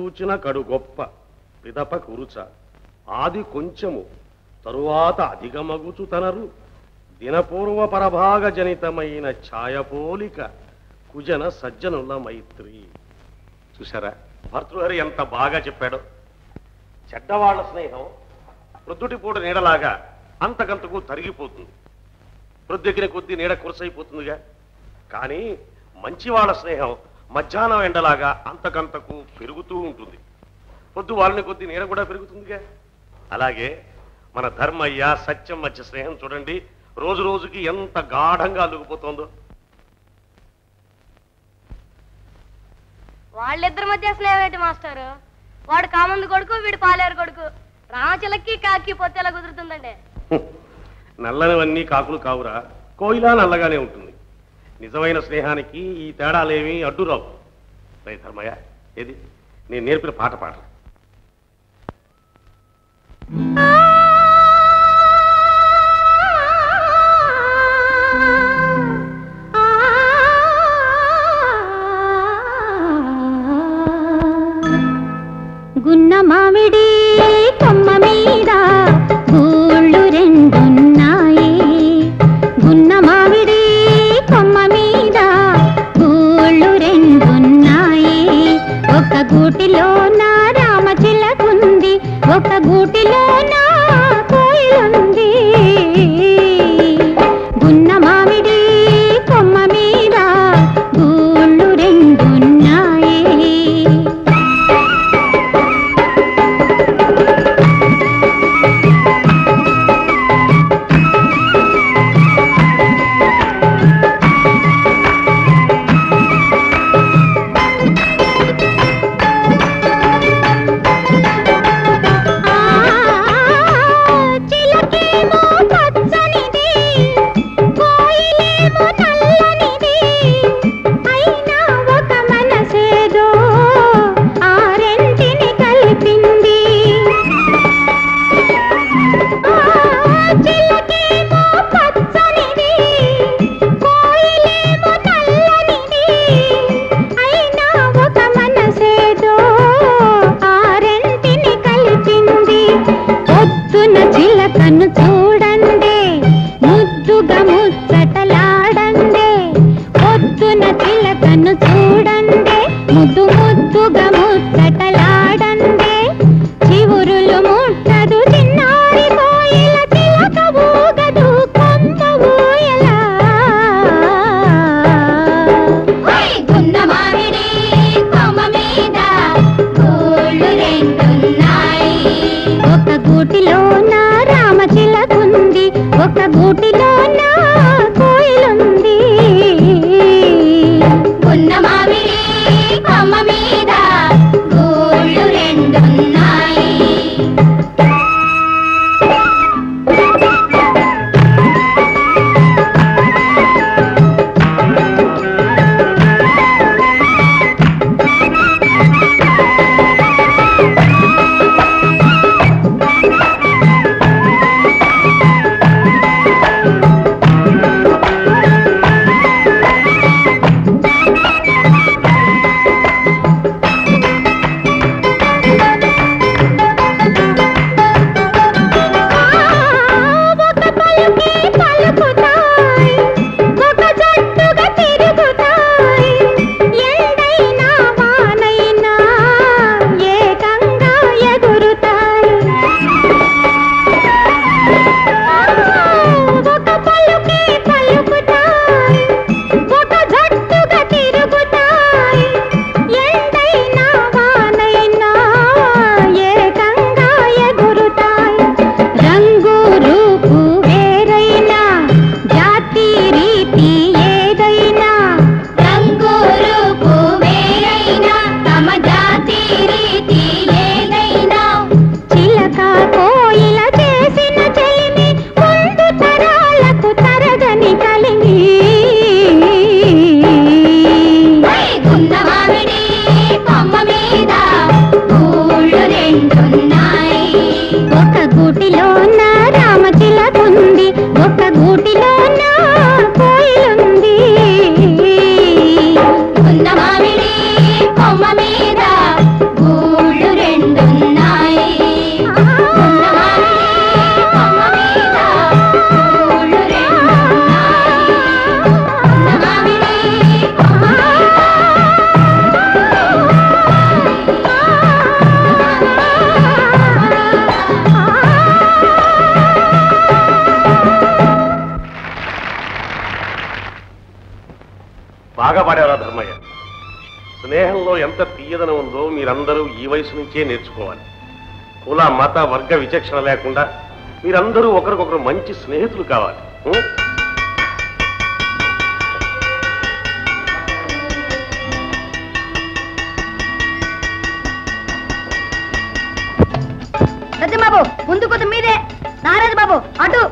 చూచిన కడు గొప్ప పిదప కురుచ ఆది కొంచెము తరువాత అధిగమగుచు తనరు దినపూర్వ పరభాగ జనితమైన ఛాయపోలిక కుజన సజ్జనుల మైత్రి. చూసారా భర్తృహరి ఎంత బాగా చెప్పాడో. చెడ్డవాళ్ల స్నేహం ప్రొద్దుటిపూట నీడలాగా అంతకంతకు తరిగిపోతుంది, ప్రొద్దెక్కిన కొద్దీ నీడ కురసైపోతుందిగా. కానీ మంచివాళ్ల స్నేహం మధ్యాహ్నం ఎండలాగా అంతకంతకు పెరుగుతూ ఉంటుంది, పొద్దు వాళ్ళని కొద్దీ నీడ కూడా పెరుగుతుందిగా. అలాగే మన ధర్మయ్య సత్యం మధ్య స్నేహం చూడండి, రోజు రోజుకి ఎంత గాఢంగా అల్లుకుపోతుందో. వాళ్ళిద్దరి మధ్య స్నేహం ఏంటి మాస్టారు? వాడు కామందు కొడుకు, వీడు పాలేరు కొడుకు. రామచిలకి కాకి పొత్తి ఎలా కుదురుతుందండి? నల్లనివన్నీ కాకులు కావురా, కోయిలా నల్లగానే ఉంటుంది. నిజమైన స్నేహానికి ఈ తేడాలేమీ అడ్డురావు. రై ధర్మయ్య, ఏది నేను నేర్పిన పాట పాడరా. గున్న మామిడి కొమ్మ మీద గూళ్ళు రెండున్నాయి, గున్న మామిడి కొమ్మ మీద గూళ్ళు రెండున్నాయి. ఒక గూటిలో నా రామచిలకుంది, ఒక గూటిలో నా కోయిలుంది. గున్న మామిడి కొమ్మ మీద గూళ్ళు రెండున్నాయి. చిలకి స్నేహంలో ఎంత తీయదనం ఉందో మీరందరూ ఈ వయసు నుంచే నేర్చుకోవాలి. కుల మత వర్గ విచక్షణ లేకుండా మీరందరూ ఒకరికొకరు మంచి స్నేహితులు కావాలి. బాబు ముందు కొద్ది మీదే, నారాజు బాబు అటు.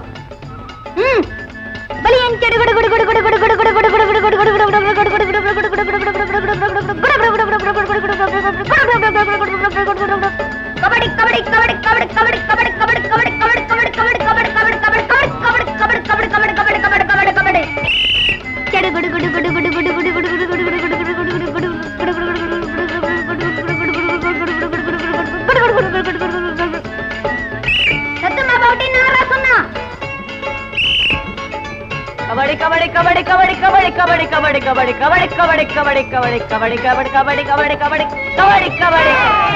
కబడ్డీ కబడ్డీ కబడ్డీ కబడ్డీ కబడ్డీ కబడ్డీ కబడ్డీ కబడ్డీ కబడ్డీ కబడ్డీ కబడ్డీ కబడ్డీ కబడ్డీ కబడ్డీ కబడ్డీ కబడ్డీ కబడ్డీ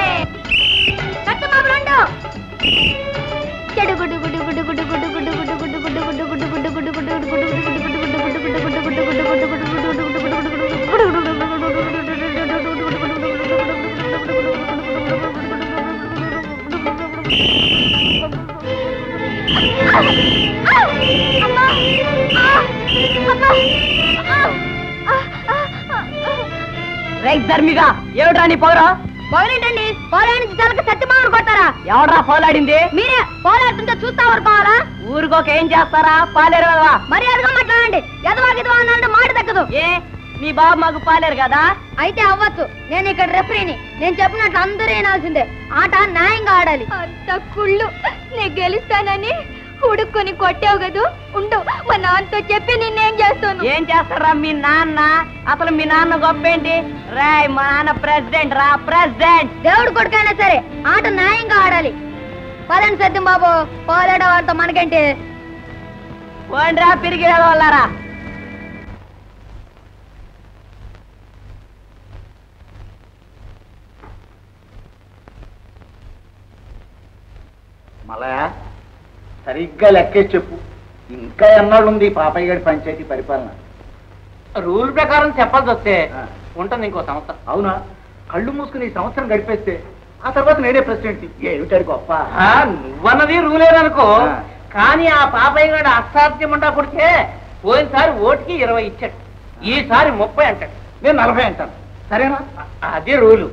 ధర్మిగా ఏమిట్రా నీ పొగరా? పొగలేంటండి, పోలాడించి తలకి సత్యమామను కొడతారా? ఎవడ్రా పోలాడింది? మీరే. పోలాడుతుంటే చూస్తా ఊరుకోవాలా? ఊరుకోక ఏం చేస్తారా? పాలేరు కదా. మర్యాదగా మాట్లాడండి. ఎదవా గిదవా అన్నారంటే మాట దక్కదు. ఏ మీ బాబు మాకు పాలేరు కదా? అయితే అవ్వచ్చు. నేను ఇక్కడ రెఫరీని. నేను చెప్పినట్లు అందరూ వినాల్సిందే. ఆట న్యాయంగా ఆడాలి. అంత కుళ్ళు. నేను గెలుస్తానని ఉడుక్కొని కొట్టావు కదూ. ఉండు, మా నాన్నతో చెప్పి నిన్నేం చేస్తాను. ఏం చేస్తారా మీ నాన్న? అసలు మీ నాన్న గొప్పేంటి? రాయ్, మా నాన్న ప్రెసిడెంట్ రా, ప్రెసిడెంట్. దేవుడు కొడుకైనా సరే ఆట న్యాయంగా ఆడాలి. పదండి సత్యం బాబు, పోలేడ వాడితో మనకేంటి? పోండ్రా పిరిగి వాళ్ళారా. మలయా సరిగ్గా లెక్కే చెప్పు. ఇంకా ఎన్నాళ్ళుంది పాపయ్య గారి పంచాయతీ పరిపాలన? రూల్ ప్రకారం చెప్పాల్సి వస్తే ఉంటుంది ఇంకో సంవత్సరం. అవునా? కళ్ళు మూసుకుని ఈ సంవత్సరం గడిపేస్తే ఆ తర్వాత నేనే ప్రెసిడెంట్. ఏమిటాడు గొప్ప? నువ్వన్నది రూలేదనుకో, కానీ ఆ పాపయ్య గారు అసాధ్యమంటా కొడితే పోయినసారి ఓటుకి 20 ఇచ్చాడు, ఈసారి 30 అంటాడు. నేను 40 అంటాను. సరేనా? అదే రూలు.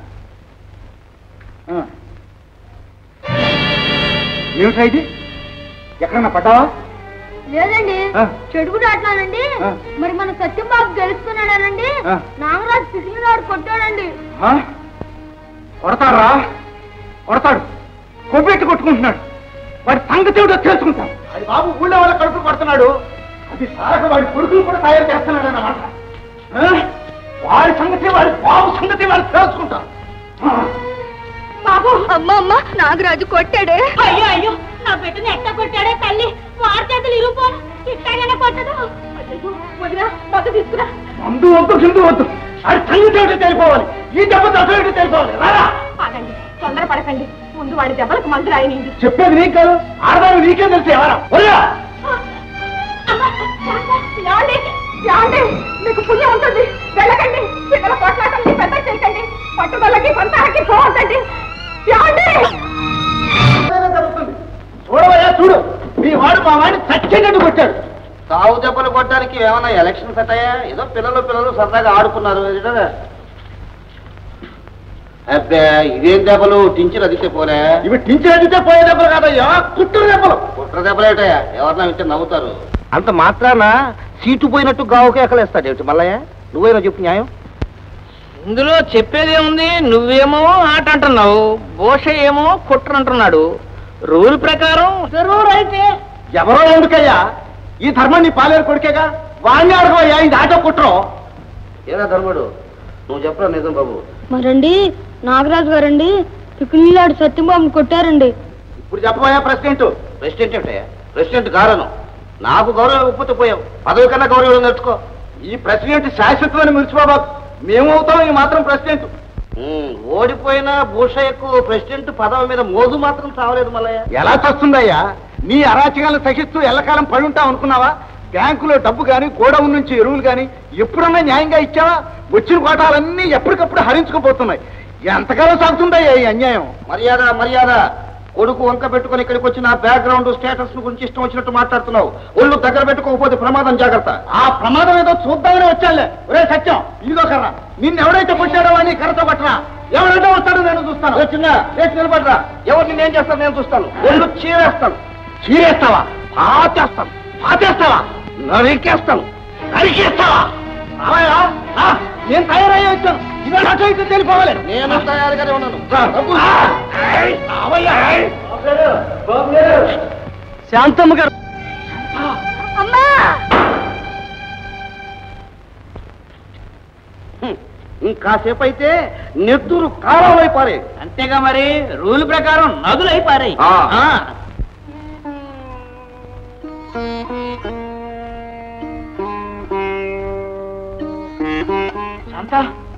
ఏమిటా ఇది? ఎక్కడన్నా పడ్డావా? లేదండి, చెడుగుడు అట్లానండి. మరి మన సత్యం బాబు గెలుస్తున్నాడానండి. నాగరాజు పిసిలినాడు కొట్టాడండి. కొడతారా? కొడతాడు. కొబ్బెట్టి కొట్టుకుంటున్నాడు. వాడి సంగతి ఏమిటో తెలుసుకుంటాం. అది బాబు ఊళ్ళో వాళ్ళ కడుపు కొడుతున్నాడు. అది సారక వాడి కొడుకులు కూడా తయారు చేస్తున్నాడు అన్నమాట. వాడి సంగతి, వాడి బాబు సంగతి వాళ్ళు తెలుసుకుంటాం. బాబు, అమ్మ అమ్మ, నాగరాజు కొట్టాడే. అయ్యో అయ్యో, నా బిడ్డని ఎట్ట కొట్టాడే తల్లి. వారి చేతులు ఇరుపోను, ఇట్టాగానే కొట్టదు. వదినా, మొత్తం తీసుకురా. మందు వద్దు, కింద వద్దు. అది సంగతి ఏమిటో తెలిపోవాలి. ఈ దెబ్బ దశ తెలిపోవాలి. రారా, ఆగండి, తొందరపడకండి. ముందు వాడి దెబ్బలకు మందు రాయనింది. చెప్పేది నీకు కాదు, ఆడదాన్ని నీకేం తెలిసి ఎవరా? మీకు పుణ్యం ఉంటుంది. వెళ్ళకండి. పిల్లల పోట్లాటండి పెద్ద చేయకండి. పట్టుదలకి పంతాకి పోవద్దండి. చూడవయ్యా, చూడు. మీ వాడు మా వాడిని చచ్చేటట్టు కొట్టాడు. సాగు దెబ్బలు కొట్టడానికి ఏమన్నా ఎలక్షన్ సెట్ అయ్యా? ఏదో పిల్లలు సరదాగా ఆడుకున్నారు. అబ్బే, ఇదేం దెబ్బలు? టించర్ అదితే పోలే. ఇవి టించర్ అదితే పోయే దెబ్బలు కాదయ్యా, కుట్ర దెబ్బలు. కుట్ర దెబ్బలేటయా? ఎవరన్నా వింటే నవ్వుతారు. అంత మాత్రాన సీటు పోయినట్టు గావుకే ఎక్కలేస్తాడు ఏమిటి మల్లయ్య? నువ్వేమో చెప్పు న్యాయం. ఇందులో చెప్పేదేముంది? నువ్వేమో ఆట అంటున్నావు, భోష ఏమో కుట్ర అంటున్నాడు. రూల్ ప్రకారం అయితే ఎవరో ఎందుకయ్యా? ఈ ధర్మం నీ పాలేరు కొడుకేగా, వాణ్ణి అడగవయ్యా. ఇది ఆటో కుట్రం. ఏదా ధర్ముడు, నువ్వు చెప్పరా నిజం బాబు. మరండి, నాగరాజు గారండి పికిలిలాడు సత్యంబాబు కొట్టారండి. ఇప్పుడు చెప్పబోయా ప్రెసిడెంట్. ప్రెసిడెంట్ ఏమిటయ్యా? ప్రెసిడెంట్ కారను. నాకు గౌరవం ఇవ్వకపోతే పోయావు. పదవి కన్నా గౌరవం నేర్చుకో. ఈ ప్రెసిడెంట్ శాశ్వతమని మురిచిపోబాబు. మేమవుతాం ఈ మాత్రం ప్రెసిడెంట్. ఓడిపోయిన భూషయ్యకు ప్రెసిడెంట్ పదవి మీద మోజు మాత్రం చావలేదు మల్లయ్య. ఎలా చస్తుందయ్యా? నీ అరాచకాలను సహిస్తూ ఎల్లకాలం పడి ఉంటావు అనుకున్నావా? బ్యాంకులో డబ్బు గాని, గోడౌన్ నుంచి ఎరువులు గాని ఎప్పుడన్నా న్యాయంగా ఇచ్చావా? వచ్చిన కోటాలన్నీ ఎప్పటికప్పుడు హరించుకుపోతున్నాయి. ఎంతకాలం సాగుతుందయ్యా ఈ అన్యాయం? మర్యాద మర్యాద. కొడుకు వంక పెట్టుకుని ఇక్కడికి వచ్చి నా బ్యాక్గ్రౌండ్ స్టేటస్ గురించి ఇష్టం వచ్చినట్టు మాట్లాడుతున్నావు. ఒళ్ళు దగ్గర పెట్టుకోకపోతే ప్రమాదం, జాగ్రత్త. ఆ ప్రమాదం ఏదో చూద్దామని వచ్చాలే. ఒరే సత్యం, ఇదిగో కర్ర. నిన్ను ఎవడైతే కొట్టాడో అని కర్రతో పట్టరా. ఎవరైతే వస్తాడో నేను చూస్తాను. చిన్న లేచి నిలబడరా. ఎవరు నిన్నేం చేస్తాను నేను చూస్తాను. ఒళ్ళు చీరేస్తాను. చీరేస్తావా? పాచేస్తాను. పాచేస్తావా? నరికేస్తాను. నరికేస్తావా? నేను తయారయ్యే వచ్చాను. ఇవాళ అటు ఇటు తెలిపోవాలి. నేను తయారుగానే ఉన్నాను. శాంతమ్మ గారు. అమ్మా ఇంకాసేపు అయితే నెత్తురు కాలం అయిపోయి. అంతేగా మరి, రూల్ ప్రకారం నదులు అయిపోయాయి. శాంత,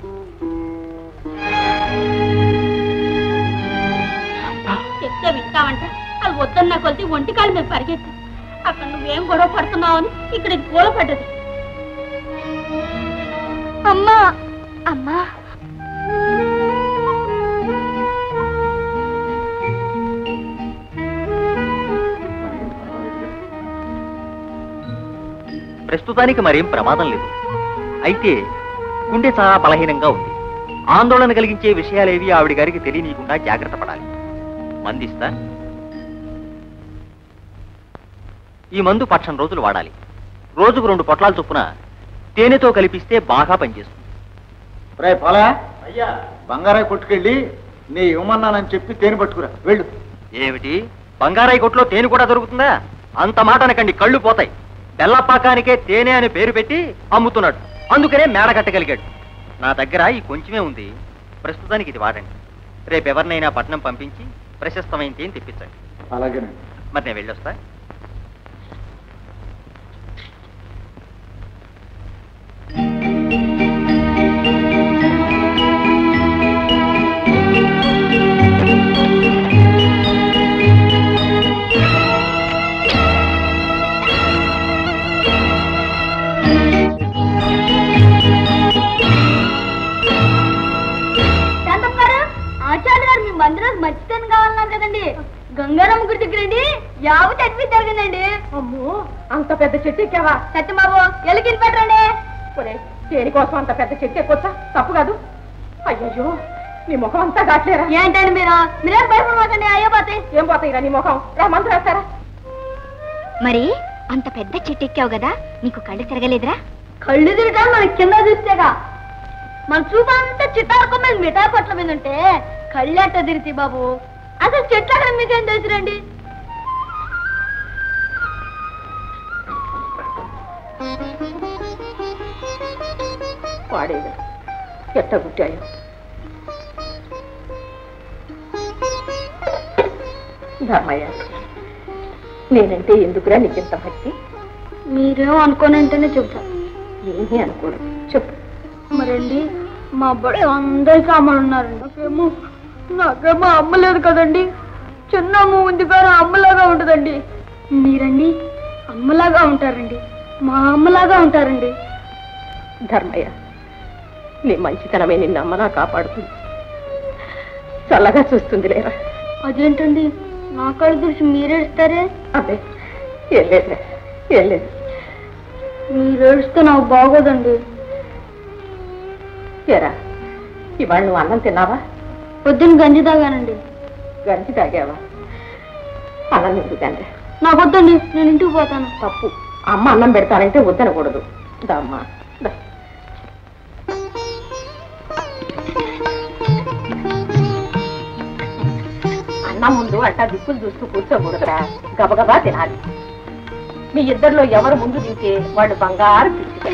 చెప్తే వింటామంటే అది వద్దన్న కొలిసి ఒంటికాలు మీద పరిగెత్తి అక్కడ నువ్వేం గొడవ పడుతున్నావు అని ఇక్కడ ఇది పూల పడ్డది. అమ్మా అమ్మా ప్రస్తుతానికి మరేం ప్రమాదం లేదు. అయితే గుండె చాలా బలహీనంగా ఉంది. ఆందోళన కలిగించే విషయాలేవి ఆవిడ గారికి తెలియనీయకుండా జాగ్రత్త పడాలి. మందిస్తా. ఈ మందు 10 రోజులు వాడాలి. రోజుకు 2 పొట్లాల చొప్పున తేనెతో కలిపిస్తే బాగా పనిచేస్తుంది. రే పోలా, అయ్యా బంగారాయి కొట్టుకెళ్ళి నీ ఇవ్వమన్నానని చెప్పి తేనె పట్టుకురా. వెళ్ళు. ఏమిటి, బంగారాయి కొట్లో తేనె కూడా దొరుకుతుందా? అంత మాట అనకండి, కళ్ళు పోతాయి. బెల్లపాకానికే తేనె అని పేరు పెట్టి అమ్ముతున్నాడు. అందుకనే మేడ కట్టగలిగాడు. నా దగ్గర ఈ కొంచెమే ఉంది. ప్రస్తుతానికి ఇది వాడండి. రేపు ఎవరినైనా పట్నం పంపించి ప్రశస్తమైన తేనె తెప్పించండి. అలాగే. మరి నేను వెళ్ళొస్తా. ఆచార్య గారు మీ మందిరం మంచితనం కావాలన్నారు కదండి. గంగారమ్మ గుడి దగ్గరండి యావ చట్నీ జరిగిందండి. అమ్మో, అంత పెద్ద చెట్టు ఎక్కావా? సత్యమాబు ఎలికిని పెట్టండి. దేనికోసం అంత పెద్ద చెట్టు ఎక్కొచ్చా? తప్పు కాదు. అయ్యో, నీ ముఖం అంతా కాట్లేరా? ఏంటండి మీరేం భయపడమాకండి. అయ్యో పోతాయి. ఏం పోతాయిరా నీ ముఖం? రా మందు వేస్తారా? మరి అంత పెద్ద చెట్టు ఎక్కావు కదా, నీకు కళ్ళు తిరగలేదురా? కళ్ళు తిరగడం మనకి కింద చూస్తేగా. మన చూపు అంతా చిటాకు మీద మిఠాయి పట్ల మీద ఉంటే కళ్ళు అట్ట తిరిగి బాబు. అసలు చెట్లు అక్కడ మీకేం తెలుసురండి? వాడేది ఎట్ట గుట్టాయో. ధర్మయ్య, నేనంటే ఎందుకురా నీకింత భక్తి? మీరేమో అనుకోనంటేనే చెబుతా. ఏమీ అనుకోరు, చెప్పు. మరండి మా అబ్బాయి అందరికీ అమ్మలు ఉన్నారండి. నాకేమో అమ్మ లేదు కదండి. చిన్న అమ్మ ఉంది కానీ అమ్మలాగా ఉంటుందండి. మీరండి అమ్మలాగా ఉంటారండి, మా అమ్మలాగా ఉంటారండి. ధర్మయ్య, నీ మంచితనమే నిన్న అమ్మలా కాపాడుతుంది, చల్లగా చూస్తుంది లేరా. అదేంటండి నా కళ్ళు చూసి మీరేస్తారే? అబ్బే ఏం లేదు, ఏం లేదు. మీరేస్తే నాకు బాగోదండి. ఏరా, ఇవాళ నువ్వు అన్నం తిన్నావా? పొద్దున్న గంజి తాగానండి. గంజి తాగావా? అన్నం ఎందుకంటే నాకు వద్దండి, నేను ఇంటికి పోతాను. తప్పు. అమ్మ అన్నం పెడతానంటే వద్దనకూడదు. దమ్మా దా. అన్నం ముందు అట్టా దిక్కులు చూస్తూ కూర్చోకూడదురా, గబగబా తినాలి. మీ ఇద్దరిలో ఎవరు ముందు తింటే వాళ్ళు బంగారు పిచ్చి.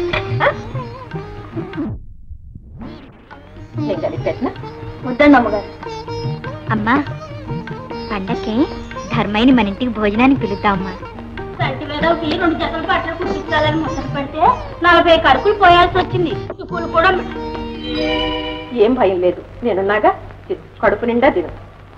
నేను కలిపెట్టినా? వద్దండి అమ్మగారు. అమ్మా, పండక్కి ధర్మయ్యని మన ఇంటికి భోజనానికి పిలుద్దామమ్మా. సంటి వేదవుకి 2 జతలు బట్టలు కుట్టించాలని ముచ్చట పడితే 40 కడుపులు పోయాల్సి వచ్చింది. ఇప్పుడు కూడా ఏం భయం లేదు, నేనున్నాగా. కడుపు నిండా తిను.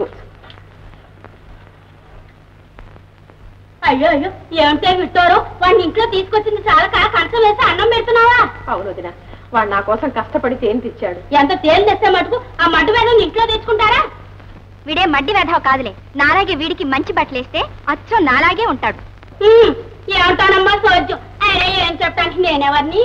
అయ్యో ఏమంటే విట్టారు వాడిని ఇంట్లో తీసుకొచ్చింది చాలా కంచం వేసి అన్నం పెడుతున్నావా? అవును వదినా, వాడు నా కోసం కష్టపడి తేనె తెచ్చాడు. ఎంత తేనె తెస్తే మటుకు ఆ మడ్డు మీద ఇంట్లో తెచ్చుకుంటారా? వీడే మడ్డి వేధవ కాదులే, నాలాగే వీడికి మంచి బట్టలేస్తే అచ్చం నాలాగే ఉంటాడు. ఏమంటానమ్మా సోజ్యం? అరే ఏం చెప్పడానికి నేనెవరిని?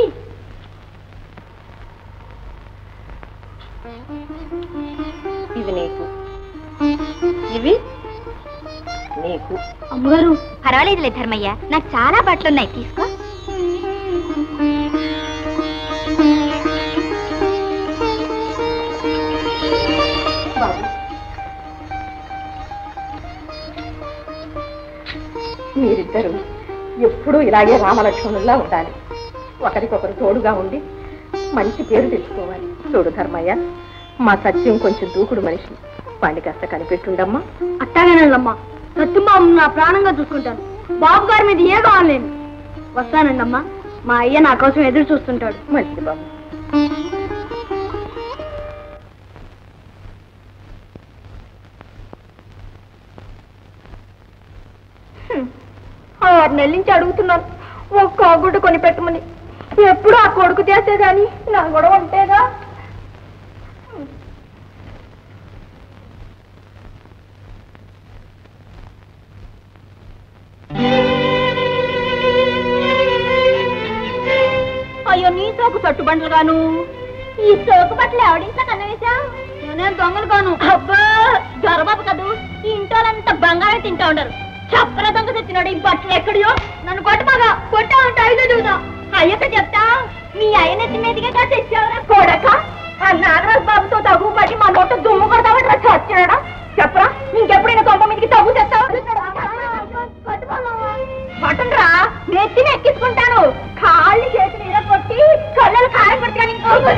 ఇది నీకు, ఇవి నీకు. అమ్మగారు పర్వాలేదులే ధర్మయ్య, నాకు చాలా బట్టలున్నాయి, తీసుకో. బాబు, మీరిద్దరు ఎప్పుడూ ఇలాగే రామలక్ష్మణుల్లా ఉండాలి. ఒకరికొకరు తోడుగా ఉండి మంచి పేరు తెచ్చుకోవాలి. చూడు ధర్మయ్య, మా సత్యం కొంచెం దూకుడు మనిషి, వాడిని కాస్త కనిపెట్టుండమ్మా. అట్టాగేనండమ్మా, సత్యబాబు నా ప్రాణంగా చూసుకుంటాను. బాబు గారి మీద ఏ కావాలేను. వస్తానండమ్మా, మా అయ్య నా కోసం ఎదురు చూస్తుంటాడు. మంచిది బాబు. ఆరు నెలల నుంచి అడుగుతున్నాను ఒక్క గుడ్డు కొని పెట్టమని. ఎప్పుడు ఆ కొడుకు చేస్తే గాని నా గొడవ ఉంటేగా. అయ్యో, నీ సోకు పట్టుబండ్లు గాను. ఈ సోకు బట్టలు ఎవడింట్లో కన్నవేశా? నేనేం దొంగలు కాను. అబ్బా, దొరబాబు కదూ, ఈ ఇంటోనంతా బంగారం తింటా ఉండరు. చప్పల దొంగ తెచ్చినాడు. ఈ బట్టలు ఎక్కడియో? నన్ను కొట్టబాగా కొట్టా ఉంటా. ఐదో చూద్దాం. అయ్యక చెప్తా, మీ అయ్యనెత్తి మీదుగా తెచ్చావురా కొడక. ఆ నాగరాజు బాబుతో తగు పట్టి మా నోట దుమ్ము కొడతావని రచ్చ వచ్చాడా? చెప్పరా, ఇంకెప్పుడైనా తొంభ మీదకి తగ్గు తెస్తావు? పట్టండ్రా, నెత్తిని ఎక్కించుకుంటాను. కాళ్ళు చేతులు ఇరగొట్టి కళ్ళలు కాయ పట్టుకొని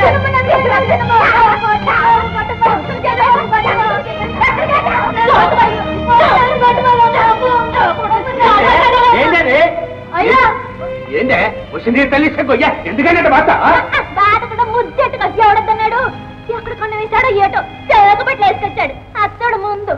ఏంటే వచ్చింది తల్లి గొయ్యా, ఎందుకన్నా బాధ బాధ కూడా ముద్దెట్టు కలిసి ఎవడద్దన్నాడు. ఎక్కడ కొండ వేశాడో ఏటో చేకబట్లు వేసుకొచ్చాడు. అత్తడు ముందు.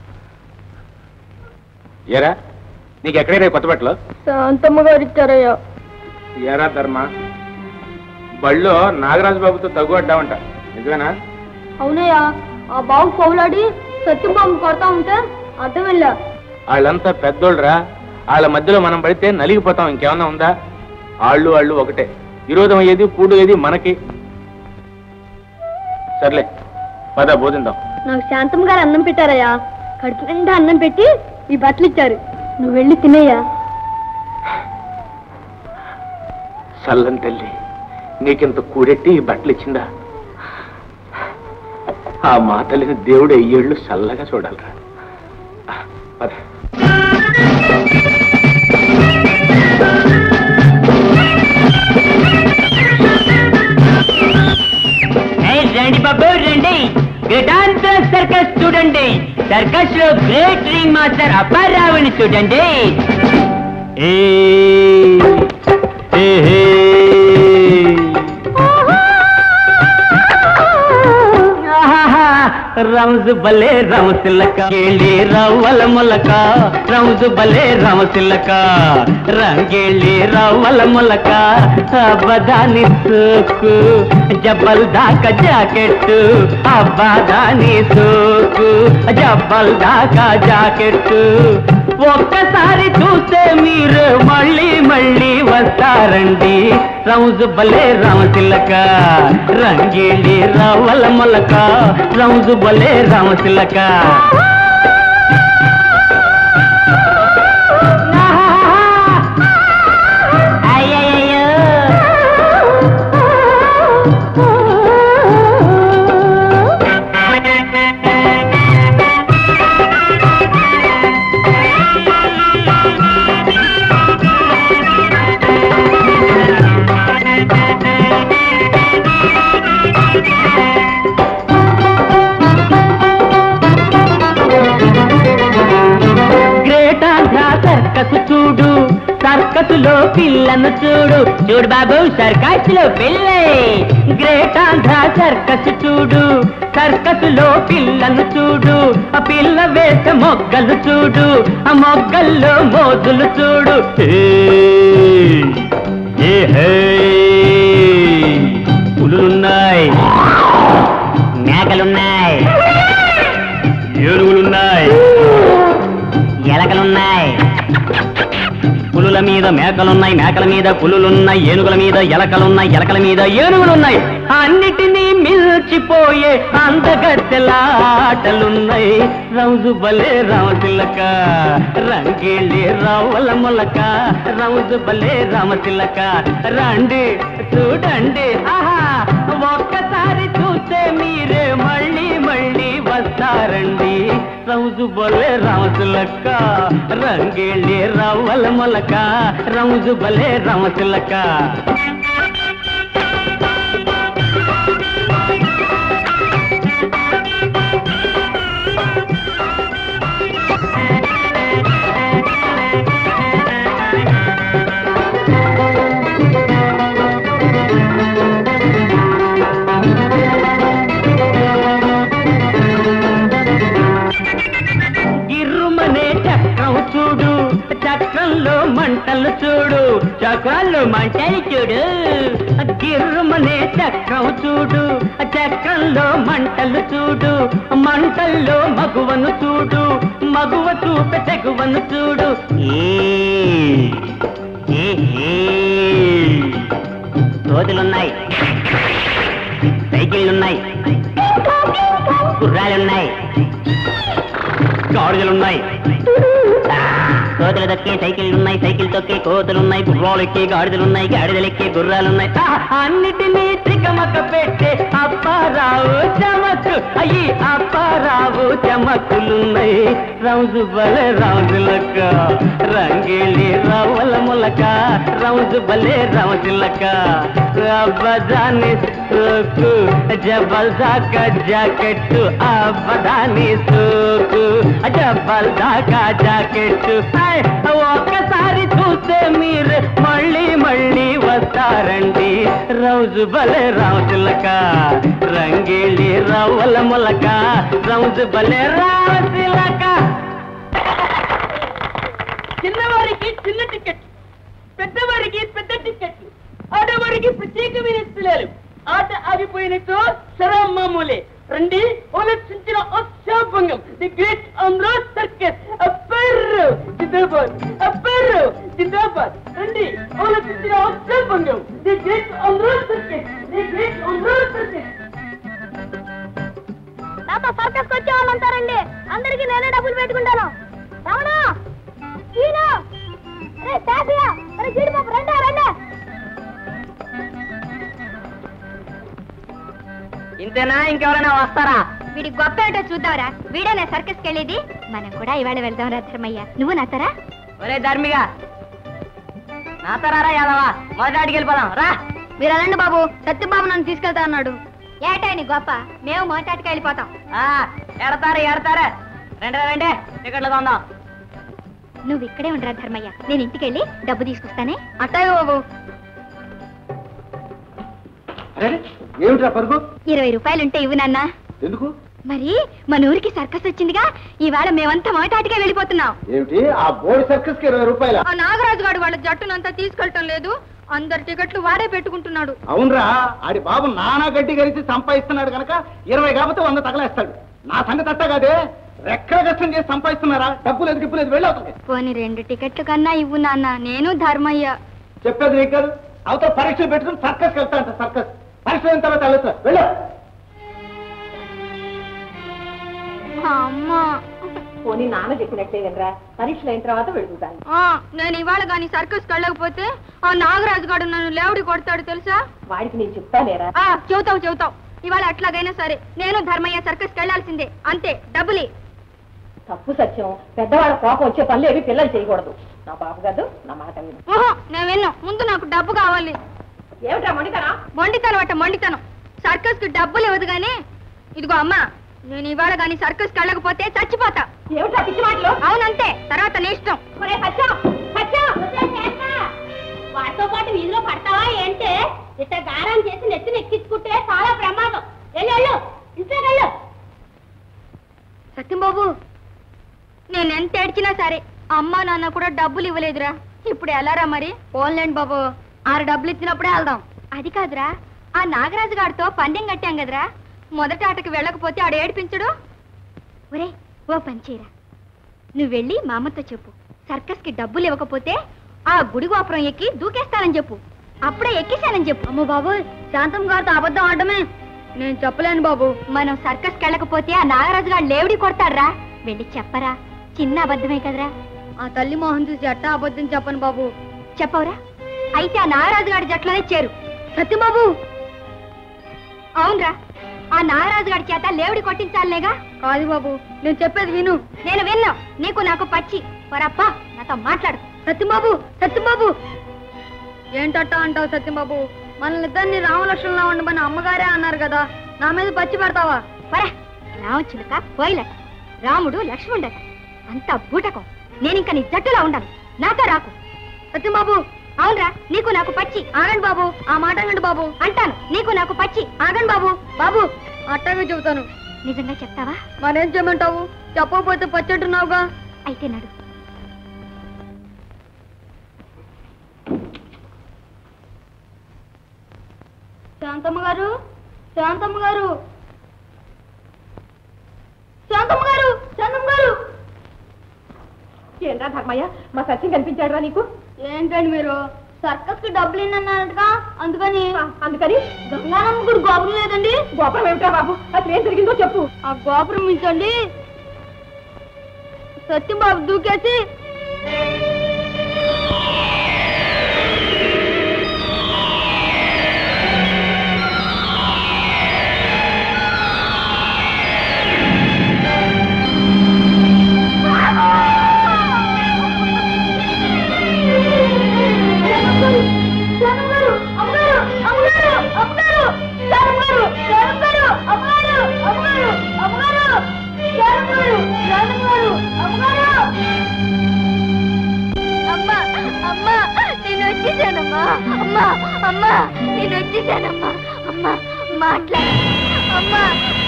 ఏరా, నీకు ఎక్కడైనా కొత్త బట్టలు? శాంతమ్మ గారు ఇచ్చారయ్యా. ఏరా ధర్మ, బళ్ళో నాగరాజు బాబుతో తగ్గు అడ్డామంట, నిజమేనా? అవునయ్యా, ఆ బాబు పౌలాడి సత్యబాబు కొడతా ఉంటే అడ్డం వెళ్ళా. వాళ్ళంతా పెద్దోళ్ళరా, వాళ్ళ మధ్యలో మనం పడితే నలిగిపోతాం. ఇంకేమన్నా ఉందా? వాళ్ళు ఒకటే, విరోధం అయ్యేది కూడు ఏది మనకి. సర్లే పద బోధిందాం. నాకు శాంతమ్మ గారు అన్నం పెట్టారయ్యా. కడుపు నిండా అన్నం పెట్టి ఈ బట్టలు ఇచ్చారు. నువ్వు వెళ్ళి తినేయ్యా. సల్లం తల్లి, నీకింత కూడెట్టి ఈ బట్టలు ఇచ్చిందా? ఆ మా తల్లిని దేవుడు అయ్యేళ్ళు చల్లగా చూడాలరా. పద. రండి బాబు రండి, గ్రేటాంధ్ర సర్కస్ చూడండి. సర్కస్ లో గ్రేట్ రింగ్ మాస్టర్ అప్పారావుని చూడండి. రౌజు బలే రమసిల్లక కేళి రవ్వల మొలక, రౌజు బలే రమసిల్లక రంగేళి రవ్వల మొలక, అబ్బదాని సోకు జబ్బల్ దాకా జాకెట్టు, అబ్బదాని సోకు జబ్బల్ దాకా జాకెట్టు. ఒక్కసారి చూస్తే మీరు మళ్ళీ మళ్ళీ వస్తారండి. రౌజు బలే రామసిల్లక రంగేళి రవ్వల మొలక, రౌజు బలే రామసిల్లక. అయ్యయ్యో, సర్కసు చూడు, సర్కసులో పిల్లను చూడు. చూడు బాబు, సర్కస్ లో పిల్లే. గ్రేట్ ఆంధ్ర సర్కస్ చూడు, సర్కసులో పిల్లను చూడు. ఆ పిల్ల వేస మొగ్గలు చూడు, ఆ మొగ్గల్లో మోజులు చూడు. జింకలున్నాయి, ఏనుగులున్నాయి, ఎలకలున్నాయి, పులుల మీద మేకలున్నాయి, మేకల మీద పులులున్నాయి, ఏనుగుల మీద ఎలకలున్నాయి, ఎలకల మీద ఏనుగులున్నాయి. అన్నిటినీ మిల్చిపోయే అందగత్తెలాటలున్నాయి. రౌజు బలే రామతిలక, రంగేళ్ళే రావల మొలక, రౌజు బలే రామతిలక. రండి చూడండి, ఆహా ఒక్కసారి చూస్తే మీరే మళ్ళీ మళ్ళీ వస్తారండి. రౌజు బలే రామతిలక, రంగేళ్ళే రావల మొలక, రౌజు బలే రామతిలక. గిర్రుమనే చక్రం చూడు, చక్రంలో మంటలు చూడు, చక్రాల్లో మంటలు చూడు. గిర్రుమనే చక్రం చూడు, చక్రంలో మంటలు చూడు, మంటల్లో మగువను చూడు, మగువ చూపే తెగువను చూడు. కోతులున్నాయి, సైకిళ్ళున్నాయి, గుర్రాలున్నాయి, గాడిదలున్నాయి. కోతులు తొక్కే సైకిళ్ళున్నాయి, సైకిల్ తొక్కే కోతులున్నాయి, గుర్రాలు ఎక్కే గాడిదలున్నాయి, గాడిదలు ఎక్కే గుర్రాలున్నాయి. అన్నిటినీ తికమక పెట్టే అప్పారావు చమకు, అయ్యి అప్పారావు చమకులున్నాయి. రౌజు బలే రాజులక, రంగేళి రవ్వల మొలక, రౌజు బలే రాజులక. అబ్బదాని సోకు జబల్ దాకా జాకెట్టు, అబ్బదాని సోకు జబల్ దాకా జాకెట్టు. ఒక్కసారి చూస్తే మీరు మళ్ళీ మళ్ళీ వస్తారండి. రౌజు బలే రాజులక, రంగేళి రవ్వల మొలక, రౌజు బలే రాజులక. చిన్నవారికి చిన్న టికెట్, పెద్దవారికి పెద్ద టికెట్, ఆడవారికి ప్రత్యేకమైన స్థలాలు. ఆట ఆగిపోయినతో సరా మామూలే. రండి ఆలోచించిన అశాభంగం, the great Amraj circus. Apparru జిందాబాద్, అప్పర్రు జిందాబాద్. రండి ఆలోచించిన అశాభంగం, the great Amraj circus, the great Amraj circus. నాతో సర్కస్ వచ్చే వాళ్ళు అంటారండి, అందరికి నేనే డబ్బులు పెట్టుకుంటాను. రావణా ఈయనా, అరే తాతయ్య, అరే జీడిపాప రండి రండి. ఇంతేనా, ఇంకెవరైనా వస్తారా? వీడి గొప్ప ఏంటో చూద్దాంరా. వీడేనా సర్కస్కి వెళ్ళేది? మనం కూడా ఇవాళ వెళ్దాం రా ధర్మయ్య. నువ్వు నాతరా? ఒరే ధర్మిగా, నాతరారా యాదవా, మొదటికి వెళ్ళిపోదాం రా. మీరు రండి బాబు, సత్యబాబు నన్ను తీసుకెళ్తా అన్నాడు. ఏటాయని గొప్ప, మేము మొదటికి వెళ్ళిపోతాం. ఎడతారా రండి రండి, టికెట్లు కొందాం. నువ్వు ఇక్కడే ఉండరా ధర్మయ్య, నేను ఇంటికి వెళ్ళి డబ్బు తీసుకొస్తానే. అట్టాగే బాబు. ఏమిట్రా పరుగు? 20 రూపాయలుంటే ఇవ్వు నాన్న. ఎందుకు? మరి మన ఊరికి సర్కస్ వచ్చిందిగా, ఇవాళ మేమంతా మొదటాటికే వెళ్ళిపోతున్నాం. ఏమిటి ఆ బోర్డు సర్కస్ కి 20 రూపాయల? ఆ నాగరాజు గారు వాళ్ళ జట్టునంతా తీసుకెళ్ళటం లేదు, అందరి టికెట్లు వాడే పెట్టుకుంటున్నాడు. అవునరా, ఆడి బాబు నానా గడ్డి గరిచి సంపాదిస్తున్నాడు కనుక 20 కాకపోతే 100 తగలేస్తాడు. నా సంగతి అట్ట కాదే, రెక్కల కష్టం చేసి సంపాదిస్తున్నారా? డబ్బు లేదు గిప్పు లేదు, వెళ్ళవుతుంది. పోనీ 2 టికెట్లు కన్నా ఇవ్వు నాన్న, నేను ధర్మయ్య. చెప్పేది నీకు కాదు, అవతల పరీక్షలు పెట్టుకుని సర్కస్కి వెళ్తాంట. సర్కస్ పరీక్షలు అయిన తర్వాత వెళ్ళొచ్చు, వెళ్ళు. అమ్మా పోనీ నాన్న చెప్పినట్టే కదరా, పరీక్షలు అయిన తర్వాత వెళ్తాను. నేను ఇవాళ గాని సర్కస్ వెళ్ళకపోతే ఆ నాగరాజు గారు నన్ను లేవుడి కొడతాడు తెలుసా? వాడికి నేను చెప్తానేరా. చెబుతావు. ఇవాళ అట్లాగైనా సరే నేను ధర్మయ్య సర్కస్ వెళ్ళాల్సిందే, అంతే. డబ్బులి. తప్పు సత్యం, పెద్దవాళ్ళ కోపం వచ్చే పనులు ఏవి పిల్లలు చేయకూడదు. నా బాబు కాదు, నా మాట విను. నేను విన్నా, ముందు నాకు డబ్బు కావాలి. ఏమిటా మొండితనం? మొండితనం సర్కస్ కి డబ్బులు ఇవ్వదు గానీ, ఇదిగో అమ్మా, నేను ఇవాళ గాని సర్కస్ వెళ్ళకపోతే చచ్చిపోతా. ఏమిటా పిచ్చి మాటలు? అవునంతే, తర్వాత నీ ఇష్టం. వాటితో పాటు వీధిలో పడతావా ఏంటే? ఇట్ట గారం చేసి నెత్తిని ఎక్కించుకుంటే చాలా ప్రమాదం. వెళ్ళు ఇంట్లో. సత్యం బాబు, నేను ఎంత ఏడ్చినా సరే అమ్మా నాన్న కూడా డబ్బులు ఇవ్వలేదురా. ఇప్పుడు ఎలారా మరి? పోన్లేండి బాబు, 6 డబ్బులు ఇచ్చినప్పుడే వెళ్దాం. అది కాదురా, ఆ నాగరాజు గారితో పందెం కట్టాం కదరా, మొదటి ఆటకి వెళ్ళకపోతే ఆడు ఏడిపించడు. ఒరే ఓ పంచేరా, నువ్వు వెళ్ళి మా అమ్మతో చెప్పు, సర్కస్ కి డబ్బులు ఇవ్వకపోతే ఆ గుడి గోపురం ఎక్కి దూకేస్తానని చెప్పు. అప్పుడే ఎక్కేశానని చెప్పు. అమ్మో బాబు, శాంతం గారితో అబద్ధం ఆడమే నేను చెప్పలేను బాబు. మనం సర్కస్ కి వెళ్ళకపోతే ఆ నాగరాజు గారు లేవిడి కొడతాడ్రా. వెళ్ళి చెప్పరా, చిన్న అబద్ధమే కదరా. ఆ తల్లి మోహన్ చూసి ఎట్టా అబద్ధం చెప్పను బాబు. చెప్పవరా? అయితే ఆ నాగరాజు గారి జట్లోనే చేరు. సత్యబాబు, అవునరా, ఆ నాగరాజు గారి చేత లేవిడి కొట్టించాలనేగా. కాదు బాబు, నేను చెప్పేది విను. నేను విన్నా, నీకు నాకు పచ్చి పరప్ప నాతో మాట్లాడు. సత్యబాబు, సత్యబాబు, ఏంటట్టా అంటావు సత్యబాబు? మనల్ని ఇద్దరిని రామలక్ష్మణులా ఉండమని అమ్మగారే అన్నారు కదా, నా మీద పచ్చి పెడతావా? పరా, రామచిలుక పోయిలట, రాముడు లక్ష్మణుడట, అంతా బూటకం. నేనింక నీ జట్టులా ఉండాలి, నాతో రాకు. సత్యబాబు, అవునరా, నీకు నాకు పచ్చి. ఆగండి బాబు, ఆ మాట అండి బాబు. అంటాను, నీకు నాకు పచ్చి. ఆగండి బాబు. బాబు, అట్టగా చెబుతాను. నిజంగా చెప్తావా? మరేం చేయమంటావు? చెప్పకపోతే పచ్చట్టున్నావుగా. అయితే నడు. శాంతమ్మ గారు, శాంతమ్మ గారు, శాంతమ్మ గారు, శాంతమ్మ గారు. ఏంట్రా ధర్మయ్య, మా సత్యం కనిపించాడురా నీకు? ఏంటండి మీరు? సర్కస్ కి డబ్బులు అన్నారటగా, అందుకని. అందుకని గంగానమ్మ గుడి గోపురం లేదండి. గోపురం ఏమిట్రా బాబు? అసలు ఏం జరిగిందో చెప్పు. ఆ గోపురం మించండి సత్యంబాబు దూకేసి అమ్మా, అమ్మా, నేను వచ్చేసానమ్మా. అమ్మా, మాట్లాడు అమ్మా.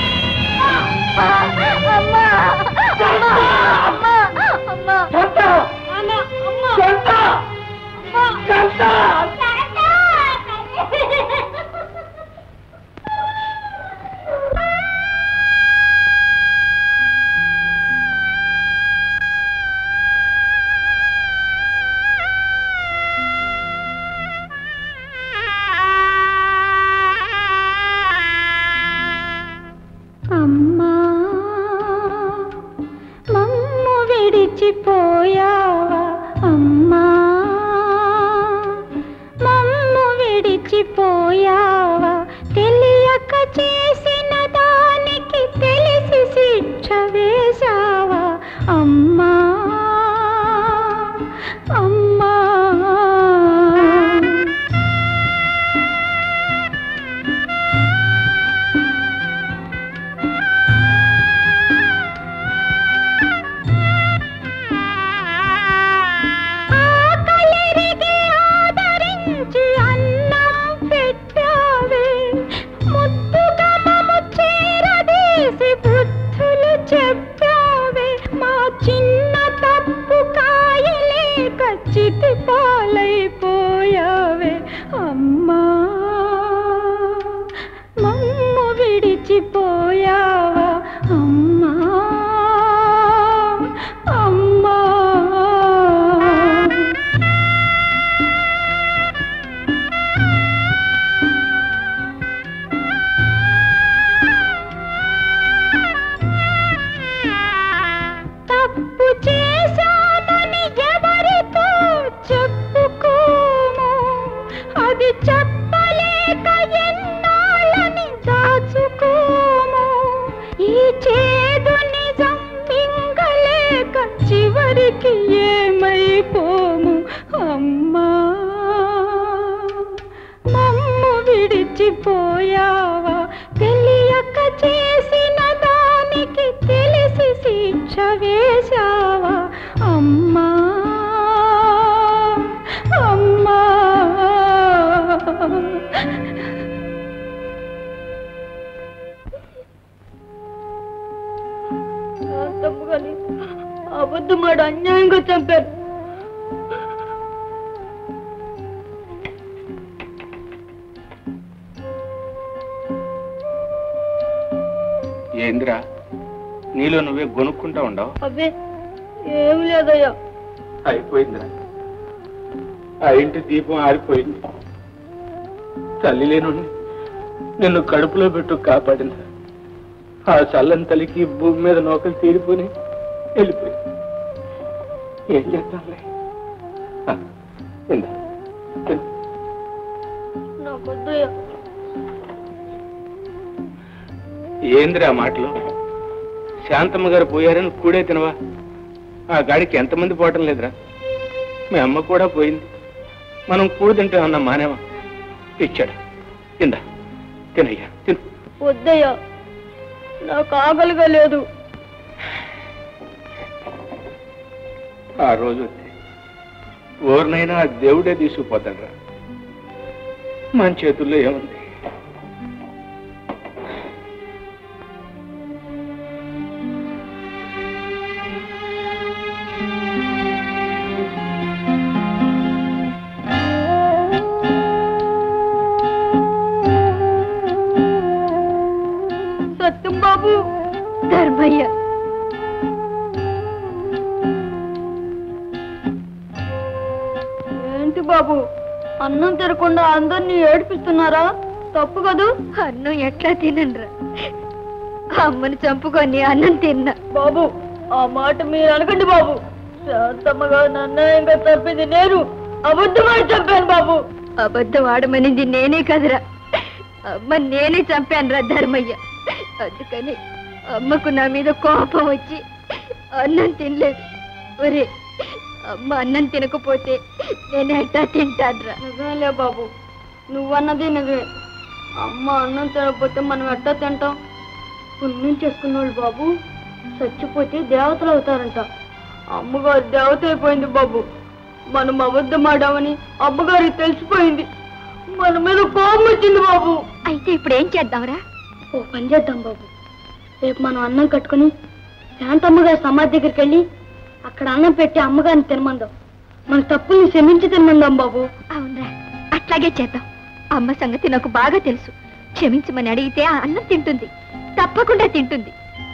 అమ్మా, అమ్మా, అమ్మా, విడిచిపోయావా అమ్మా, మమ్ము విడిచిపోయావా, తెలియక చేసిన దానికి తెలిసి శిక్ష వేశావా అమ్మా, అమ్మా. చెప్పావే మా చిన్న తప్పు కాయలేక చితి పాలైపోయావే అమ్మా, మమ్ము విడిచిపోయావా అమ్మా, అమ్మా. తప్పు చేశానని ఎవరితో చెప్పుకోము, అది చెప్పలేక ఎన్నాళ్ళని దాచుకోము, ఈ చేదు నిజం మింగలేక చివరికి ఏమైపోము అమ్మా, మమ్ము విడిచిపోయావా, తెలియక చేసిన దానికి తెలిసి శిక్ష వేశావా అమ్మా, అమ్మా. అబద్ధమాడు అన్యాయంగా చంపారు. ఏందిరా నీలో నువ్వే గొనుక్కుంటా ఉండవు? అబ్బే ఏం లేదయ్యా. అయిపోయిందిరా, ఆ ఇంటి దీపం ఆరిపోయింది. తల్లి లేనుండి నిన్ను కడుపులో పెట్టు కాపాడింది. ఆ చల్లని తల్లికి భూమి మీద నౌకలు తీరిపోయి వెళ్ళిపోయింది. ఏం చేస్తానులే. నాకొద్దయ్యా. ఏందిరా మాటలు? శాంతమ్మ గారు పోయారని కూడే తినవా? ఆ గాడికి ఎంతమంది పోవటం లేదురా. మీ అమ్మ కూడా పోయింది. మనం కూడు తింటే అన్న మానేవా? ఇచ్చాడు, తిందా తినయ్యా తిను. వద్దయ్యా, నాకు ఆకలిగా లేదు. ఆ రోజు వస్తే ఓరినైనా ఆ దేవుడే తీసుకుపోతాడ్రా. మన చేతుల్లో ఏముంది? సత్యం బాబు, ధర్మయ్య, ఏంటి బాబు అన్నం తినకుండా అందరినీ ఏడిపిస్తున్నారా? తప్పు కదూ. అన్నం ఎట్లా తినరా? అమ్మని చంపుకొని అన్నం తిన్నా. బాబు ఆ మాట మీరు అనకండి బాబు. శాంతమ్మగా నన్ను తప్పింది నేను. అబద్ధమాడి చంపాను బాబు. అబద్ధం ఆడమనింది నేనే కదరా, అమ్మ నేనే చంపానురా ధర్మయ్య. అందుకని అమ్మకు నా మీద కోపం వచ్చి అన్నం తినలేదు. ఒరే, అమ్మ అన్నం తినకపోతే నేను ఎట్టా తింటానురా? నిజమేలే బాబు, నువ్వన్నది నిజమే. అమ్మ అన్నం తినకపోతే మనం ఎట్టా తింటాం? పుణ్యం చేసుకున్నాడు బాబు, చచ్చిపోతే దేవతలు అవుతారంట. అమ్మగారు దేవత అయిపోయింది బాబు. మనం అబద్ధం ఆడామని అమ్మగారికి తెలిసిపోయింది. మన మీద కోపం వచ్చింది బాబు. అయితే ఇప్పుడు ఏం చేద్దాంరా? ఓ పని చేద్దాం బాబు. రేపు మనం అన్నం కట్టుకుని శాంతమ్మగారి సమాధి దగ్గరికి వెళ్ళి అక్కడ అన్నం పెట్టి అమ్మగారిని తినమందాం. మన తప్పుల్ని క్షమించి తినమందాం బాబు. అవునరా, అట్లాగే చేద్దాం. అమ్మ సంగతి నాకు బాగా తెలుసు. క్షమించమని అడిగితే ఆ అన్నం తింటుంది, తప్పకుండా తింటుంది.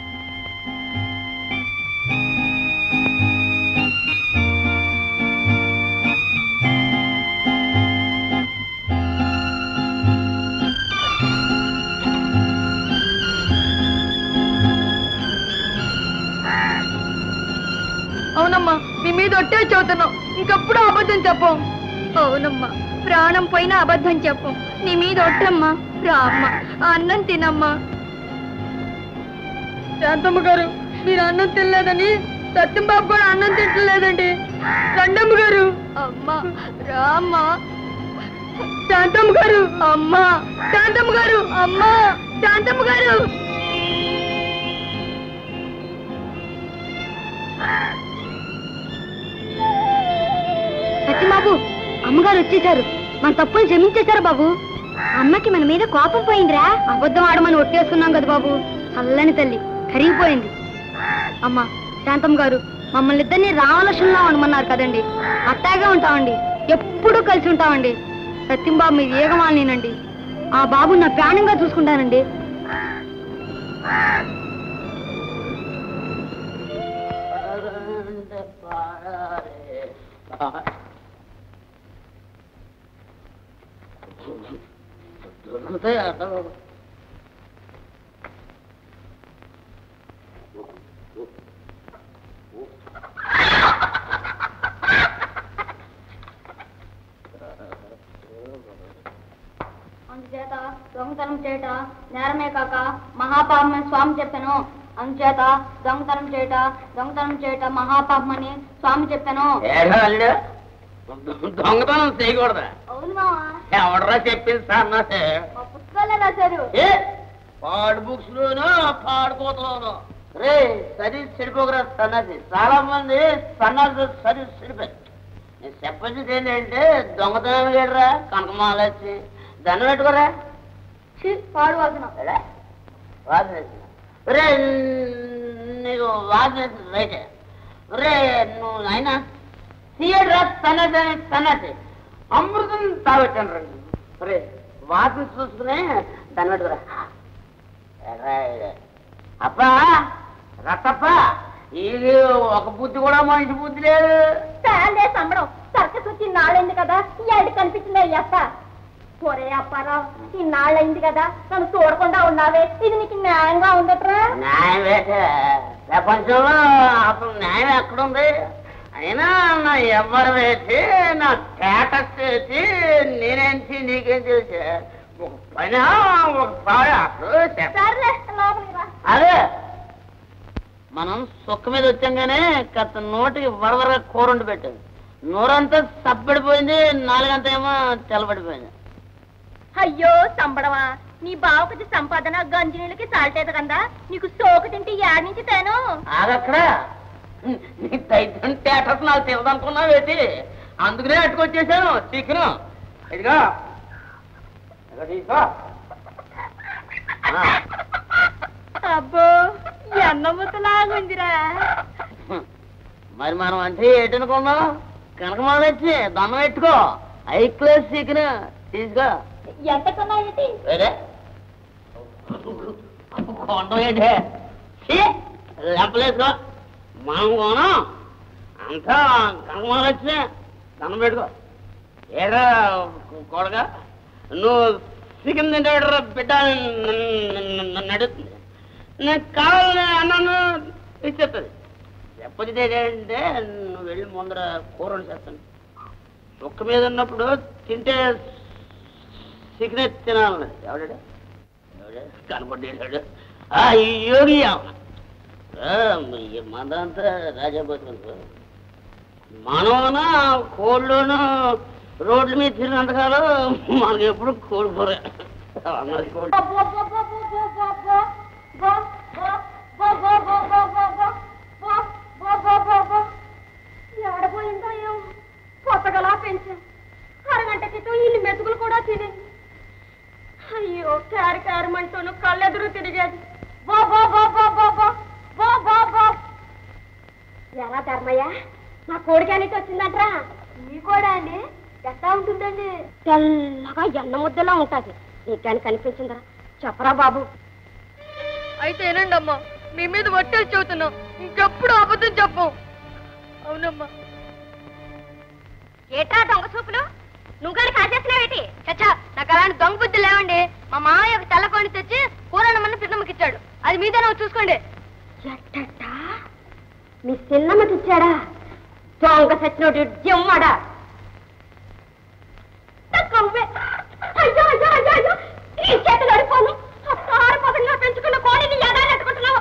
అవునమ్మా, మీ మీద ఒట్టే చదువుతున్నాం. ఇంకెప్పుడు అబద్ధం చెప్పం. అవునమ్మా, ప్రాణం పోయినా అబద్ధం చెప్పం. నీ మీద ఒట్టమ్మా. రా అమ్మ, ఆ అన్నం తినమ్మా. శాంతమ్మ గారు, మీరు అన్నం తినలేదని సత్యం బాబు కూడా అన్నం తింటలేదండి. రండమ్మ గారు. అమ్మా రామ్మా. శాంతమ్మ గారు, అమ్మా. శాంతమ్మ గారు, అమ్మా. శాంతమ్మ గారు. సత్యబాబు, అమ్మగారు వచ్చేసారు. మన తప్పులు క్షమించేశారు బాబు. అమ్మకి మన మీద కోపం పోయిందిరా. అబద్ధం ఆడమని ఒట్టేసుకున్నాం కదా బాబు. చల్లని తల్లి కరిగిపోయింది. అమ్మా, శాంతమ్మ గారు మమ్మల్ని ఇద్దరిని రామలక్ష్మణులా ఉండమన్నారు కదండి. అట్టాగే ఉంటామండి, ఎప్పుడూ కలిసి ఉంటామండి. సత్యం బాబు మీరు ఏగమాలనేనండి. ఆ బాబు నా ప్రాణంగా చూసుకుంటానండి. అందుచేత దొంగతనం చేయట నేరమే కాక మహాపాపమని స్వామి చెప్పాను. అందుచేత దొంగతనం చేయట మహాపాపమని స్వామి చెప్పాను. దొంగతనం చేయకూడదా? అవును మావా, ఎవడరా చెప్పింది సన్నాసే? మా పుస్తకాలే రాశారు. పాడు బుక్స్ లోనో పాడుకోతలోనో. రే చదివి చెడిపోకరా సన్నాసి. చాలా మంది సన్నాసి చదివి చెడిపోయి. నేను చెప్పేది ఏంటంటే దొంగతనం గడరా కనకమాలచ్చి దండం పెట్టుకోరా. పాడు వాసన. వాసన రే, నీకు వాసన రైతే రే. నువ్వు అయినా తీయడ్రా సన్నాసి. అమృతం తాగొచ్చాను రండి. రే వాసన చూసుకునే దండం పెట్టుకోరా. అప్ప రత్తప్ప ఇది ఒక బుద్ధి కూడా మనిషి బుద్ధి లేదు. చాలే సంబడం, సర్కస్ వచ్చి నాళ్ళైంది కదా, ఈ ఆడి కనిపించింది అయ్యప్ప. ఒరే అప్పారావు, ఈ నాళ్ళైంది కదా, నన్ను చూడకుండా ఉన్నావే, ఇది నీకు న్యాయంగా ఉండట్రా? న్యాయం వేసే ప్రపంచంలో అసలు న్యాయం ఎక్కడుంది? అయినా నా ఎవరు వేసి నా స్టేటస్ వేసి నేనేంటి నీకేం తెలిసే? ఒక పని ఒక పాడు సర్లే, లోపలికి రా. అదే మనం సుక్క మీద వచ్చాం కానీ కాస్త నోటికి వరవరగా కూర వండి పెట్టాం. నోరంతా సబ్బడిపోయింది, నాలుగంతా ఏమో తెల్లబడిపోయింది. అయ్యో సంబడమా, నీ బావకి సంపాదన గంజినీళ్ళకి సాల్టేది కదా, నీకు సోకు తింటే యాడ్ నుంచి తేను. ఆగక్కడ నీ దైత్యం థియేటర్స్ నాకు తెలియదనుకున్నావు ఏంటి? అందుకనే అట్టుకొచ్చేసాను చికెను. ఇదిగో తీసుకో. అబ్బో, ఎన్న ముద్దలాగుందిరా. మరి మనం అంటే ఏంటనుకున్నావు? కనకమాల వచ్చి దమ్మ పెట్టుకో, హై క్లాస్ చికెన్ తీసుకో. ఎంత కొన్నాయి? కొండ ఏంటే లెంపలేసుకో. మనం కోను అంతా కనకమాల వచ్చి దమ్మ పెట్టుకో. ఏడా కొడగా నువ్వు చికెన్ తింటాడు బిడ్డ నడుస్తుంది. నాకు కావాలని అన్నాను ఇచ్చేస్తుంది. చెప్పది ఏంటంటే నువ్వు వెళ్ళి ముందర కూరలు చేస్తాను. ఒక్క మీద ఉన్నప్పుడు తింటే చికెన్ తినాలి. ఎవడాడు ఎవడే కనపడ్డాడు? ఈ యోగి మందంతా రాజా బతుకు. మనమునా కోళ్ళను రోడ్ల మీద తిరిగినంతకాలం మనకి ఎప్పుడు కోడి కూర అన్నది. కోడి ఎడపోయిందో ఏం కొత్తగలా పెంచాం. అరగంట క్రితం ఇన్ని మెతుకులు కూడా తినేది. అయ్యో, క్యారమంటూను కళ్ళెదురు తిరిగేది. ఎలా ధర్మయ్య, నా కోడికి అనేది వచ్చిందంట్రా? మీ కూడా అండి? ఎట్లా ఉంటుందండి? తెల్లగా ఎన్న ముద్దలా ఉంటుంది. నీకు కానీ కనిపించిందా? చెప్పరా బాబు. అయితే ఏనండి అమ్మా, మీ మీద ఒట్టేసి చెబుతున్నాం, ఇంకెప్పుడు అబద్ధం చెప్పం. అవునమ్మా. ఏటా దొంగ చూపులు? నువ్వు కానీ కాసేసినావేటి? చచ్చా, నాకు అలాంటి దొంగ బుద్ధులు లేవండి. మా మామయ్య ఒక తెల్ల కోడిని తెచ్చి కూరనమ్మని పిన్నమ్మకి ఇచ్చాడు. అది మీదే నువ్వు చూసుకోండి. ఎట్టా మీ చిన్నమ్మకి ఇచ్చాడా? దొంగ సచ్చినోటి జమ్మాడా? అయ్యో అయ్యో అయ్యో అయ్యో, ఈ చేతులు అడిపోను. ఆరిపోకుండా పెంచుకున్న కోడిని ఎలా నెట్టుకుంటున్నావు?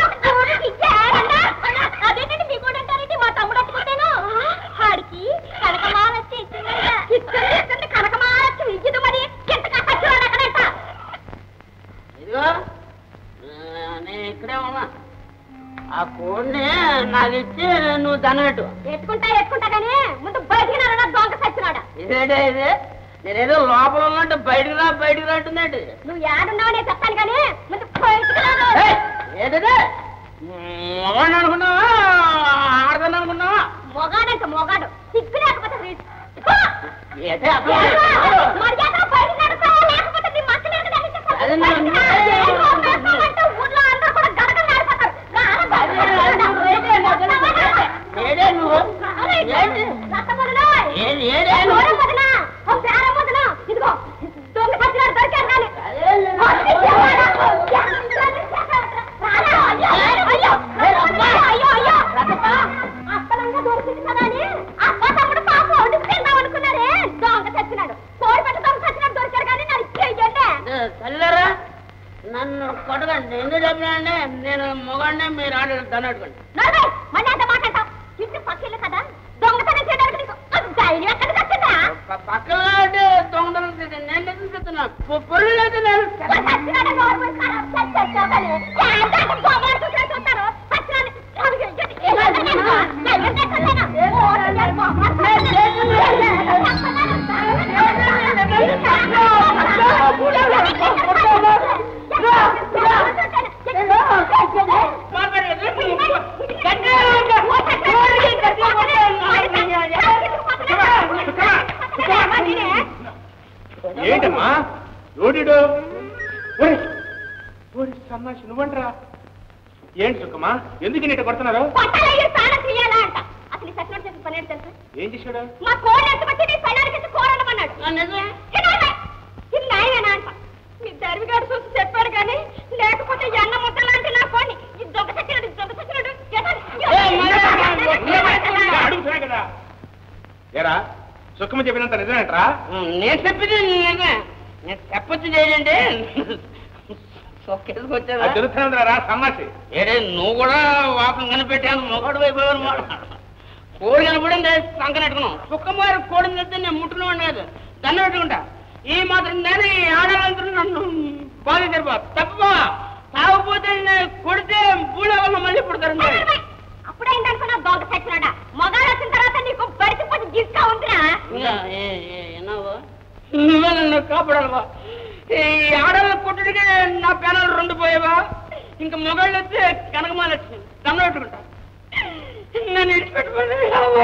అదేంటండి మీ కూడా అంటారేంటి? మా తమ్ముడు అట్టుకుంటాను. ఆడికి కనకమాల వచ్చి ఇచ్చింది. కనకమాల వచ్చి ఇయ్యదు మరి కింద అక్కడంట. ఇదిగో నేను ఇక్కడే ఉన్నా. ఆ కోడిని నాకు ఇచ్చి నువ్వు దన్నట్టు. ఎట్టుకుంటా కానీ ముందు బయటికి నా దొంగ సచ్చినాడా? ఇదేంటే ఇది? నేనేదో లోపల ఉన్నట్టు బయటికి రా అంటుందండి. నువ్వు ఏడున్నావు నేను చెప్తాను కానీ ముందు బయటికి రా. ఏంటది? మొగాడు అనుకున్నావా ఆడదాన్ని అనుకున్నావా? మొగాడంట మొగాడు, సిగ్గు లేకపోతే ఊర్లో అందరూ కూడా గడగలు నాడిపోతారు. ఇదిగో దొంగ సచ్చినాడు దొరికారు కానీ అప్పలంగా దొరికింది కదా అని అప్ప తమ్ముడు పాప వండుకుందాం అనుకున్నారే. దొంగ సచ్చినాడు, కోడి పెట్ట దొంగ సచ్చినాడు దొరికారు కానీ నన్ను చల్లరా నన్ను కొట్టకండి. ఎందుకు చెప్పినా నేను మొగాడినే మీరు ఆడ దన్నట్టుకోండి. మళ్ళీ అంత మాట్లాడతాం. ఇంటి పక్కిల్లు కదా, దొంగతనం చేయడానికి ధైర్యం ఎక్కడ వచ్చిందా? పక్కన దొంగతనం నేను చెప్తున్నా. పొరులు అయితే నేను ఏంటమ్మా? ఓడిడు సన్నాసి నువ్వంటరా? ఏంటి సుఖమా ఎందుకు నీట కొడుతున్నారు అసలు ఈ సచ్చినోడు చేసిన పని ఏంటి తెలుసా? ఏం చేశాడు మా కోడి ఎత్తుకొచ్చి నీ పెళ్ళానికి కోరడమన్నాడు. ఇది న్యాయమేనా అంట. మీ దర్వి గారు చూసి చెప్పాడు కానీ లేకపోతే ఎన్న ముద్ద లాంటి నా కోడిని ఈ దొంగ చచ్చినాడు అడుగుతున్నా కదా ఏరా సుఖమ చెప్పినంత నిజమేంట్రా? నేను చెప్పింది నేను చెప్పొచ్చింది ఏంటంటే సొక్కేసుకొచ్చా తెలుస్తున్నారా సన్నాసి? ఏడే నువ్వు కూడా వాపం కనిపెట్టాను మొగడు అయిపోయావు. కోడి కనపడింది సంక నెట్టుకున్నాం. సుక్కమారు కోడిని తెస్తే నేను ముట్టుకునేవాడిని కాదు, దండ పెట్టుకుంటా. ఈ మాత్రం నేను ఆడాలందరూ నన్ను బాగా తెరిపా తప్ప తాగపోతే కొడితే బూళ్ళ వల్ల మళ్ళీ పుడతారు. అప్పుడేంటనుకున్నా దొంగ చచ్చినాడా? మొగాడు వచ్చిన తర్వాత నీకు బడిచిపోతే గిస్కా ఉందిరా. నువ్వే నన్ను కాపాడాలవా? ఈ ఆడవాళ్ళ కొట్టుడికి నా పేనాలు 2 పోయేవా? ఇంకా మొగాళ్ళు వస్తే కనకమాల వచ్చింది దండ పెట్టుకుంటా. నన్ను ఇడిచిపెట్టుకోండి.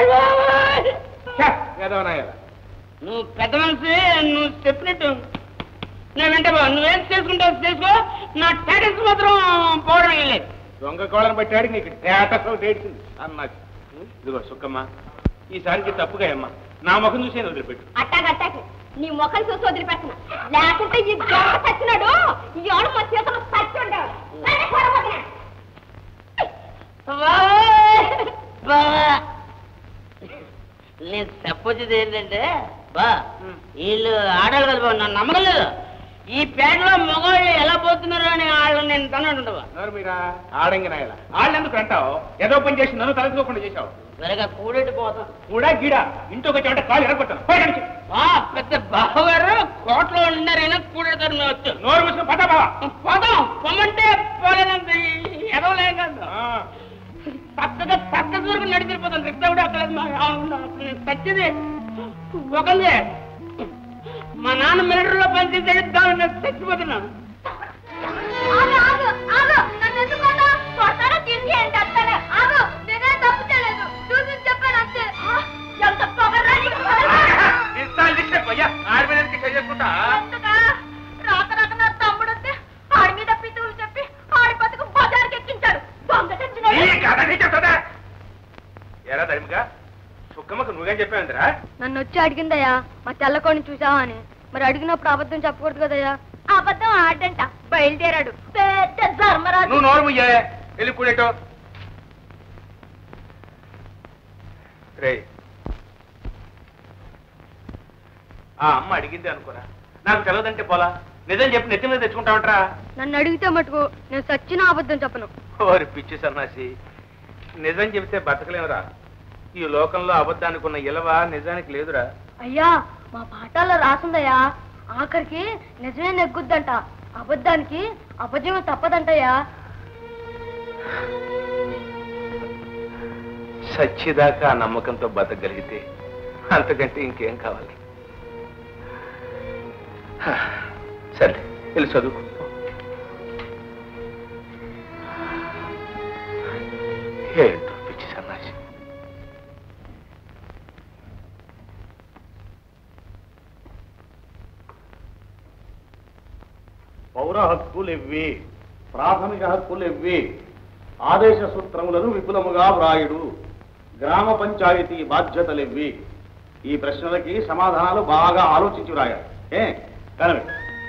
నువ్వు పెద్ద మనిషి, నువ్వు చెప్పినట్టు నేను వెంట నువ్వేం చేసుకుంటావు చేసుకో, నా స్టేటస్ మాత్రం పోవడం వెళ్ళలేదు. దొంగ కోళ్ళని బట్టాడికి నీకు స్టేటస్ తేడిచింది అన్నది. ఇదిగో సుక్కమ్మ, ఈసారికి తప్పుగా అమ్మా నా ముఖం చూసి వదిలిపెట్టు. అట్టాగట్టాకి నీ ముఖం చూసి వదిలిపెట్టను, లేకుంటే ఈ దొంగ చచ్చినాడు ఈ ఆడు మా చేతులు చచ్చి ఉండేవాడు. నేను చెప్పొచ్చేది ఏంటంటే బా వీళ్ళు ఆడాలి కదా బా, నన్ను నమ్మకలేదు. ఈ పేటలో మగవాళ్ళు ఎలా పోతున్నారు అని వాళ్ళు నేను తనంటుండవా? మీరా ఆడంగి నాయల వాళ్ళు ఎందుకు అంటావు? ఏదో పని చేసి నన్ను తలచుకోకుండా చేశావు. సరిగా కూడెట్టి పోతాం కూడా గీడా ఇంటికి చోట కాలు ఎరగొట్టాను. పెద్ద బావగారు కోట్లో ఉన్నారైనా కూడెడతారు. మేము వచ్చు నోరు మూసుకుని పదా బావా పోతాం. పొమ్మంటే పోలేదంత ఎదవలేం కాదు. పక్కన వరకు నడిచిపోతాను. రిక్త కూడా అక్కడ తచ్చింది ఒకదే. మా నాన్న మిలిటరీలో పనిచేసేది దాని చచ్చిపోతున్నాను. రాక రాక నా తమ్ముడు వస్తే ఆడి మీద పితులు చెప్పి ఆడి బతుకు బజార్కి ఎక్కించాడు. దొంగ చచ్చినాడు. ఎరా ధర్మిగా సుక్కమ్మకు నువ్వేం చెప్పావుందిరా? నన్ను వచ్చి అడిగిందయ్యా మా తెల్లకోడిని చూసావా అని. మరి అడిగినప్పుడు అబద్ధం చెప్పకూడదు కదయ్యా. అబద్ధం ఆడంట బయలుదేరాడు పెద్ద ధర్మరాజు. నువ్వు నోరు ముయ్యే వెళ్ళి కూడేటో రే. ఆ అమ్మ అడిగింది అనుకోరా, నాకు తెలవదంటే పోలా. నిజం చెప్పి నెత్తి మీద తెచ్చుకుంటావంటరా? నన్ను అడిగితే మటుకు నేను సచ్చిన అబద్ధం చెప్పను. ఓరి పిచ్చి సన్నాసి, నిజం చెబితే బతకలేనురా. ఈ లోకంలో అబద్ధానికి ఉన్న ఇలవ నిజానికి లేదురా. అయ్యా మా పాఠాల్లో రాసిందయ్యా, ఆఖరికి నిజమే నెగ్గుద్దంట, అబద్ధానికి అబద్ధమే తప్పదంటయ్యా. సచ్చిదాకా ఆ నమ్మకంతో బతకగలిగితే అంతకంటే ఇంకేం కావాలి? సరే వెళ్ళి చదువుకో. ఏంటో పిచ్చి సన్నాసి. పౌర హక్కులెవ్వి, ప్రాథమిక హక్కులెవ్వి, ఆదేశ సూత్రములను విపులముగా వ్రాయుడు, గ్రామ పంచాయతీ బాధ్యతలెవ్వి. ఈ ప్రశ్నలకి సమాధానాలు బాగా ఆలోచించి వ్రాయాలి. కనవి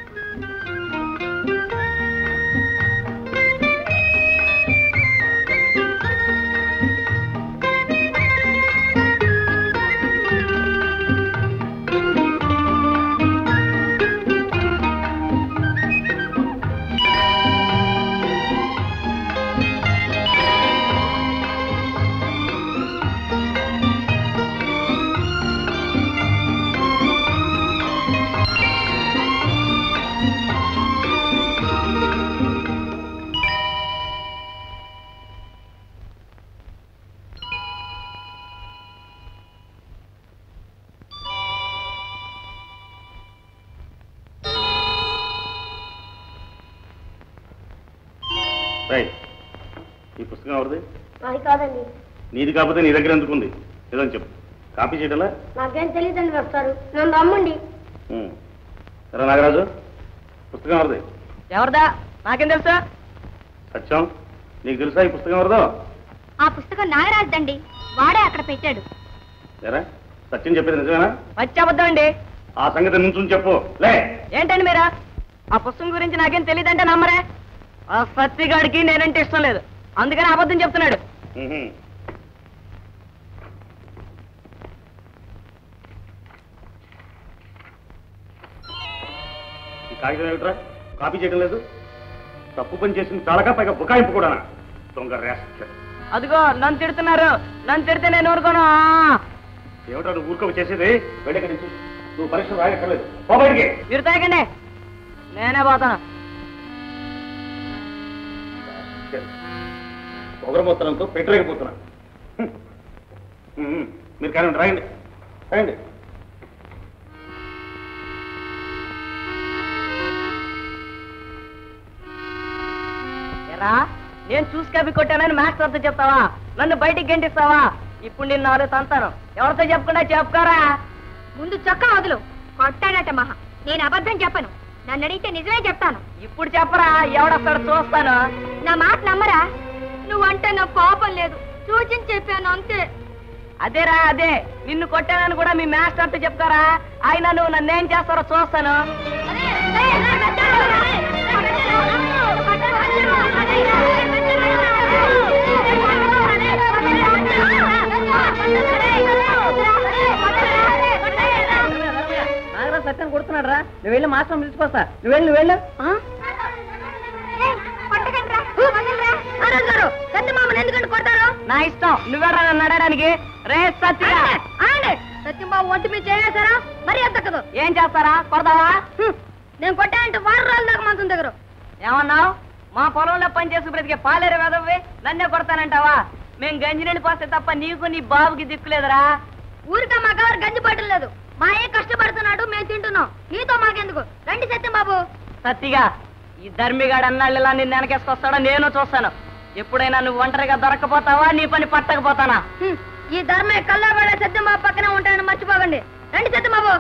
ఈ పుస్తకం ఎవరిది? అది కాదండి. నీది కాకపోతే నీ దగ్గర ఎందుకుంది? ఏదని చెప్పు. కాపీ చేయటలా? నాకేం తెలియదండి వస్తారు. నన్ను రమ్మండి. సరే నాగరాజు, పుస్తకం ఎవరిది? ఎవరిదా నాకేం తెలుసా? సత్యం నీకు తెలుసా ఈ పుస్తకం ఎవరిదో? ఆ పుస్తకం నాగరాజుదండి, వాడే అక్కడ పెట్టాడు. లేరా సత్యం చెప్పేది నిజమేనా? వచ్చాబద్దాం అండి. ఆ సంగతి నుంచుని చెప్పు. లే ఏంటండి మీరా? ఆ పుస్తకం గురించి నాకేం తెలియదంటే నమ్మరే? ఆ సత్తిగాడికి నేనంటే ఇష్టం లేదు, అందుకని అబద్ధం చెప్తున్నాడు. ఈ కాగితం ఏమిట్రా? కాపీ చేయడం లేదు. తప్పు పని చేసింది చాలక పైగా బుకాయింపు కూడా. దొంగ రేస్. అదిగో నన్ను తిడుతున్నారు, నన్ను తిడితే నేను ఊరుకోను. ఏమిటో నువ్వు ఊరుకోవి చేసేది? వెళ్ళి నుంచి నువ్వు పరీక్ష రాయక్కర్లేదు. పో బయటికి. మీరు తాగండి, నేనే పోతాను. పొగరబోత్తనంతో పెట్టలేకపోతున్నా. మీరు కానీ రాయండి రాయండి. ఎరా నేను చూసి కవి కొట్టానని మాస్టర్తో చెప్తావా? నన్ను బయటికి గంటిస్తావా? ఇప్పుడు నేను 4 సంతానం ఎవరితో చెప్పకుండా చెప్పుకోరా. ముందు చొక్కా వదులు. కొట్టాడట మహా. నేను అబద్ధం చెప్పను, నన్ను అడిగితే నిజమే చెప్తాను. ఇప్పుడు చెప్పరా, ఎవడొస్తాడు చూస్తాను. నా మాట నమ్మరా? నువ్వంటే నాకు కోపం లేదు, సూచన చెప్పాను అంతే. అదేరా అదే, నిన్ను కొట్టానని కూడా మీ మాస్టర్తో చెప్తారా? ఆయన నువ్వు నన్నేం చేస్తారో చూస్తాను. నాగరాజు సత్యం కొడుతున్నాడు రా. నువ్వు వెళ్ళి మాస్టర్ పిలిచిపోస్తా. నువ్వు వెళ్ళు. నా ఇష్టం, నువ్వెరా నన్ను అడగడానికి. రే సత్య, సత్యంబాబు ఒంటి మీద చేసారా? మరి ఎత్తకదు. ఏం చేస్తారా? కొడతావా? నేను కొట్టానంటే 4 రోజుల దాకా మంచం దగ్గర. ఏమన్నావు? మా పొలంలో పనిచేసి బ్రతికే పాలేరు వెదవ్వి నన్నే కొడతానంటావా? మేం గంజి నీళ్ళు పోస్తే తప్ప నీకు నీ బాబుకి దిక్కులేదురా. ఊరికా మా గారు గంజి పట్టలేదు. మా ఏ కష్టపడుతున్నాడు, మేము తింటున్నాం. నీతో మాకెందుకు? రండి సత్యం బాబు. సత్తిగా ఈ ధర్మిగాడు అన్నాళ్ళు ఇలా నిన్ను వెనకేసుకొస్తాడో నేను చూస్తాను. ఎప్పుడైనా నువ్వు ఒంటరిగా దొరకపోతావా, నీ పని పట్టకపోతానా? ఈ ధర్మే కల్లాబడే సత్యం బాబు పక్కనే ఉంటానని మర్చిపోకండి. రండి సత్యం బాబు.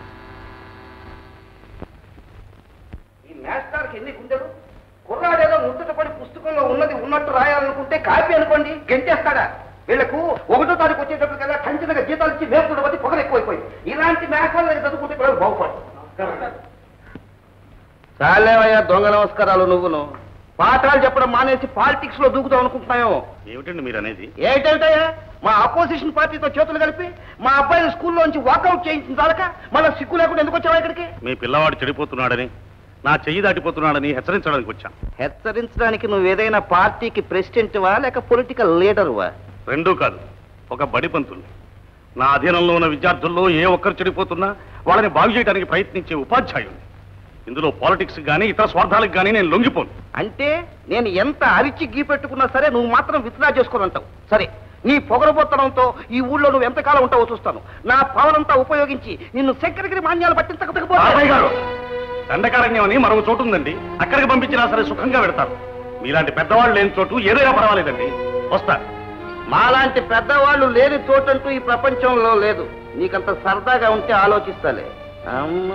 ఈ మాస్టర్కి ఎన్ని గుండెలు? కుర్రాడేదో ముచ్చట పడి పుస్తకంలో ఉన్నది ఉన్నట్టు రాయాలనుకుంటే కాపీ అనుకోండి గెంటేస్తాడా? వీళ్లకు 1వ తారీఖు వచ్చేటప్పటికల్లా ఖచ్చితంగా జీతాలు ఇచ్చి మేపుతున్న బట్టి పొగలు ఎక్కువైపోయింది. ఇలాంటి మేఘాలు చదువుకుంటే పిల్లలు బాగుపడతారు. చాలేవయ్యా దొంగ నమస్కారాలు. నువ్వును పాఠాలు చెప్పడం మానేసి పాలిటిక్స్ లో దూకుతావు అనుకుంటున్నాయో? ఏమిటండి మీరు అనేది? ఏంటంటయ్యా, మా అపోజిషన్ పార్టీతో చేతులు కలిపి మా అబ్బాయిని స్కూల్లోంచి వాకౌట్ చేయించిన చాలక మళ్ళీ సిగ్గు లేకుండా ఎందుకు వచ్చావా ఇక్కడికి? మీ పిల్లవాడు చెడిపోతున్నాడని, నా చెయ్యి దాటిపోతున్నాడని హెచ్చరించడానికి వచ్చాను. హెచ్చరించడానికి నువ్వు ఏదైనా పార్టీకి ప్రెసిడెంట్వా లేక పొలిటికల్ లీడర్వా? రెండూ కాదు, ఒక బడి పంతుల్ని. నా అధీనంలో ఉన్న విద్యార్థుల్లో ఏ ఒక్కరు చెడిపోతున్నా వాళ్ళని బాగు చేయడానికి ప్రయత్నించే ఉపాధ్యాయుని. ఇందులో పాలిటిక్స్ కానీ ఇతర స్వార్థాలకు కానీ నేను లొంగిపోను. అంటే నేను ఎంత అరిచి గీ పెట్టుకున్నా సరే నువ్వు మాత్రం విత్డ్రా చేసుకోనంటావు. సరే, నీ పొగరబోత్తడంతో ఈ ఊళ్ళో నువ్వు ఎంతకాలం ఉంటావో చూస్తాను. నా పవనంతా ఉపయోగించి నిన్ను శంకరగిరి మాన్యాలు పట్టించకపోతే దండకారణ్యం అని మరొక చోటు ఉందండి, అక్కడికి పంపించినా సరే సుఖంగా పెడతారు. మీలాంటి పెద్దవాళ్ళు లేని చోటు ఏదైనా పర్వాలేదండి, వస్తా. మాలాంటి పెద్దవాళ్ళు లేని చోటంటూ ఈ ప్రపంచంలో లేదు. నీకంత సరదాగా ఉంటే ఆలోచిస్తాలే. అమ్మా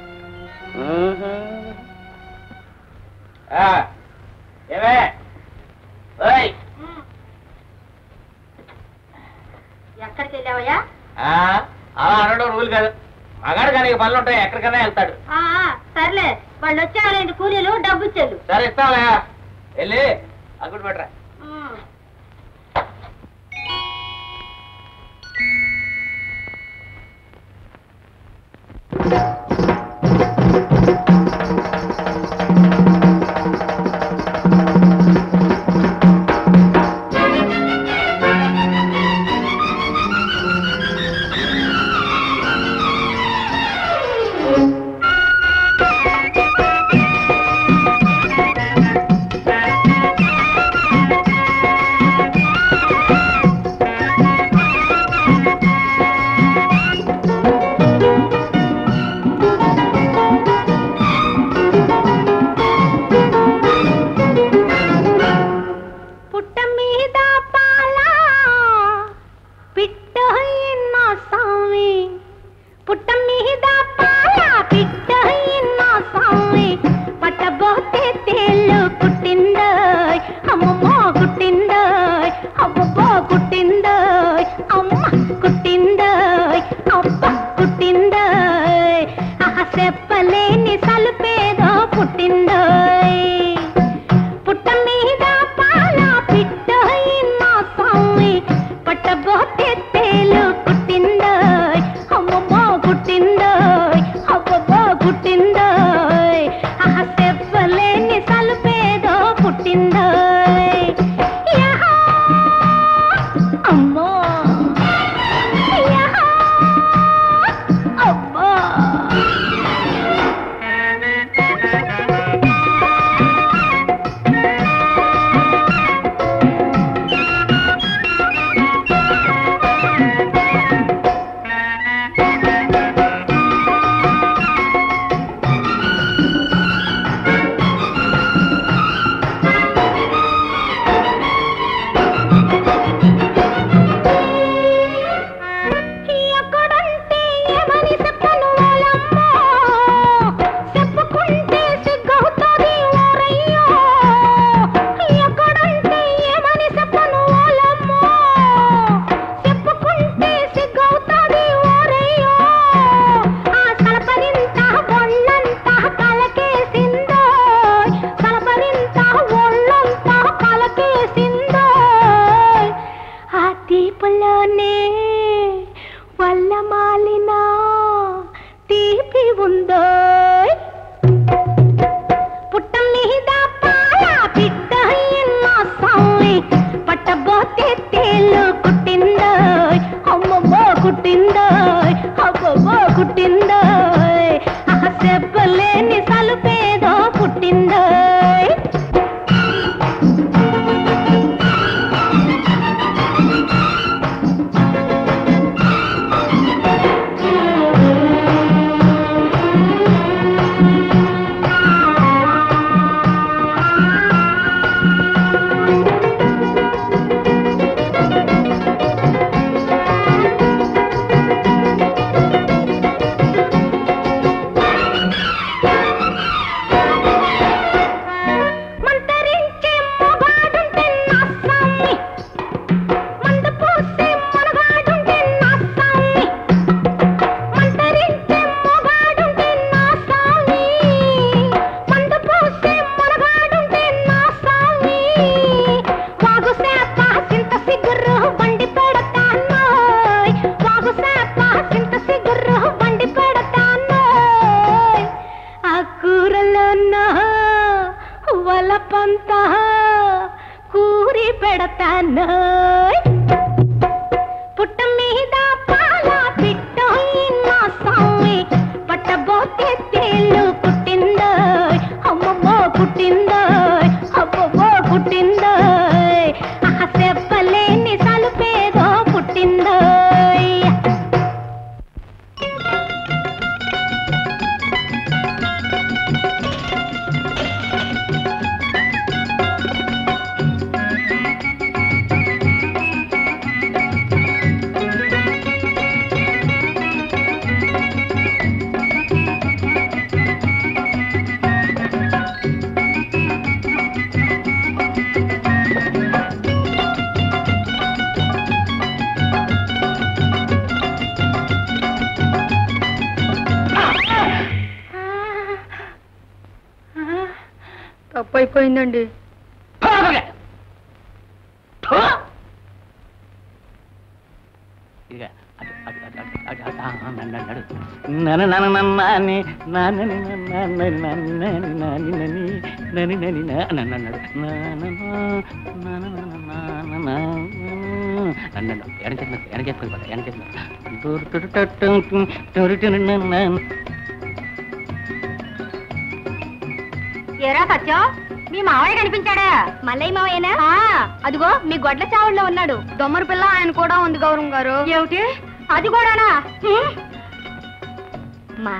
ఎక్కడికి వెళ్ళావయ్యా? అలా అనడం రూల్ కాదు. మగాడు కానీ పనులు ఉంటాయి, ఎక్కడికైనా వెళ్తాడు. సర్లే, వాళ్ళు వచ్చారండి కూలీలు, డబ్బు ఇచ్చేది. సరే ఇస్తావా? వెళ్ళి అగ్గుడు పెట్టరా. పుట్టిందోయ్ అబ్బబ్బో పుట్టిందోయ్ చెప్పలేని సలుపేదో పుట్టిందోయ్ యహా అమ్మో యహా అబ్బో చెప్పలేని సలుపేదో పుట్టిందోయ్ వలపంతా కూరి పెడతానోయ్ పుట్ట మీద పాల పిట్టోయి నా సామి పట్టబోతే తేలు పుట్టిందోయ్ అమ్మమ్మో పుట్టిందోయ్ అబ్బబ్బో పుట్టిందోయ్ చెప్పలేని సలుపేదో పుట్టిందోయ్ తప్పైపోయిందండి. ఏరా సత్యం, మీ మావయ్య కనిపించాడా? మల్లయ్య మావయ్యనా? అదిగో మీ గొడ్ల చావుల్లో ఉన్నాడు. దొమ్మరి పిల్ల ఆయన కూడా ఉంది గౌరవం గారు. ఏమిటి అది కూడానా? మా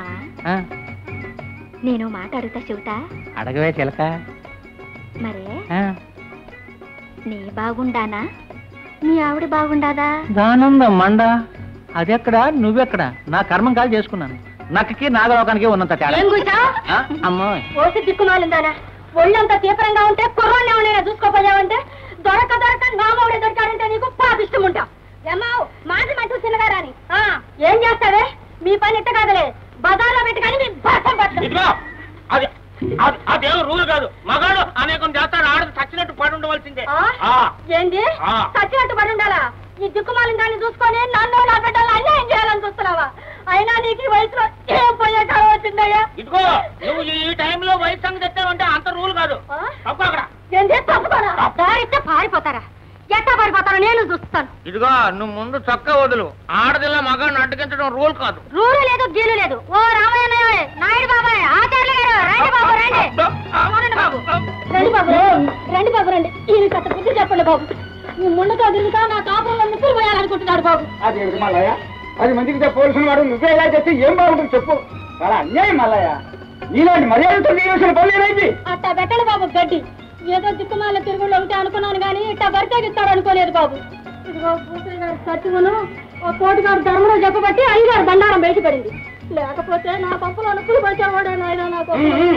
నేను మాట అడుగుతా చెబుతా. అడగవే చిలక. మరే నీ బాగుండానా, మీ ఆవిడ బాగుండాదా? దానందం మండ. అదెక్కడా నువ్వెక్కడా? నా కర్మం కాలు చేసుకున్నాను. నక్కకి నాగలోకానికి ఉన్నంత తేడా. అమ్మో ఓసి దిక్కుమాలిందానా? ఒళ్ళంతా తీవ్రంగా ఉంటే కుర్రాన్ని ఎవరైనా చూసుకోపోయావంటే దొరక నా మౌడే దొరికాడంటే నీకు పాపిష్టం ఉంటా. ఏమావు మాది మట్టు చిన్నగారాని ఏం చేస్తావే? మీ పని ఇట్ట కాదులే, బజార్లో పెట్టుకొని మీ బట్టం పట్టు. అదేం రూల్ కాదు. మగాడు అనేకం చేస్తాడు, ఆడది చచ్చినట్టు పడి ఉండవలసిందే. ఏంది చచ్చినట్టు పడి ఉండాలా? ఈ దిక్కుమాలిన దాన్ని చూసుకొని నన్ను నా బిడ్డలు అన్యాయం చేయాలని చూస్తున్నావా? అయినా నీ నీకు వయసులో ఏం పోయే కాలం వచ్చిందయ్యా? ఇదిగో నువ్వు ఈ టైంలో వయసు సంగతి తెచ్చావంటే అంత రూల్ కాదు. అక్కడ ఏం చేసి తప్పుతారా? దారిస్తే పారిపోతారా? ఎట్టా పారిపోతారో నేను చూస్తాను. ఇదిగో నువ్వు ముందు చక్క వదులు. ఆడదిల్ల మగాన్ని అడ్డగించడం రూల్ కాదు. రూలు లేదు గీలు లేదు. ఓ రామయ్య నాయుడు బాబాయ్ ఆచార్యులు గారు రండి బాబు రండి. రండి బాబు రండి బాబు రండి బాబు రండి. ఈయన కథ బుద్ధి చెప్పండి బాబు. ఈ ముందుతో తిరుగుతా నా కాపురంలో నిప్పులు పోయాలనుకుంటున్నాడు బాబు. అదేమిటి మల్లయ్య, 10 మందికి చెప్పవలసిన వాడు నువ్వే ఇలా చేస్తే ఏం బాగుంటుంది చెప్పు. చాలా అన్యాయం మల్లయ్య. నీలాంటి మర్యాదతో నీసిన పనులు అట్టా పెట్టండి బాబు గడ్డి. ఏదో దిక్కుమాల తిరుగుళ్ళు ఒకటి అనుకున్నాను కానీ ఇట్టా బరితేగిస్తాడు అనుకోలేదు బాబు. ఇదిగో పూసరి గారు సత్యమును ఓ కోటి గారు ధర్మలో చెప్పబట్టి అయ్యగారు బండారం బయటపడింది. లేకపోతే నా పంపలో నొప్పులు పడిచేవాడే నాయన నాకు.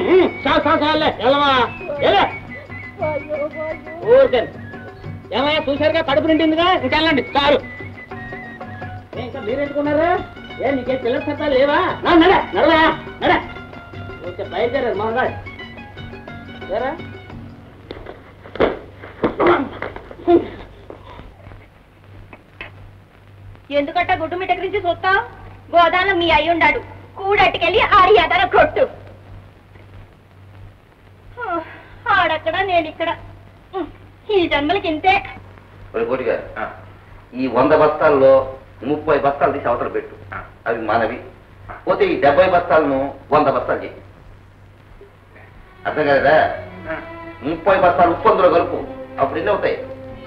ఏమయ్యా చూశారుగా కడుపు నిండిందిగా ఇంకెళ్ళండి చాలు. ఇంకా మీరెందుకున్నారా? ఏ నీకేం పిల్లల సత్తా లేవా? నడ బయలుదేరారు మోహన్ ఏరా ఎందుకట్ట గుడ్డు మిట్ట గురించి చూస్తావు? గోదాలో మీ అయ్యి ఉన్నాడు. కూడట్టుకెళ్ళి ఆడి ఎదర కొట్టు. ఆడక్కడ నేను ఇక్కడ. ఈ జన్మలకి ఇంతే. ఈ 100 బస్తాల్లో 30 బస్తాలు తీసి అవతల పెట్టు. అవి మనవి. పోతే ఈ 70 బస్తాలను 100 బస్తాలు చేయి. అర్థం కదా? 30 బస్తాలు ఉప్పు అందులో కలుపు. అప్పుడు ఎన్ని అవుతాయి?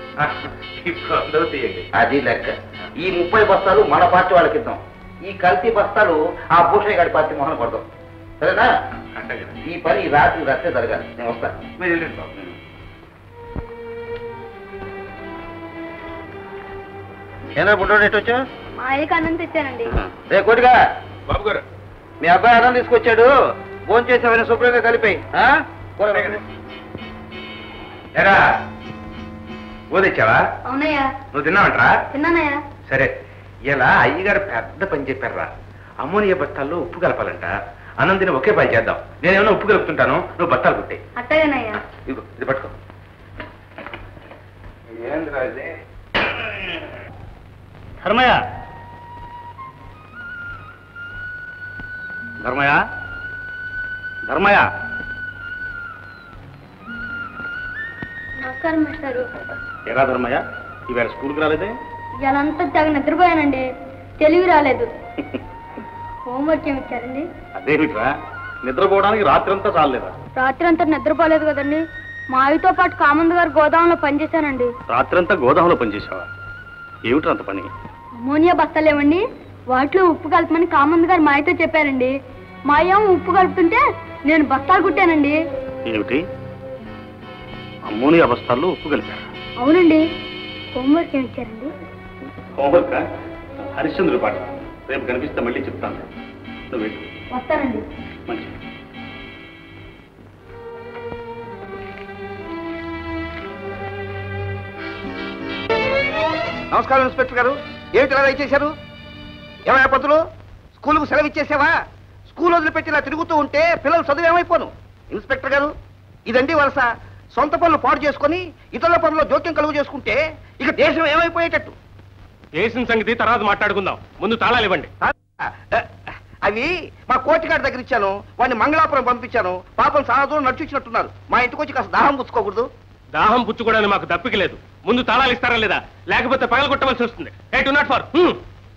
అది లెక్క. ఈ 30 బస్తాలు మన పార్టీ వాళ్ళకి ఇద్దాం. ఈ కల్తీ బస్తాలు ఆ భూషయ్య గారి పార్టీ మొహన పడదాం. సరేనా? ఈ పని రాత్రి రాత్రే జరగాలి. నేను వస్తాను. ఏనా బుడ్డోడు ఎటు వచ్చా? మా అయ్యకి అన్నం తెచ్చానండి. రే కోటిగా బాబు గారు, మీ అబ్బాయి అన్నం తీసుకొచ్చాడు. ఫోన్ చేసావని శుభ్రంగా కలిపాయి. ఎరా ఓదెచ్చావా? అవునయ్యా. నువ్వు తిన్నావంటరా? తిన్నానయ్యా. సరే, ఇలా అయ్యగారు పెద్ద పని చెప్పారా. అమ్మోనియా బస్తాల్లో ఉప్పు కలపాలంట. అన్నం తిని ఒకే పని చేద్దాం. నేనేమన్నా ఉప్పు కలుపుతుంటాను, నువ్వు బస్తాలు కుట్టాయి. అట్టగానయ్యా. ఇదిగో ఇది పట్టుకో. ఏంది రాజే? ధర్మయ్య, ధర్మయ్య, ధర్మయ్య. నమస్కారం మిస్టరు. ఎరా ధర్మయ్య, ఈవేళ స్కూల్కి రాలేదే? ఇవాళంతా తెగ నిద్రపోయానండి. తెలివి రాలేదు. హోంవర్క్ ఏమి ఇచ్చారండి? అదేమిట్రా, నిద్రపోవడానికి రాత్రి అంతా చాలేదా? రాత్రి అంతా నిద్రపోలేదు కదండి. మా అయ్యతో పాటు కామంద్ గారు గోదాంలో పనిచేశానండి. రాత్రంతా గోదాంలో పనిచేసావా? ఏమిట్రా అంత పని? అమోనియా బస్తాలేవండి, వాటిలో ఉప్పు కలపమని కామంద్ గారు మా అయ్యతో చెప్పారండి. మా అయ్య ఉప్పు కలుపుతుంటే నేను బస్తాలు కుట్టానండి. ఏమిటి, అమ్మోనియా బస్తాల్లో ఉప్పు కలిపారా? అవునండి. హోంవర్క్ ఏమి ఇచ్చారండి? హోంవర్క్ హరిశ్చంద్రుడి పాట. రేపు కనిపిస్తే మళ్ళీ చెప్తాను. నువ్వు వెళ్ళు. వస్తానండి. మంచిది. నమస్కారం ఇన్స్పెక్టర్ గారు. ఏమిటి ఇలా ఇచ్చేశారు? ఏమయ్యా పంతులు, స్కూల్కు సెలవు ఇచ్చేసావా? స్కూల్ వదిలిపెట్టి ఇలా తిరుగుతూ ఉంటే పిల్లలు చదువు ఏమైపోను? ఇన్స్పెక్టర్ గారు, ఇదండి వలస. సొంత పనులు పాడు చేసుకుని ఇతరుల పనుల్లో జోక్యం కలుగు చేసుకుంటే ఇక దేశం ఏమైపోయేటట్టు. చేసిన సంగతి తర్వాత మాట్లాడుకుందాం. ముందు తాళాలు ఇవ్వండి. అవి మా కోటిగారి దగ్గర ఇచ్చాను. వాడిని మంగళాపురం పంపించాను. పాపం చాలా దూరం నడిచిచ్చినట్టున్నారు. మా ఇంటికి వచ్చి కాస్త దాహం పుచ్చుకోకూడదు? దాహం పుచ్చుకోవడానికి మాకు దప్పిక లేదు. ముందు తాళాలు ఇస్తారా లేదా? లేకపోతే పగలగొట్టవలసి వస్తుంది. 804.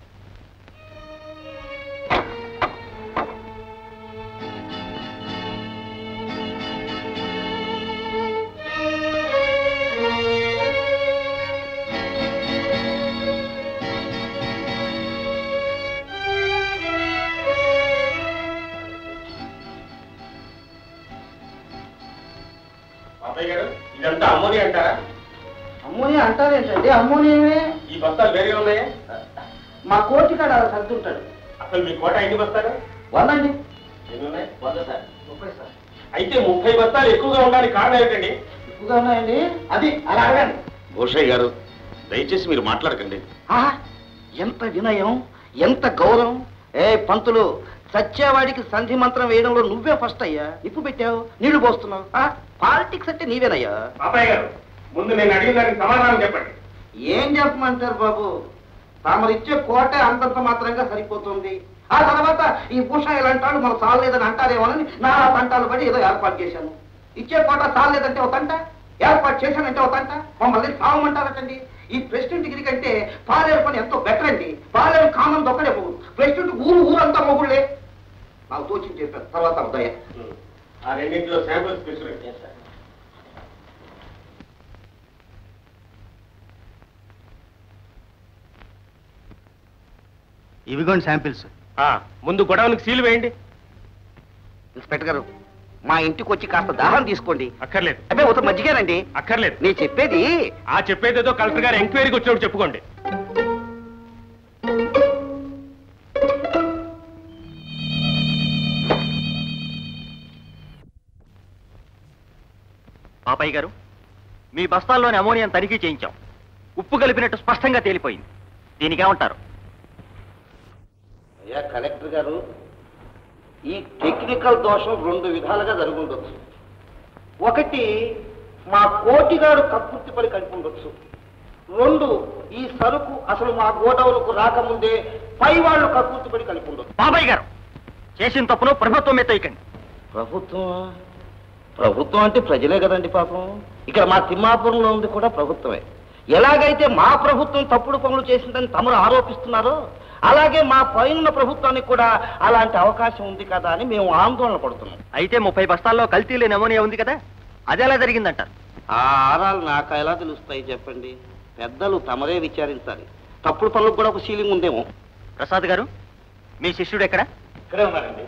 ఇదంతా అమ్మోనియా అంటారా? అమ్మోనియా అంటారేంటండి? అమ్మోనియమే. ఈ బస్తాలు వేరే ఉన్నాయా? మా కోటికాడ అలా సర్దుంటాడు. అసలు మీ కోట ఎన్ని బస్తాలు? 100 అండి. ఎన్ని ఉన్నాయి? 100 సార్. 30 సార్. అయితే 30 బస్తాలు ఎక్కువగా ఉండడానికి కారణం ఏంటండి? ఎక్కువగా ఉన్నాయండి. అది అలా అడగండి. భూషయ్య గారు, దయచేసి మీరు మాట్లాడకండి. ఎంత వినయం, ఎంత గౌరవం. ఏ పంతులు, సత్యవాడికి సంధి మంత్రం వేయడంలో నువ్వే ఫస్ట్ అయ్యా. ఇప్పు పెట్టావు, నీళ్లు పోస్తున్నావు. పాలిటిక్స్ అంటే నీవేనయ్యా. బాబాయ్ గారు, ముందు నేను అడిగిన దానికి సమాధానం చెప్పండి. ఏం చెప్పమంటారు బాబు? తామరిచ్చే కోటే అంతంత మాత్రంగా సరిపోతుంది. ఆ తర్వాత ఈ భూష ఇలాంటి వాళ్ళు మనం చాలేదని అంటారేమోనని నా తంటాలు పడి ఏదో ఏర్పాటు చేశాను. ఇచ్చే కోట చాలేదంటే ఒక తంట, ఏర్పాటు చేశానంటే ఒక తంట, మమ్మల్ని సావమంటారటండి. ఈ ప్రెసిడెంట్ డిగ్రీ కంటే పాలేరు పని ఎంతో బెటర్ అండి. పాలేరు కామన్ ఒక్కడే పోగుడు, ప్రెసిడెంట్ ఊరంతా మొగుళ్ళే. నాకు తోచింది చెప్పారు. తర్వాత ఉదయ ఆ రెండింటిలో శాంపిల్స్ తీసుకురండి. ఇవిగోండి శాంపిల్స్. ముందు గొడవలకు సీలు వేయండి. ఇన్స్పెక్టర్ గారు, మా ఇంటికి వచ్చి కాస్త దాహం తీసుకోండి. అక్కర్లేదు. అబ్బే ఒక మజ్జిగేనండి. అక్కర్లేదు. నేను చెప్పేది ఆ చెప్పేదేదో కలెక్టర్ గారు ఎంక్వైరీకి వచ్చినప్పుడు చెప్పుకోండి. పాపయ్య గారు, మీ బస్తాల్లోని అమోనియాను తనిఖీ చేయించాం. ఉప్పు కలిపినట్టు స్పష్టంగా తేలిపోయింది. దీనికేమంటారు? అయ్యా కలెక్టర్ గారు, ఈ టెక్నికల్ దోషం రెండు విధాలుగా జరుగుండొచ్చు. ఒకటి మా కోటిగాడు కక్కుర్తి పడి కడుపుండొచ్చు. రెండు ఈ సరుకు అసలు మా గోడౌన్కు రాకముందే పై వాళ్ళు కక్కుర్తి పడి కలుపుండొచ్చు. బాబాయ్ గారు, చేసిన తప్పును ప్రభుత్వం మీద తోయకండి. ప్రభుత్వం అంటే ప్రజలే కదండి పాపం. ఇక్కడ మా తిమ్మాపురంలో ఉంది కూడా ప్రభుత్వమే. ఎలాగైతే మా ప్రభుత్వం తప్పుడు పనులు చేసిందని తమరు ఆరోపిస్తున్నారో, అలాగే మా పైన ప్రభుత్వానికి కూడా అలాంటి అవకాశం ఉంది కదా అని మేము ఆందోళన పడుతున్నాం. అయితే 30 బస్తాల్లో కల్తీ లేని అమోనియా ఉంది కదా, అది ఎలా జరిగిందంటారు? ఆ ఆరాలు నాకు ఎలా తెలుస్తాయి చెప్పండి? పెద్దలు తమరే విచారించాలి. తప్పుడు పనులకు కూడా ఒక సీలింగ్ ఉందేమో. ప్రసాద్ గారు, మీ శిష్యుడు ఎక్కడ? ఇక్కడే ఉన్నారండి.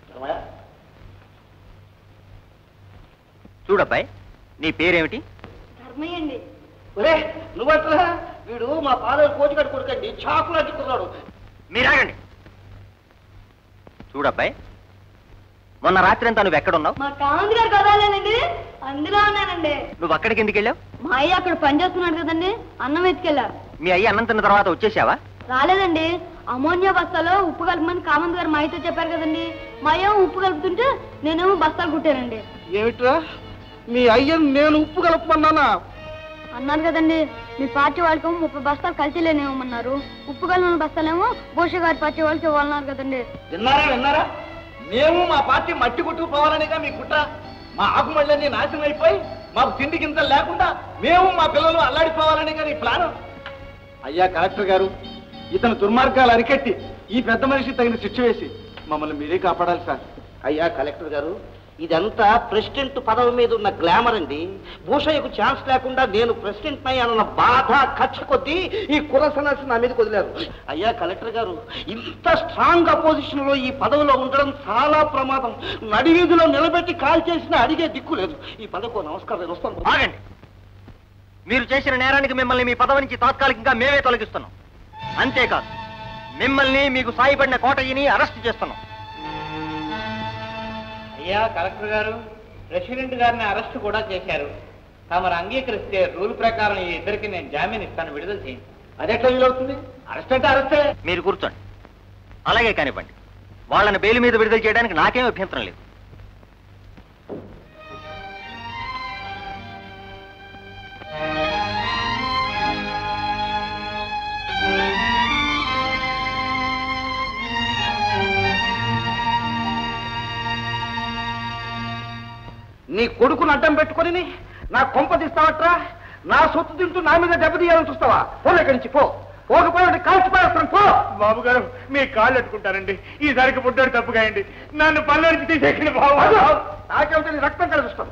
చూడబ్బాయి, నీ పేరేమిటి? ధర్మయ్య అండి. ఒరే నువ్వట్లా, వీడు మా పాలలు కోటిగడు కొడుకండి, చాకులు అడ్డుకున్నాడు. మీరాగండి. చూడబ్బాయి, మొన్న రాత్రి అంతా నువ్వు ఎక్కడున్నావు? మా కాంతి గారు కదాలేనండి, అందులో ఉన్నానండి. నువ్వు అక్కడికి ఎందుకు వెళ్ళావు? మా అయ్య అక్కడ పని చేస్తున్నాడు కదండి, అన్నం ఎత్తుకెళ్ళా. మీ అయ్యి అన్నం తిన్న తర్వాత వచ్చేసావా? రాలేదండి. అమోనియా బస్తాలో ఉప్పు కలపమని కామంత్ గారు మా అయ్యతో చెప్పారు కదండి. మా అయ్య ఉప్పు కలుపుతుంటే నేనేమో బస్తాలు కుట్టానండి. ఏమిట్రా, మీ అయ్యను నేను ఉప్పు కలపమన్నానా? అన్నారు కదండి, మీ పార్టీ వాళ్ళకేమో 30 బస్తాలు కల్తీ లేనివ్వమన్నారు, ఉప్పు కలిపిన బస్తాలేమో భూష గారి పార్టీ వాళ్ళకి ఇవ్వాలన్నారు కదండి. విన్నారా? మేము మా పార్టీ మట్టి కొట్టుకుపోవాలనిగా మీ కుట్ర. మా ఆకుమళ్ళని నాశనం అయిపోయి మాకు తిండి గింజలు లేకుండా మేము మా పిల్లలు అల్లాడిపోవాలనిగా నీ ప్లాన్. అయ్యా కలెక్టర్ గారు, ఇతను దుర్మార్గాలు అరికెట్టి ఈ పెద్ద మనిషి తగిన శిక్ష వేసి మమ్మల్ని మీరే కాపాడాలి సార్. అయ్యా కలెక్టర్ గారు, ఇదంతా ప్రెసిడెంట్ పదవి మీద ఉన్న గ్లామర్ అండి. భూషయ్యకు ఛాన్స్ లేకుండా నేను ప్రెసిడెంట్ అన్న బాధ కక్ష కొద్దీ ఈ కురసనసి నా మీదకి వదిలారు. అయ్యా కలెక్టర్ గారు, ఇంత స్ట్రాంగ్ అపోజిషన్ లో ఈ పదవిలో ఉండడం చాలా ప్రమాదం. నడివీధిలో నిలబెట్టి కాల్ చేసినా అడిగే దిక్కు లేదు. ఈ పదవికి నమస్కారం, నేను వస్తాను. ఆగండి. మీరు చేసిన నేరానికి మిమ్మల్ని మీ పదవి నుంచి తాత్కాలికంగా మేమే తొలగిస్తున్నాం. అంతేకాదు, మిమ్మల్ని మీకు సాయపడిన కోటయ్యని అరెస్ట్ చేస్తున్నాం. అయ్యా కలెక్టర్ గారు, ప్రెసిడెంట్ గారిని అరెస్ట్ కూడా చేశారు. తమరు అంగీకరిస్తే రూల్ ప్రకారం ఈ ఇద్దరికి నేను జామీన్ ఇస్తాను, విడుదల చేయండి. అదెట్లా వీలవుతుంది? అరెస్ట్ అంటే అరెస్టే. మీరు కూర్చోండి. అలాగే కానివ్వండి. వాళ్ళని బెయిల్ మీద విడుదల చేయడానికి నాకేం అభ్యంతరం లేదు. నీ కొడుకును అడ్డం పెట్టుకొని నా కొంప తీస్తావట్రా? నా సొత్తు తింటూ నా మీద దెబ్బతీయాలని చూస్తావా? పో ఇక్కడి నుంచి, పోకపోయాడు కాల్చిపోయేస్తాను. పో. బాబు గారు, మీ కాళ్ళు ఎట్టుకుంటారండి. ఈసారికి పుట్టాడు తప్పుగాయండి. నన్ను పల్లె నుంచి తీసేయండి బాబు. నాకేమిటి నీ రక్తం కలుస్తాను.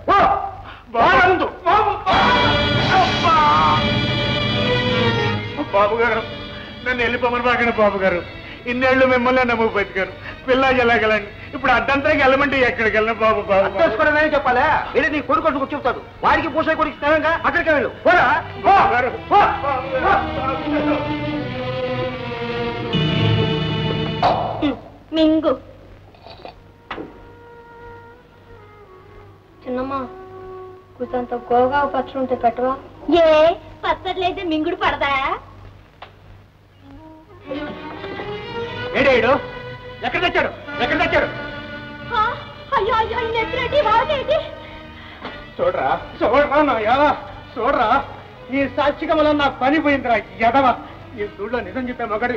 బాబు గారు, నన్ను వెళ్ళిపోమని బాగండి బాబు గారు. ఇన్నేళ్లు మిమ్మల్ని నమ్ముకు బతికారు. పిల్ల ఎలాగలండి. ఇప్పుడు అడ్డంతరికి వెళ్ళమంటే ఎక్కడికి వెళ్ళిన బాబు? తెలుసుకోవడం చెప్పాలా? ఇది నీ కొడుకు చెప్తాడు. వాడికి పూసే కొడుకు తెలంగా అక్కడికి వెళ్ళు. మింగు. చిన్నమ్మా, కూతంత గోగా పచ్చడి ఉంటే పెట్టవా? ఏ పచ్చట్లయితే మింగుడు పడదా? ఏడేడు ఎక్కడ తెచ్చాడు? అయ్యో అయ్యో, నెత్తిరెడ్డి వాడేది. చూడరా నాయా, చూడరా. ఈ సాక్షిగా వల్ల నా పని పోయిందిరా. ఎదవా, ఈ సూళ్ళో నిజం చెప్పే మగడి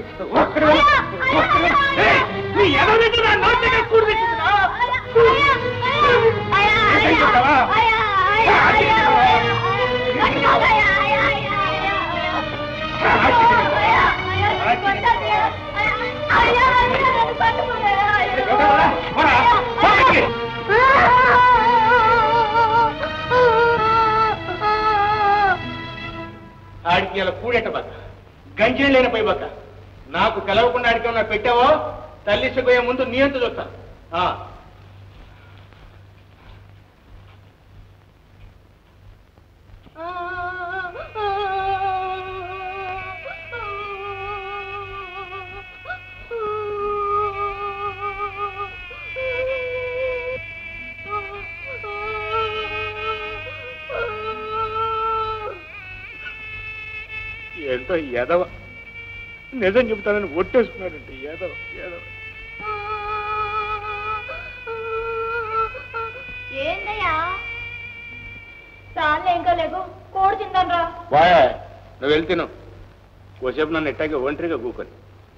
ఆడికి ఇలా కూడేట బక్క గంజం లేనిపోయి బక్క నాకు కలవకుండా ఆడికి ఉన్నా పెట్టావో తల్లిసిపోయే ముందు నీ అంత చూస్తా ఏంటో ఎదవ నిజం చెబుతానని ఒట్టేసుకున్నాడంటే ఎదవ ఎదవ ఏందయ్యా చాలే ఇంకా లేకు కోడి తిందనరా వాయ్ నువ్వు వెళ్తాను కోసేపు నన్ను ఎట్టాగే ఒంటరిగా కూకొని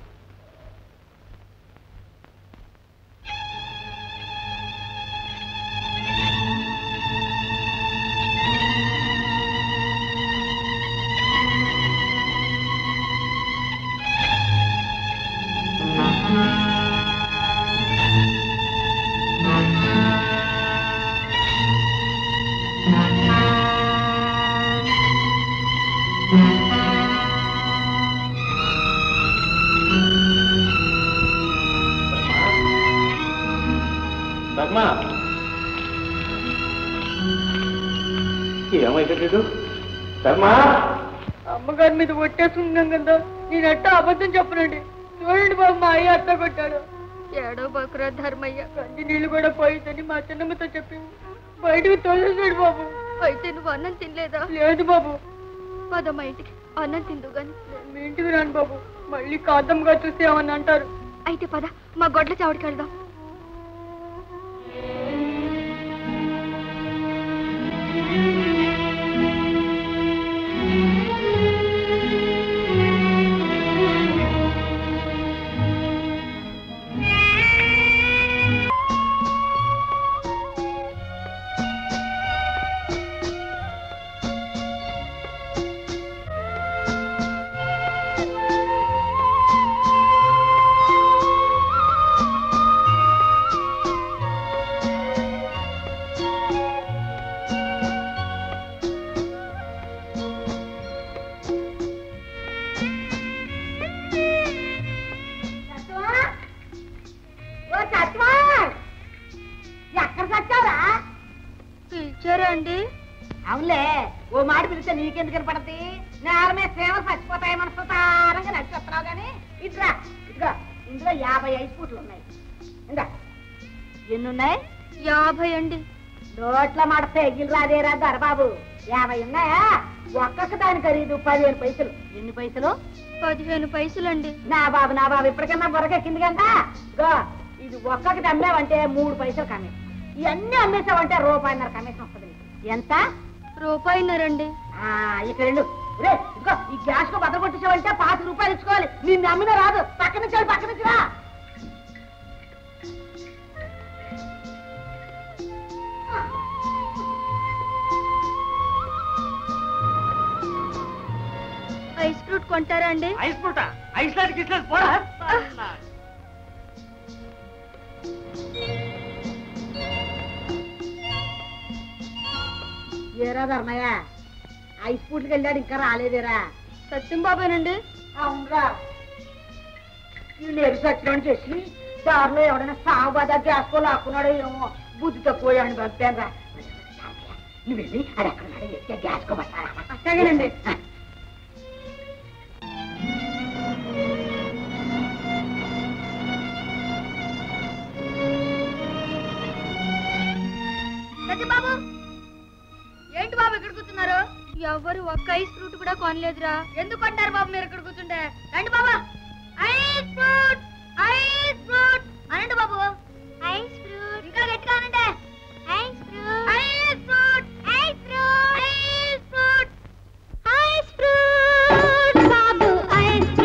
ఏమైతే శర్మా అమ్మగారి మీద ఒట్టేసుకున్నాం కదా నేను అట్ట అబద్ధం చెప్పనండి చూడండి బాబు మా అయ్య అత్త కొట్టాడు ఏడో బకురా ధర్మయ్య కంటి నీళ్ళు కూడా పోయిందని మా చిన్నమ్మతో చెప్పింది బయటకు తోసేసాడు బాబు అయితే నువ్వు అన్నం తినలేదా లేదు బాబు పదమ్మా ఇంటికి అన్నం తిందు గాని మీ ఇంటికి రాను బాబు మళ్ళీ కాదమ్మగా చూసి ఏమని అంటారు అయితే పద మా గొడ్ల చావడికి వెళ్దాం అవునులే ఓ మాట పిలిస్తే నీకెందుకని పడద్ది నేల మీద సేవ చచ్చిపోతాయి మన సుతారంగా నడిచేస్తున్నావు కానీ ఇట్రా ఇదిగో ఇందులో 50 ఐస్ పూట్లు ఉన్నాయి ఇందా ఎన్నున్నాయి 50 అండి నోట్ల మాట తెగిలి రాదేరా దొరబాబు 50 ఉన్నాయా ఒక్కొక్క దాని ఖరీదు 15 పైసలు ఎన్ని పైసలు 15 పైసలండి నా బాబు ఇప్పటికన్నా బొరకెక్కింది కదా గో ఇది ఒక్కొక్కటి అమ్మేవంటే 3 పైసలు కమిషన్ ఇవన్నీ అమ్మేసావంటే ₹1.5 కమిషన్ వస్తుంది ఎంత ₹1.5 ఇక్కడ ఇదిగో ఈ గ్యాస్ కు బద్దలు కొట్టేసావంటే ₹5 ఇచ్చుకోవాలి నిన్ను అమ్మిన రాదు పక్క నుంచి రా ఐస్ ఫ్రూట్ కొంటారా అండి ఐస్ ఫ్రూటా ఐస్ లాంటి గిస్లాంటి పోరా ఏరా ధర్మయ్య ఐస్ పూట్లకి వెళ్ళాడు ఇంకా రాలేదేరా సత్యం బాబానండి అవునరా ఈ నేరు సత్యం చేసి దారిలో ఎవడైనా సాగు బాధ గ్యాస్ కో లాక్కున్నాడో ఏమో బుద్ధి తక్కువ అని పంపాను రా నువ్వు వెళ్ళి అది ఎక్కడ గ్యాస్ కో పట్టారా అట్లాగేనండి బాబు ఏంటి బాబు ఇక్కడ కూర్చున్నారు ఎవరు ఒక్క ఐస్ ఫ్రూట్ కూడా కొనలేదురా ఎందుకు కొంటారు బాబు మీరు ఇక్కడ కూర్చుంటే రండి బాబా ఐస్ ఫ్రూట్ అనండి బాబు ఐస్ ఫ్రూట్ ఇంకా గట్టిగా అనండి ice fruit ice fruit ice fruit ice fruit ice fruit బాబు ఐస్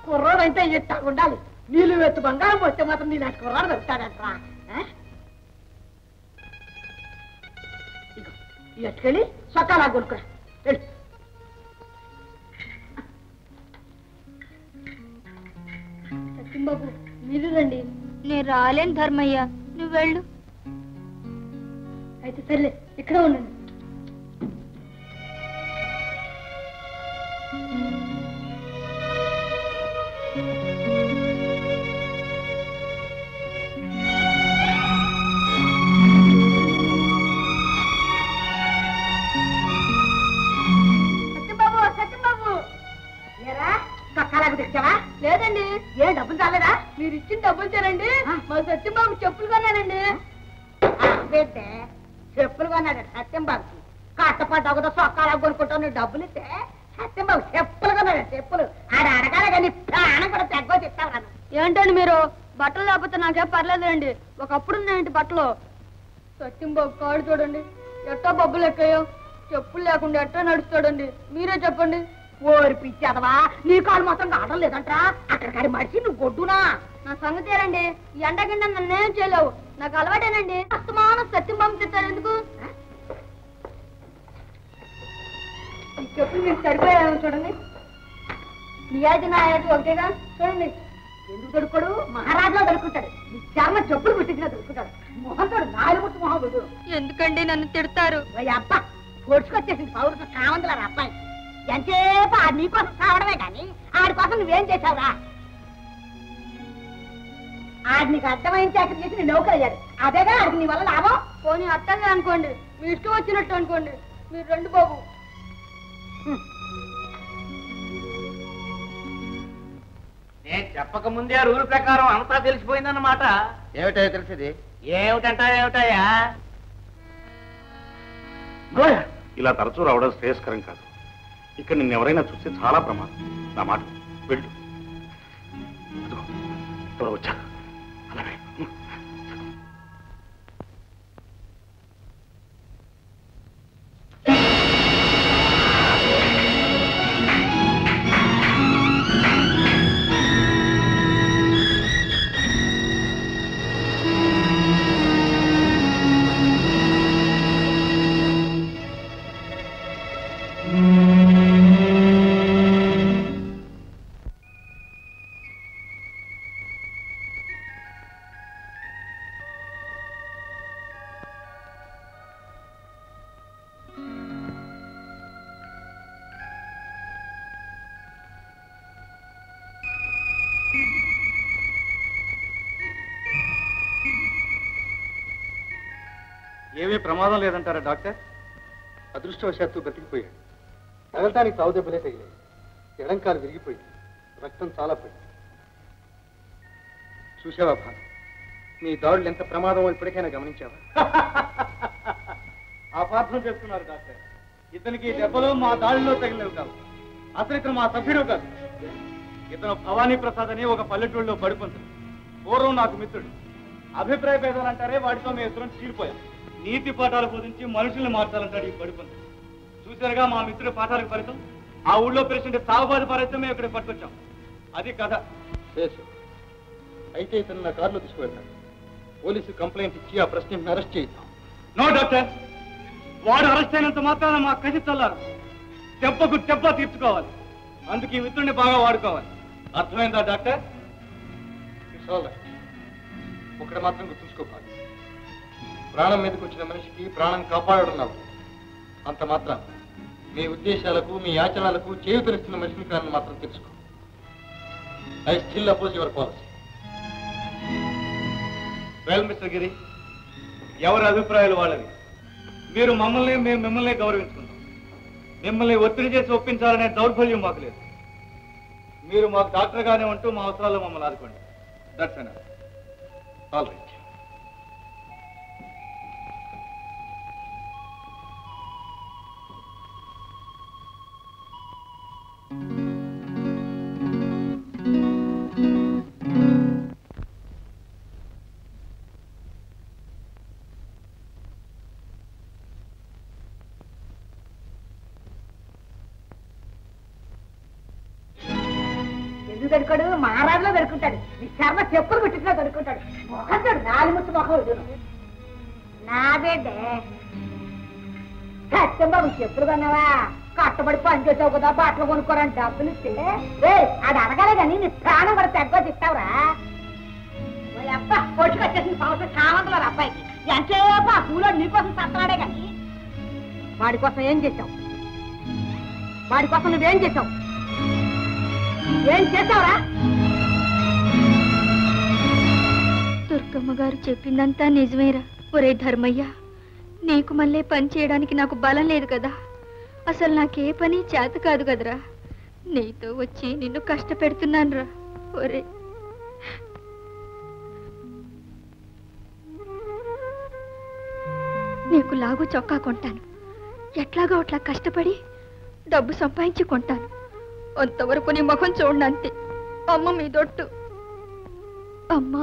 కుర్రోడు అయితే ఎట్టా ఉండాలి. నీళ్ళు వెత్తు బంగారం పోస్తే మాత్రం నీ నాకు కుర్రాడు దొరుకుతాడంటరా. ఎట్టుకెళ్ళి సొక్కాలా కొనుక్కురా. సత్యంబాబు మీరు రండి. నేను రాలేను ధర్మయ్య, నువ్వు వెళ్ళు. అయితే సర్లే, ఇక్కడ ఉండండి. సత్యంబాబు, సత్యంబాబు ఏరా సొక్కాలకు తెచ్చావా? లేదండి. ఏ డబ్బులు చాలేదా? మీరు ఇచ్చిన డబ్బులు చాలండి. మా సత్యంబాబు చెప్పులు కొన్నానండి. పెద్ద చెప్పులు కొన్నాడు సత్యంబాబుకి. కట్టపడ్డా కూడా సొక్కాలకు కొనుక్కుంటావు. డబ్బులు ఇస్తే సత్యంబాబు చెప్పులు కొన్నాడు. చెప్పులు ఆడ అడగాలి కానీ ప్రాణం కూడా తగ్గో చెప్తావు. ఏంటండి మీరు? బట్టలు లేకపోతే నాకేం పర్లేదండి. ఒకప్పుడు ఉన్నాయండి బట్టలు. సత్యంబాబు కాడు చూడండి ఎట్టా బొబ్బులు ఎక్కాయో. చెప్పులు లేకుండా ఎట్టా నడుస్తాడండి? మీరే చెప్పండి. ఓరి పిచ్చేదవా, నీ కాలు మొత్తం కావడం లేదంటరా. అక్కడ కాడి మడిచి నువ్వు గొడ్డునా? నా సంగతేనండి. ఈ ఎండ కింద నన్నేం చేయలేవు. నాకు అలవాటేనండి. అస్తమానం సత్యంబాబు తిట్టారు ఎందుకు? ఈ చెప్పులు మీకు సరిపోయాను చూడండి. నీ యాది నా యాది ఒకటేగా చూడండి. ఎందుకు దొరుకుతాడు? మహారాజులో దొరుకుతాడు. నీ చర్మ చెప్పులు కుట్టించినా దొరుకుతాడు. మొహంతో నాలుగు మొహం వద్దు. ఎందుకండి నన్ను తిడతారు? అబ్బ పొడుచుకొచ్చేసింది పౌరుష కావంతులారు అబ్బాయి. ఎంతసేపు ఆడు నీకోసం కావడమే కానీ ఆడి కోసం నువ్వేం చేశావురా? ఆడు నీకు అర్థమైన చాకరీ చేసి నీ నౌకరయ్యాడు. అదేగా ఆడికి నీ వల్ల లాభం. పోనీ అట్టగే అనుకోండి, మీ ఇష్టం వచ్చినట్టు అనుకోండి. మీరు రండి బాబు. నేను చెప్పక ముందే రూల్ ప్రకారం అంతా తెలిసిపోయిందన్నమాట. ఏమిటో తెలిసింది? ఏమిటంటాయా? ఇలా తరచూ రావడం శ్రేయస్కరం కాదు. ఇక్కడ నిన్ను ఎవరైనా చూస్తే చాలా ప్రమాదం. నా మాట వెళ్ళు. ఎవరు వచ్చా? అలాగే ఏమీ ప్రమాదం లేదంటారా డాక్టర్? అదృష్టవశాత్తు బ్రతికిపోయాడు. తగలటానికి తావు దెబ్బలే తగిలాయి. ఎడంకాలు విరిగిపోయింది. రక్తం చాలా పోయింది. చూసావా భాను, నీ దాడులు ఎంత ప్రమాదమో ఇప్పటికైనా గమనించావా? అపార్థం చేస్తున్నారు డాక్టర్. ఇతనికి దెబ్బలు మా దాడిలో తగిలేవు కాదు. అసలు ఇతను మా సభ్యుడు కాదు. ఇతను భవానీ ప్రసాద్ అని ఒక పల్లెటూళ్ళలో బడిపంతుడు. పూర్వం నాకు మిత్రుడు. అభిప్రాయ భేదాలు అంటారే, వాటితో మేము ఇద్దరం చీలిపోయాం. నీతి పాఠాలు బోధించి మనుషుల్ని మార్చాలంటాడు ఈ బడిపంతుడు. చూసారుగా మా మిత్రుడి పాఠాలకు ఫలితం. ఆ ఊళ్ళో ప్రెసిడెంట్ సాగుబాది పారైతే మేము ఇక్కడ పట్టుకొచ్చాం. అది కథ. అయితే ఇతను నా కారులో తీసుకువెళ్తాను. పోలీసు కంప్లైంట్ ఇచ్చి ఆ ప్రెసిడెంట్ని అరెస్ట్ చేయిద్దాం. నో డాక్టర్, వాడు అరెస్ట్ అయినంత మాత్రాన మా కసి చల్లారు. దెబ్బకు దెబ్బ తీర్చుకోవాలి. అందుకు ఈ మిత్రుడిని బాగా వాడుకోవాలి. అర్థమైందా డాక్టర్? It's all right. ఒకటి మాత్రం గుర్తుంచుకోవాలి, ప్రాణం మీదకి వచ్చిన మనిషికి ప్రాణం కాపాడడం అంత మాత్రం మీ ఉద్దేశాలకు మీ యాచనాలకు చేయూతనిస్తున్న మనిషిని కానీ మాత్రం తెలుసుకో. I still oppose your policy. Well mister Giri, ఎవరి అభిప్రాయాలు వాళ్ళవి. మీరు మమ్మల్ని, మేము మిమ్మల్ని గౌరవించుకుంటాం. మిమ్మల్ని ఒత్తిడి చేసి ఒప్పించాలనే దౌర్బల్యం మాకు లేదు. మీరు మాకు డాక్టర్గానే ఉంటూ మా అవసరాల్లో మమ్మల్ని ఆదుకోండి. That's enough. All right. ఎందుకు దొరుకుతాడు? మహారాజులో దొరుకుంటాడు. నీ చర్మ చెప్పులు కుట్టించినా దొరుకుంటాడు. మొహం చూడు, నాలుగు ముచ్చు మొహం నా బిడ్డే. సత్యంబాబు చెప్పులు కొన్నావా? కట్టబడి పని చేసావు కదా, బట్టలు కొనుక్కోరని డబ్బులు ఇస్తే అది అడగాలే కానీ నీ ప్రాణం కూడా తగ్గ తిట్టావురా. అబ్బా పొట్టుకొచ్చేసిన సంవత్సరం కావంతున్నారు అబ్బాయికి. ఎంతసేపు ఆ పూలో నీకోసం సత్తనాడే కానీ వాడి కోసం ఏం చేశావు? వాడి కోసం నువ్వేం చేశావు? ఏం చేశావురా? దుర్గమ్మ గారు చెప్పిందంతా నిజమేరా. ఒరే ధర్మయ్య, నీకు మళ్ళీ పని చేయడానికి నాకు బలం లేదు కదా. అసలు నాకే పని చేత కాదు కదరా. నీతో వచ్చి నిన్ను కష్టపెడుతున్నాను రా. ఒరే నీకు లాగు చొక్కా కొంటాను. ఎట్లాగో అట్లా కష్టపడి డబ్బు సంపాదించి కొంటాను. అంతవరకు నీ ముఖం చూడండి అంతే. అమ్మ మీ దొట్టు. అమ్మా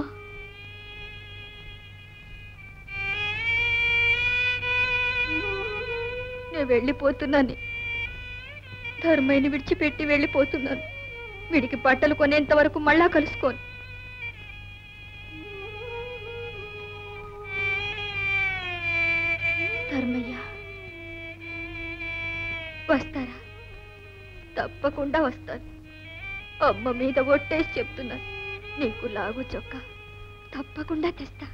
నేను వెళ్ళిపోతున్నాను. ధర్మయ్యని విడిచిపెట్టి వెళ్ళిపోతున్నాను. వీడికి బట్టలు కొనేంత వరకు మళ్ళా కలుసుకోను. ధర్మయ్య వస్తారా? తప్పకుండా వస్తాను. అమ్మ మీద ఒట్టేసి చెప్తున్నాను. నీకు లాగు చొక్కా తప్పకుండా తెస్తా.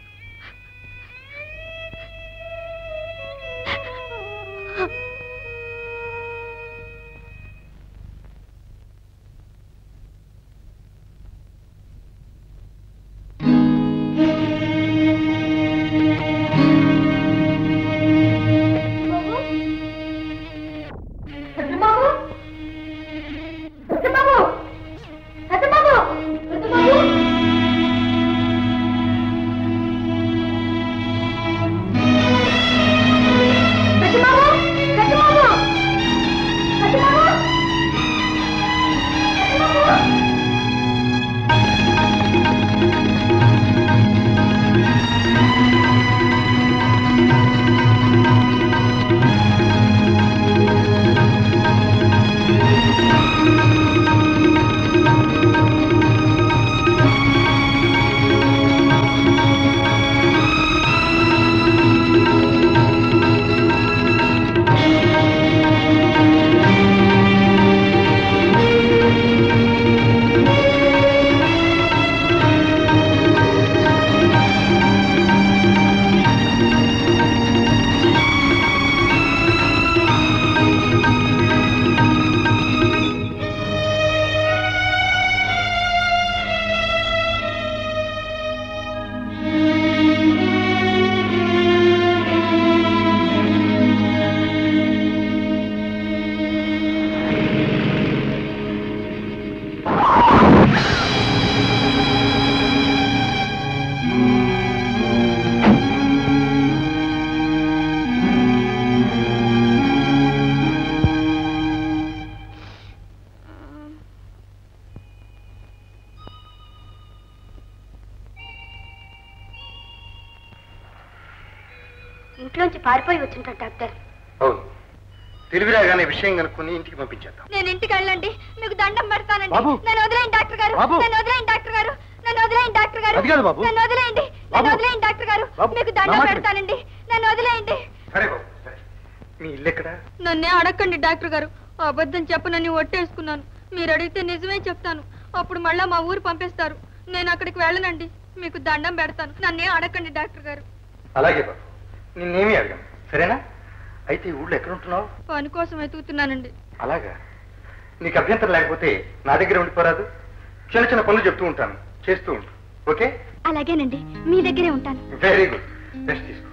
ఇంట్లోంచి పారిపోయి వచ్చింటాడు డాక్టర్. అవును, తెలివిరాగానే విషయం కనుక్కొని ఇంటికి పంపించేద్దాం. నేను ఇంటికి వెళ్ళండి, మీకు దండం పెడతానండి. బాబు! నన్ను వదిలేయండి డాక్టర్ గారు. బాబు! నన్ను వదిలేయండి డాక్టర్ గారు. నన్ను వదిలేయండి డాక్టర్ గారు. అది కాదు బాబు. నన్ను వదిలేయండి. నన్ను వదిలేయండి డాక్టర్ గారు. బాబు, మీకు నా దండం మాట పెడతానండి. నన్ను వదిలేయండి. సరే బాబు, సరే. మీ ఇల్లు ఎక్కడ? నన్నే అడగండి డాక్టర్ గారు. అబద్ధం చెప్పనని ఒట్టేసుకున్నాను. మీరు అడిగితే నిజమే చెప్తాను. అప్పుడు మళ్ళా మా ఊరు పంపిస్తారు. నేను అక్కడికి వెళ్ళనండి. మీకు దండం పెడతాను. నన్నే అడగండి డాక్టర్ గారు. అలాగే బాబు, నిన్నేమీ అడగను, సరేనా? అయితే ఊళ్ళో ఎక్కడ ఉంటున్నావు? పని కోసం వెతుకుతున్నానండి. అలాగా, నీకు అభ్యంతరం లేకపోతే నా దగ్గర ఉండిపోరాదు. చిన్న చిన్న పనులు చెప్తూ ఉంటాను, చేస్తూ ఉంటు. ఓకే? అలాగేనండి, మీ దగ్గరే ఉంటాను. వెరీ గుడ్, రెస్ట్ తీసుకో.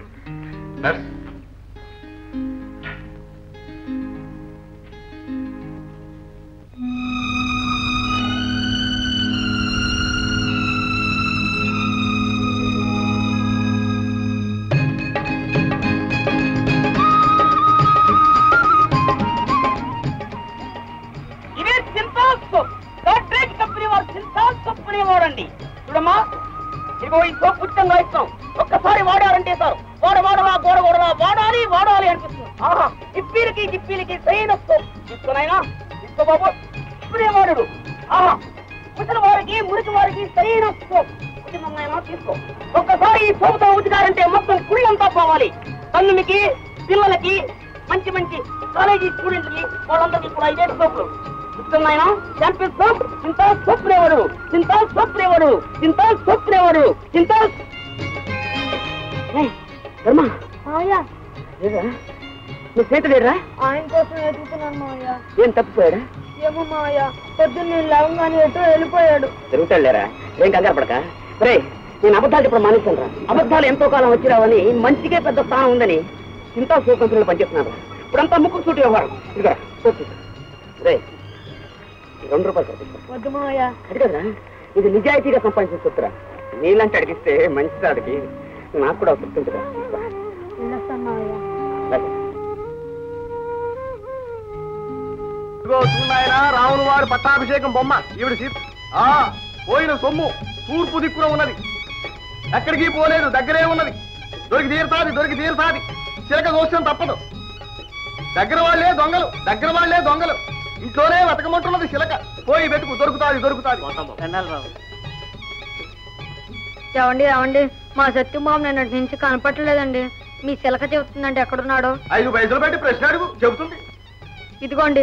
నర్స్, వాడండి. చూడమ్మా, ఇదిగో ఈ సోప్ పుచ్చంగా ఇస్తాం. ఒక్కసారి వాడారంటే సార్ వాడవాడలా గోడగోడలా వాడాలి వాడాలి అనిపిస్తుంది. ఆహా, జిప్పీలకి సరైన సోప్ తీసుకునైనా తీసుకో బాబు. ఇప్పుడే వాడు ముసలి వారికి మురికి వారికి సరైన సోప్ తీసుకో. ఒక్కసారి ఈ సోపుతో ఉతికారంటే మొత్తం కుళ్ళంతా పోవాలి. తల్లులకి పిల్లలకి మంచి మంచి కాలేజీ స్టూడెంట్కి వాళ్ళందరికీ కూడా ఇదే సోపులు ఇస్తున్నాయన. Sample soap, Cinthol soap flavour, Cinthol soap flavour, Cinthol soap flavour, Cinthol. Dharma నువ్వు స్నేహితుడేరా? ఆయన కోసం వెతుకుతున్నాను మావయ్య. ఏం తప్పిపోయాడా? ఏమో మావయ్య, పొద్దున్న నేను లేవగానే ఎటో వెళ్ళిపోయాడు. తిరుగుతాడులేరా, ఏం కంగారు పడక. రే, నేను అబద్ధాలు ఇప్పుడు మానేస్తాను రా. అబద్ధాలు ఎంతో కాలం వచ్చి రావని, మంచిగా పెద్ద స్థానం ఉందని ఇంత సూపంతులు పనిచేస్తున్నాను. ఇప్పుడంతా ముక్కు సూటి వ్యవహారం. ఇదిగా రే, 2 రూపాయలు వద్దు మావయ్య. అడిగదా, ఇది నిజాయితీగా సంపాదించిన సొత్తురా. నీళ్ళంటే అడిగిస్తే మంచి దాడికి నాకు కూడా గుర్తుంటుందా. వెళ్ళొస్తాను మావయ్య. రావుల వారి పట్టాభిషేకం బొమ్మ ఈవిడ సీత. పోయిన సొమ్ము తూర్పు దిక్కున ఉన్నది, ఎక్కడికి పోలేదు, దగ్గరే ఉన్నది. దొరికి తీరుతాది. చిలక దోషం తప్పదు. దగ్గర వాళ్లే దొంగలు, ఇంట్లోనే వెతకమంటున్నది చిలక. పోయి వెతుకు, దొరుకుతాది. ఏమండి మా సత్యబాబు నిన్నటి నుంచి కనపట్టలేదండి. మీ చిలక చెబుతుందంటే ఎక్కడున్నాడో. 5 పైసలు పెట్టి ప్రశ్న అడుగు, చెబుతుంది. ఇదిగోండి.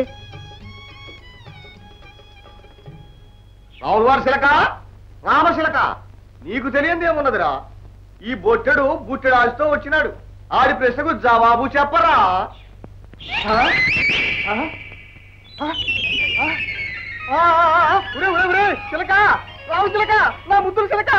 రావుల వారి చిలక, రామశిలక, నీకు తెలియందేమున్నదిరా? ఈ బొట్టెడు బుట్టెడు ఆశతో వచ్చినాడు. ఆడి ప్రశ్నకు జవాబు చెప్పరా? చిలక, రావు చిలక, నా ముద్దులు చిలక.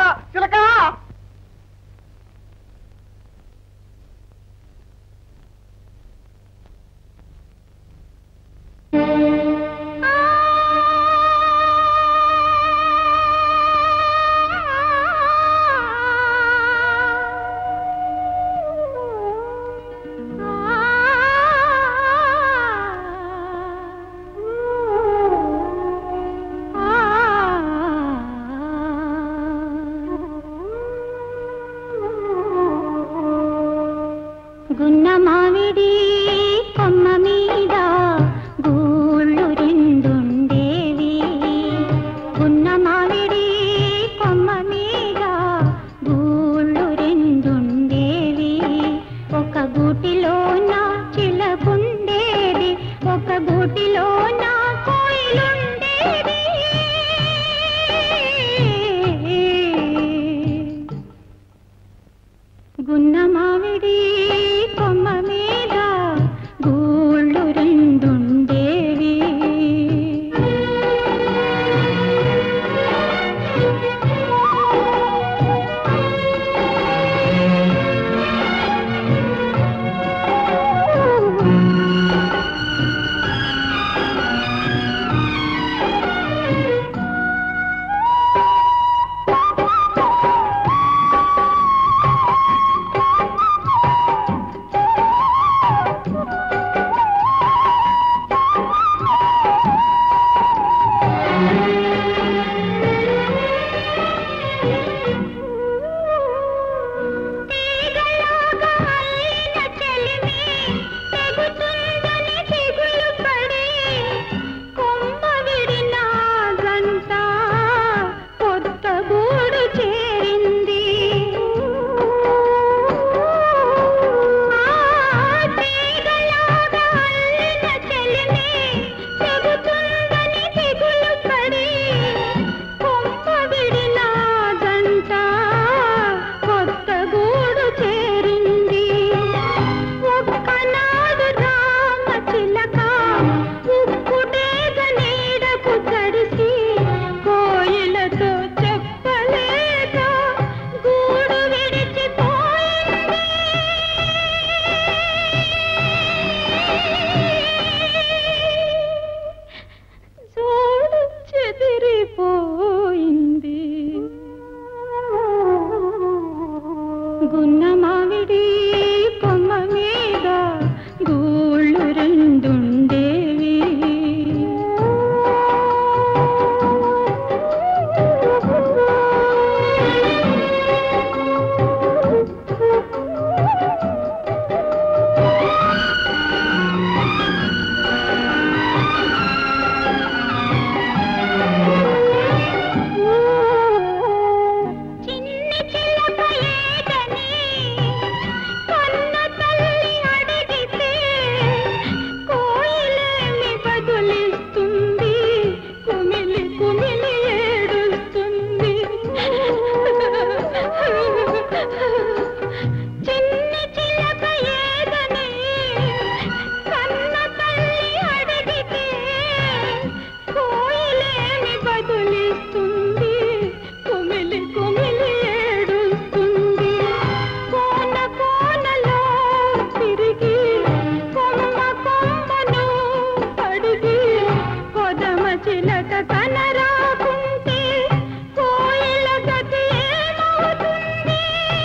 చిలక కనరాకుంటే కోయిల గతి ఏమవుతుంది?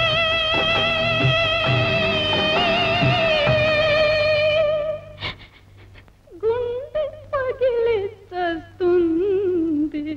గుండె పగిలి చస్తుంది.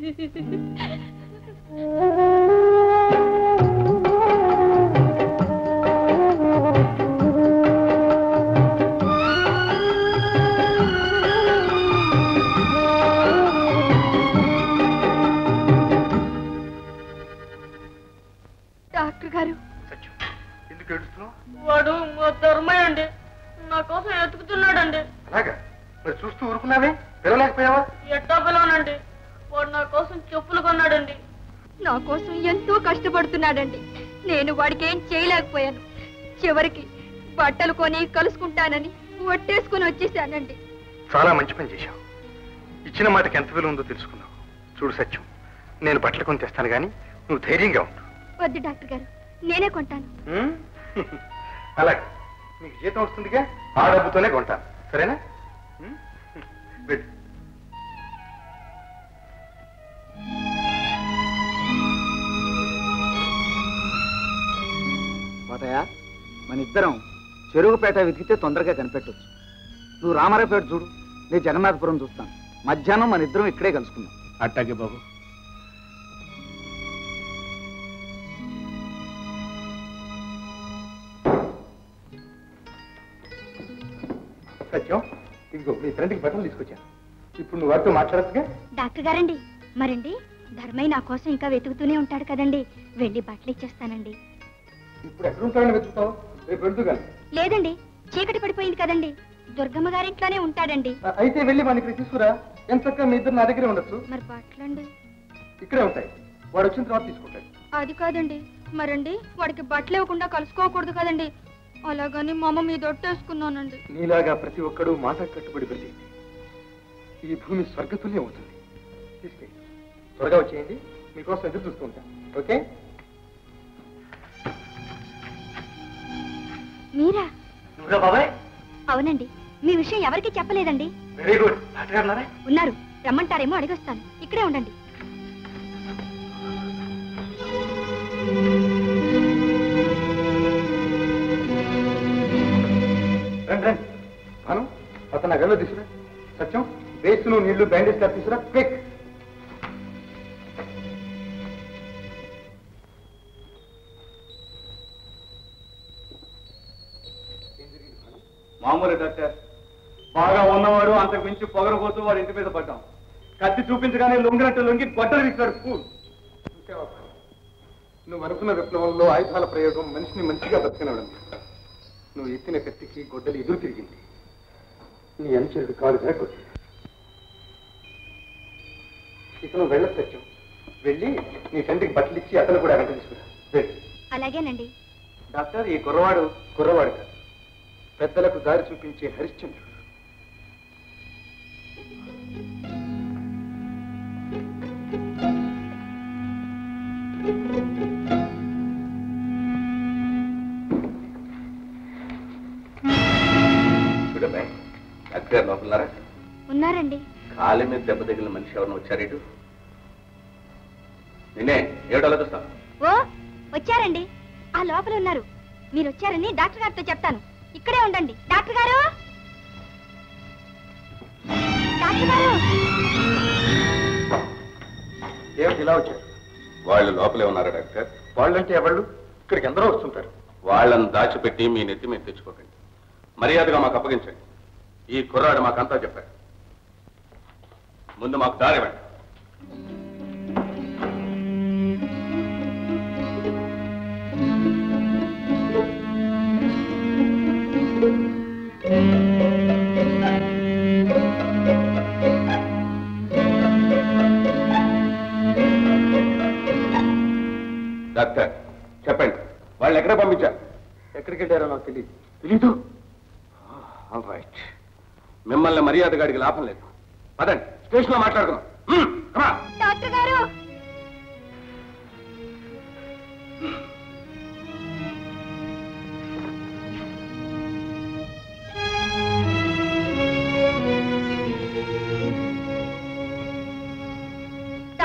డాక్టర్ గారు, ఎందుకు ఏడుస్తున్నావు? వాడు ధర్మయ్య అండి, నా కోసం ఎతుకుతున్నాడండి. అలాగా? మరి చూస్తూ ఊరుకున్నావే, పిలవలేకపోయావా? ఎట్టా పిలవనండి, వాడు నా కోసం చెప్పులు కొన్నాడండి. నా కోసం ఎంతో కష్టపడుతున్నాడండి. నేను వాడికి ఏం చేయలేకపోయాను. చివరికి బట్టలు కొని కలుసుకుంటానని ఒట్టేసుకుని వచ్చేసానండి. చాలా మంచి పని చేశావు. ఇచ్చిన మాటకి ఎంత విలువ ఉందో తెలుసుకున్నావు. చూడు సత్యం, నేను బట్టలు కొని తెస్తాను కానీ నువ్వు ధైర్యంగా ఉండు. వద్దు డాక్టర్ గారు, నేనే కొంటాను. అలాగే, నీకు జీతం వస్తుందిగా, ఆ డబ్బుతోనే కొంటాను. సరేనా? వెళ్ళు. కోటయ్య, మన ఇద్దరం చెరువుపేట వెతికితే తొందరగా కనిపెట్టవచ్చు. నువ్వు రామారావుపేట చూడు, నేను జగన్నాథపురం చూస్తాను. మధ్యాహ్నం మన ఇద్దరం ఇక్కడే కలుసుకుందాం. అట్టాగే బాబు. సత్యం, ఇదిగో నీ ఫ్రెండ్కి బట్టలు తీసుకొచ్చాను. ఇప్పుడు నువ్వు వారితో మాట్లాడచ్చుగా? డాక్టర్ గారండి, మరండి ధర్మయ్య నా కోసం ఇంకా వెతుకుతూనే ఉంటాడు కదండి. వెళ్ళి బట్టలు ఇచ్చేస్తానండి. ఇప్పుడు ఎక్కడుంటాడని వెతుకుతావు? రేపు వెళ్తుగాని. లేదండి, చీకటి పడిపోయింది కదండి. దుర్గమ్మ గారింట్లోనే ఉంటాడండి. అయితే వెళ్ళి మన ఇక్కడ తీసుకురా. ఎంత చక్కగా మీ ఇద్దరు నా దగ్గరే ఉండొచ్చు. మరి బట్టలండి? ఇక్కడే ఉంటాయి, వాడు వచ్చిన తర్వాత తీసుకుంటాడు. అది కాదండి, మరండి వాడికి బట్టలు ఇవ్వకుండా కలుసుకోకూడదు కదండి. అలాగని మా అమ్మ మీద ఒట్టేసుకున్నానండి. నీలాగా ప్రతి ఒక్కడూ మాట కట్టుబడి వెళ్ళి ఈ భూమి స్వర్గతుల్యం అవుతుంది. తీసుకెళ్ళి త్వరగా వచ్చేయండి, మీకోసం ఎదురు చూస్తూ ఉంటాను. ఓకే? మీరా? నువ్వురా బాబాయ్? అవునండి, మీ విషయం ఎవరికి చెప్పలేదండి. Very good. డాక్టర్ గారు ఉన్నారా? ఉన్నారు, రమ్మంటారేమో అడిగొస్తాను. ఇక్కడే ఉండండి. రండి రండి. భాను, అతను నా గదిలో తీసుకురా. సత్యం, బేసులు నీళ్లు బ్యాండేజ్ కార్ తీసుకురా, క్విక్. మామూలు డాక్టర్, బాగా ఉన్నవాడు అంతకు మించి పొగరబోతూ వాడి ఇంటి మీద పడ్డాం. కత్తి చూపించగానే లొంగినట్టు లొంగి గొడ్డలు విసిరాడు. ఫూల్. నువ్వు అనుకున్న విప్లవంలో ఆయుధాల ప్రయోగం మనిషిని మంచిగా బతికినవడం. నువ్వు ఎత్తిన కత్తికి గొడ్డలు ఎదురు తిరిగింది. నీ అనుచరుడు కాలు కొట్టి. ఇక నువ్వు వెళ్ళ సత్యం, వెళ్ళి నీ తండ్రికి బట్టలు ఇచ్చి అతను కూడా వెంట తీసుకురా. వెళ్ళి. అలాగేనండి. డాక్టర్, ఈ కుర్రవాడు కాదు, పెద్దలకు దారి చూపించే హరిశ్చంద్రుడు. చూడబాయ్, డాక్టర్ లోపలన్నారా? ఉన్నారండి. కాలి మీద దెబ్బ తగిలిన మనిషి ఎవరిని వచ్చారేటు? నిన్నే ఏమిటి ఆలోచిస్తాను? ఓ వచ్చారండి, ఆ లోపల ఉన్నారు. మీరు వచ్చారని డాక్టర్ గారితో చెప్తాను. ఇక్కడే ఉండండి. డాక్టర్ గారు, డాక్టర్ గారు. ఏమిటి ఇలా వచ్చారు? వాళ్ళు లోపలే ఉన్నారా డాక్టర్? వాళ్ళంటే ఎవళ్ళు? ఇక్కడికి ఎందరో వస్తుంటారు. వాళ్ళని దాచిపెట్టి మీ నెత్తి మీద తెచ్చుకోకండి. మర్యాదగా మాకు అప్పగించండి. ఈ కుర్రాడు మాకంతా చెప్పాడు. ముందు మాకు దారి ఇవ్వండి. డాక్టర్ చెప్పండి, వాళ్ళు ఎక్కడ పంపించారు? ఎక్కడికి వెళ్ళారో నాకు తెలియదు. తెలీదు? రైట్. మిమ్మల్ని మర్యాదగా అడిగి లాభం లేదు. పదండి, స్టేషన్ లో మాట్లాడుకుందాం. డాక్టర్ గారు,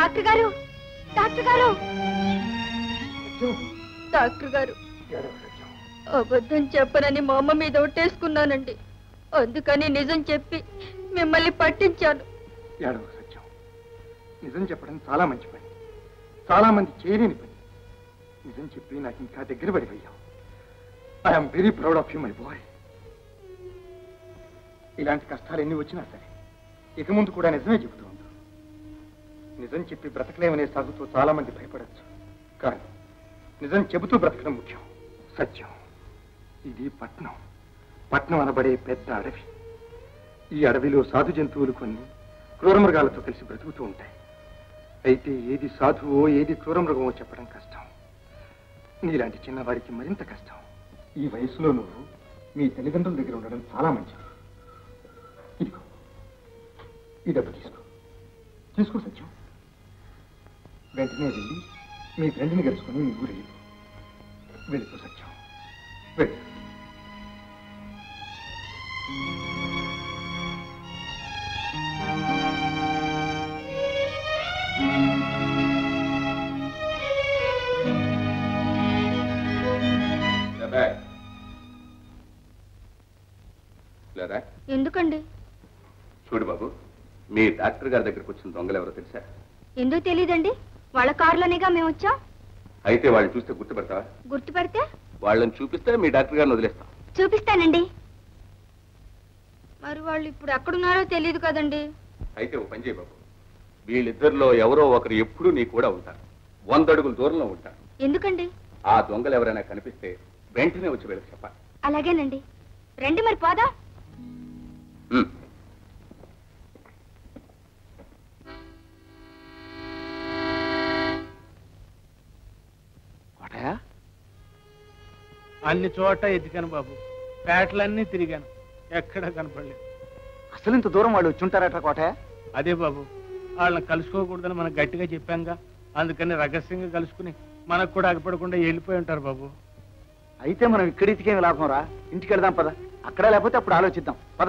డాక్టర్ గారు డాక్టర్ గారు డాక్టర్ గారు అబద్ధం చెప్పనని మా అమ్మ మీద ఒట్టేసుకున్నానండి. అందుకని నిజం చెప్పి మిమ్మల్ని పట్టించాను. ఏడవ సత్యం, నిజం చెప్పడం చాలా మంచి పని, చాలా మంది చేయలేని పని. నిజం చెప్పి నాకు ఇంకా దగ్గర పడిపోయావు. I'm very proud of you my boy. ఇలాంటి కష్టాలు ఎన్ని వచ్చినా సరే ఇక ముందు కూడా నిజమే చెబుతూ ఉండు. నిజం చెప్పి బ్రతకలేమనే సాగుతూ చాలా మంది భయపడచ్చు, కానీ నిజం చెబుతూ బ్రతకడం ముఖ్యం. సత్యం, ఇది పట్నం. పట్నం అనబడే పెద్ద అడవి. ఈ అడవిలో సాధు జంతువులు కొన్ని క్రూరమృగాలతో కలిసి బ్రతుకుతూ ఉంటాయి. అయితే ఏది సాధువో ఏది క్రూరమృగమో చెప్పడం కష్టం. నీలాంటి చిన్నవారికి మరింత కష్టం. ఈ వయసులో నువ్వు మీ తల్లిదండ్రుల దగ్గర ఉండడం చాలా మంచిది. ఇదిగో ఈ డబ్బు తీసుకో సత్యం. వెంటనే వెళ్ళి మీ ఫ్రెండ్ని కలుసుకుని మీ ఊరు వెళ్ళిపో సత్యం, వెళ్ళి. ఎందుకండి? చూడు బాబు, మీ డాక్టర్ గారి దగ్గరకు వచ్చిన దొంగలు ఎవరో తెలుసా? ఎందుకు తెలీదండి? వాళ్ళ కారులోనేగా మేము వచ్చాం. అయితే వాళ్ళని చూస్తే గుర్తుపెడతావా? గుర్తుపెడితే వాళ్ళని చూపిస్తే మీ డాక్టర్ గారిని వదిలేస్తాం. చూపిస్తానండి. మరి వాళ్ళు ఇప్పుడు ఎక్కడున్నారో తెలియదు కదండి. అయితే ఓ పని చేయ బాబు, వీళ్ళిద్దరిలో ఎవరో ఒకరు ఎప్పుడూ నీ కూడా ఉంటారు. 100 అడుగుల దూరంలో ఉంటారు. ఎందుకండి? ఆ దొంగలు ఎవరైనా కనిపిస్తే వెంటనే వచ్చి వీళ్ళకి చెప్పాలి. అలాగేనండి. రండి మరి పోదా. అన్ని చోట ఎదిగాను బాబు, పేటలన్నీ తిరిగాను, ఎక్కడా కనపడలేదు. అసలు ఇంత దూరం వాళ్ళు వచ్చి ఉంటారట కోటయ్య? అదే బాబు, వాళ్ళని కలుసుకోకూడదని మనం గట్టిగా చెప్పాంగా, అందుకని రహస్యంగా కలుసుకుని మనకు కూడా అగపడకుండా వెళ్ళిపోయి ఉంటారు బాబు. అయితే మనం ఇక్కడ ఇతికేమి లాభం రా, ఇంటికి వెళదాం పద. అక్కడ లేకపోతే అప్పుడు ఆలోచిద్దాం పద.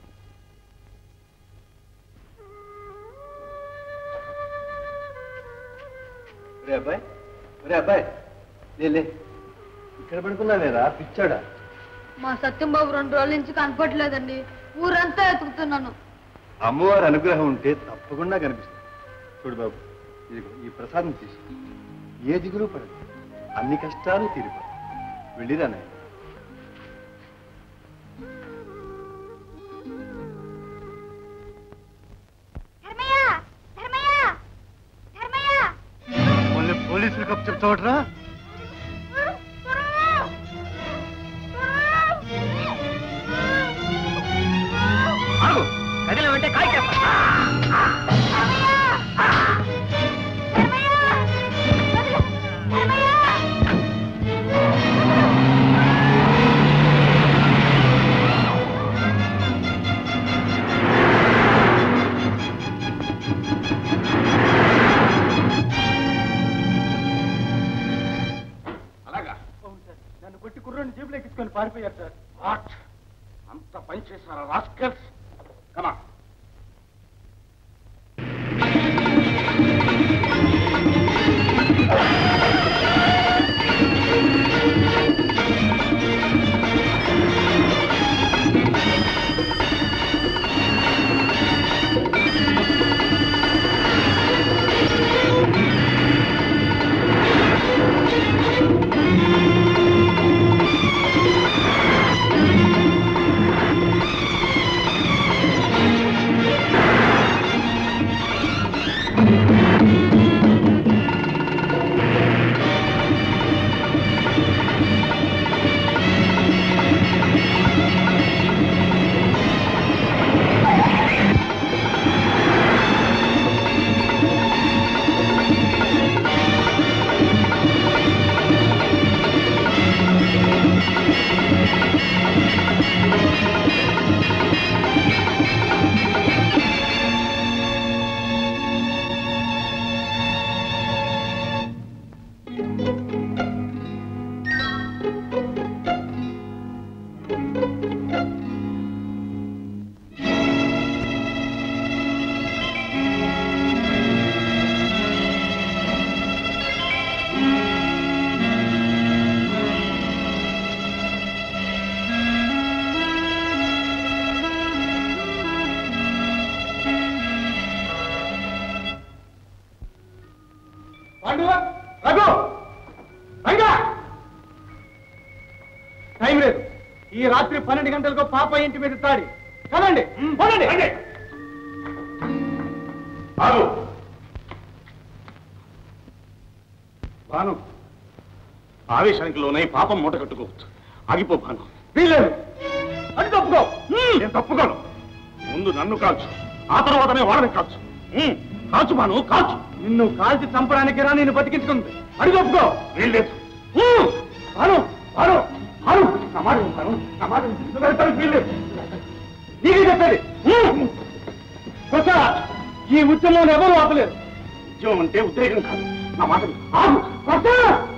రే అబ్బాయి లే, ఇక్కడ పడుకున్నావేరా పిచ్చాడా? మా సత్యం బాబు 2 రోజుల నుంచి కనపట్లేదండి. ఊరంతా ఎతుకుతున్నాను. అమ్మవారి అనుగ్రహం ఉంటే తప్పకుండా కనిపిస్తుంది. చూడు బాబు, ఇదిగో ఈ ప్రసాదం తీసుకో. ఏ దిగులు పడదు, అన్ని కష్టాలు తీరిపోయి వెళ్ళిరా నాయన. పోలీసులు కప్పు చెప్తావట్రా? కదిలో అంటే కాయ నన్ను కొట్టి కుర్రోని జీపులో ఎక్కించుకొని పారిపోయారు సార్. వాట్, అంత పని చేశారా rascals? Come. Raghu Ranga time లేదు. ఈ రాత్రి 12 గంటలకు పాప ఇంటి మీద తాడి కదండి. భాను, ఆవేశానికి లోనై పాపం మూట కట్టుకోవచ్చు. ఆగిపో భాను. వీల్లేదు. అది తప్పుకో. నేను తప్పుకోను. ముందు నన్ను కాల్చు, ఆ తర్వాతనే వాళ్ళని కాల్చు. కాల్చు భాను, కాల్చు. నిన్ను కాల్చి చంపడానికి రా నిన్ను బతికించుకుంది. అడి తప్పుకో. వీల్లేదు. భాను భాను భాను నా మాట భాను, నా మాట వీల్లేదు. నీకే చెప్పేది. కొత్త ఈ ఉద్యమంలో ఎవరు ఆపలేదు. ఉద్యమం అంటే ఉద్రేకం కాదు. నా మాట ఆగు. కొత్త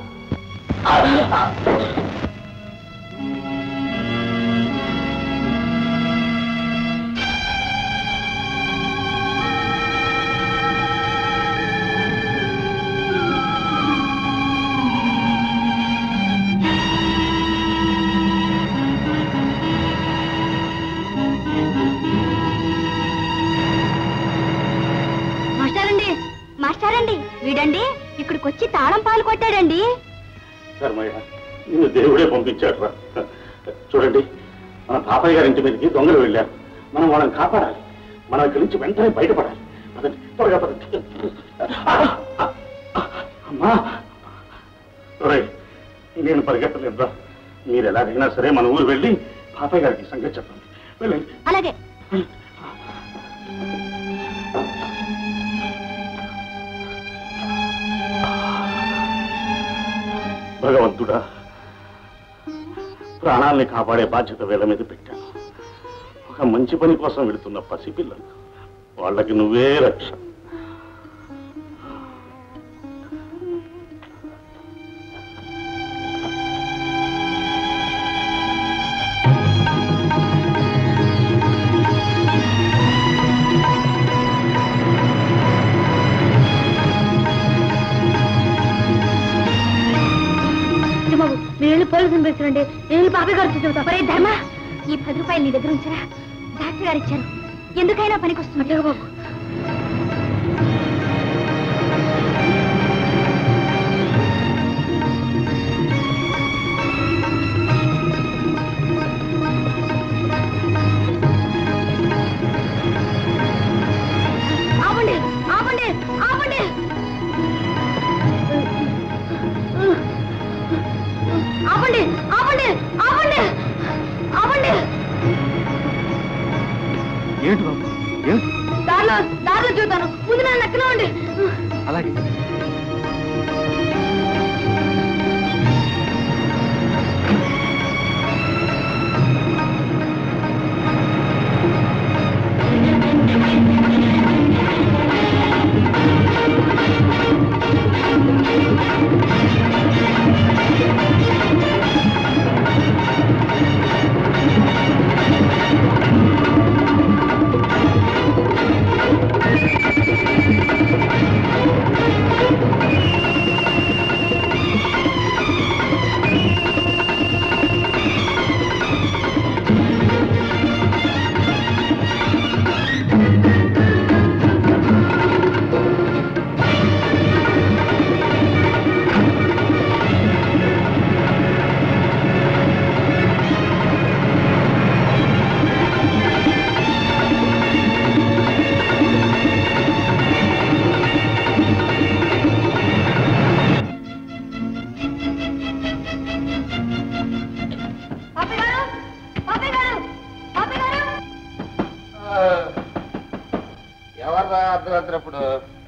మాస్టారండి, వీడండి ఇక్కడికి వచ్చి తాళం పాలు కొట్టాడండి. ధర్మయ్య, నిన్ను దేవుడే పంపించాడు రా. చూడండి, మన పాపయ్య గారి ఇంటి మీదకి దొంగలు వెళ్ళారు. మనం వాళ్ళని కాపాడాలి. మనం ఇక్కడి నుంచి వెంటనే బయటపడాలి. పదండి, త్వరగా పదండి. అమ్మా, నేను పరిగెత్తలేదురా. మీరు ఎలాగైనా సరే మన ఊరు వెళ్ళి పాపయ్య గారికి సంగతి చెప్పండి. వెళ్ళండి. అలాగే. భగవంతుడా, ప్రాణాలని కాపాడే బాధ్యత వీళ్ళ మీద పెట్టాను. ఒక మంచి పని కోసం వెళుతున్న పసిపిల్లలు, వాళ్ళకి నువ్వే రక్ష. మీరు పోలీసులు పిలుచురండి. నేను బాబాయ్ గారు చెబుతా. ఒరే ధర్మ, ఈ 10 రూపాయలు నీ దగ్గర ఉంచరా. డాక్టర్ గారు ఇచ్చారు, ఎందుకైనా పనికి వస్తుంది. బాబు ఆపండి, ఆపండి, ఆపండి. ఆపండి, ఆపండి, ఆపండి, ఆపండి. ఏంటి బాబు? ఏంటి? దారిలో చూద్దాను. ముందు నన్ను ఎక్కన ఉండి. అలాగే. ఎవర్రా అర్ధరాత్రప్పుడు?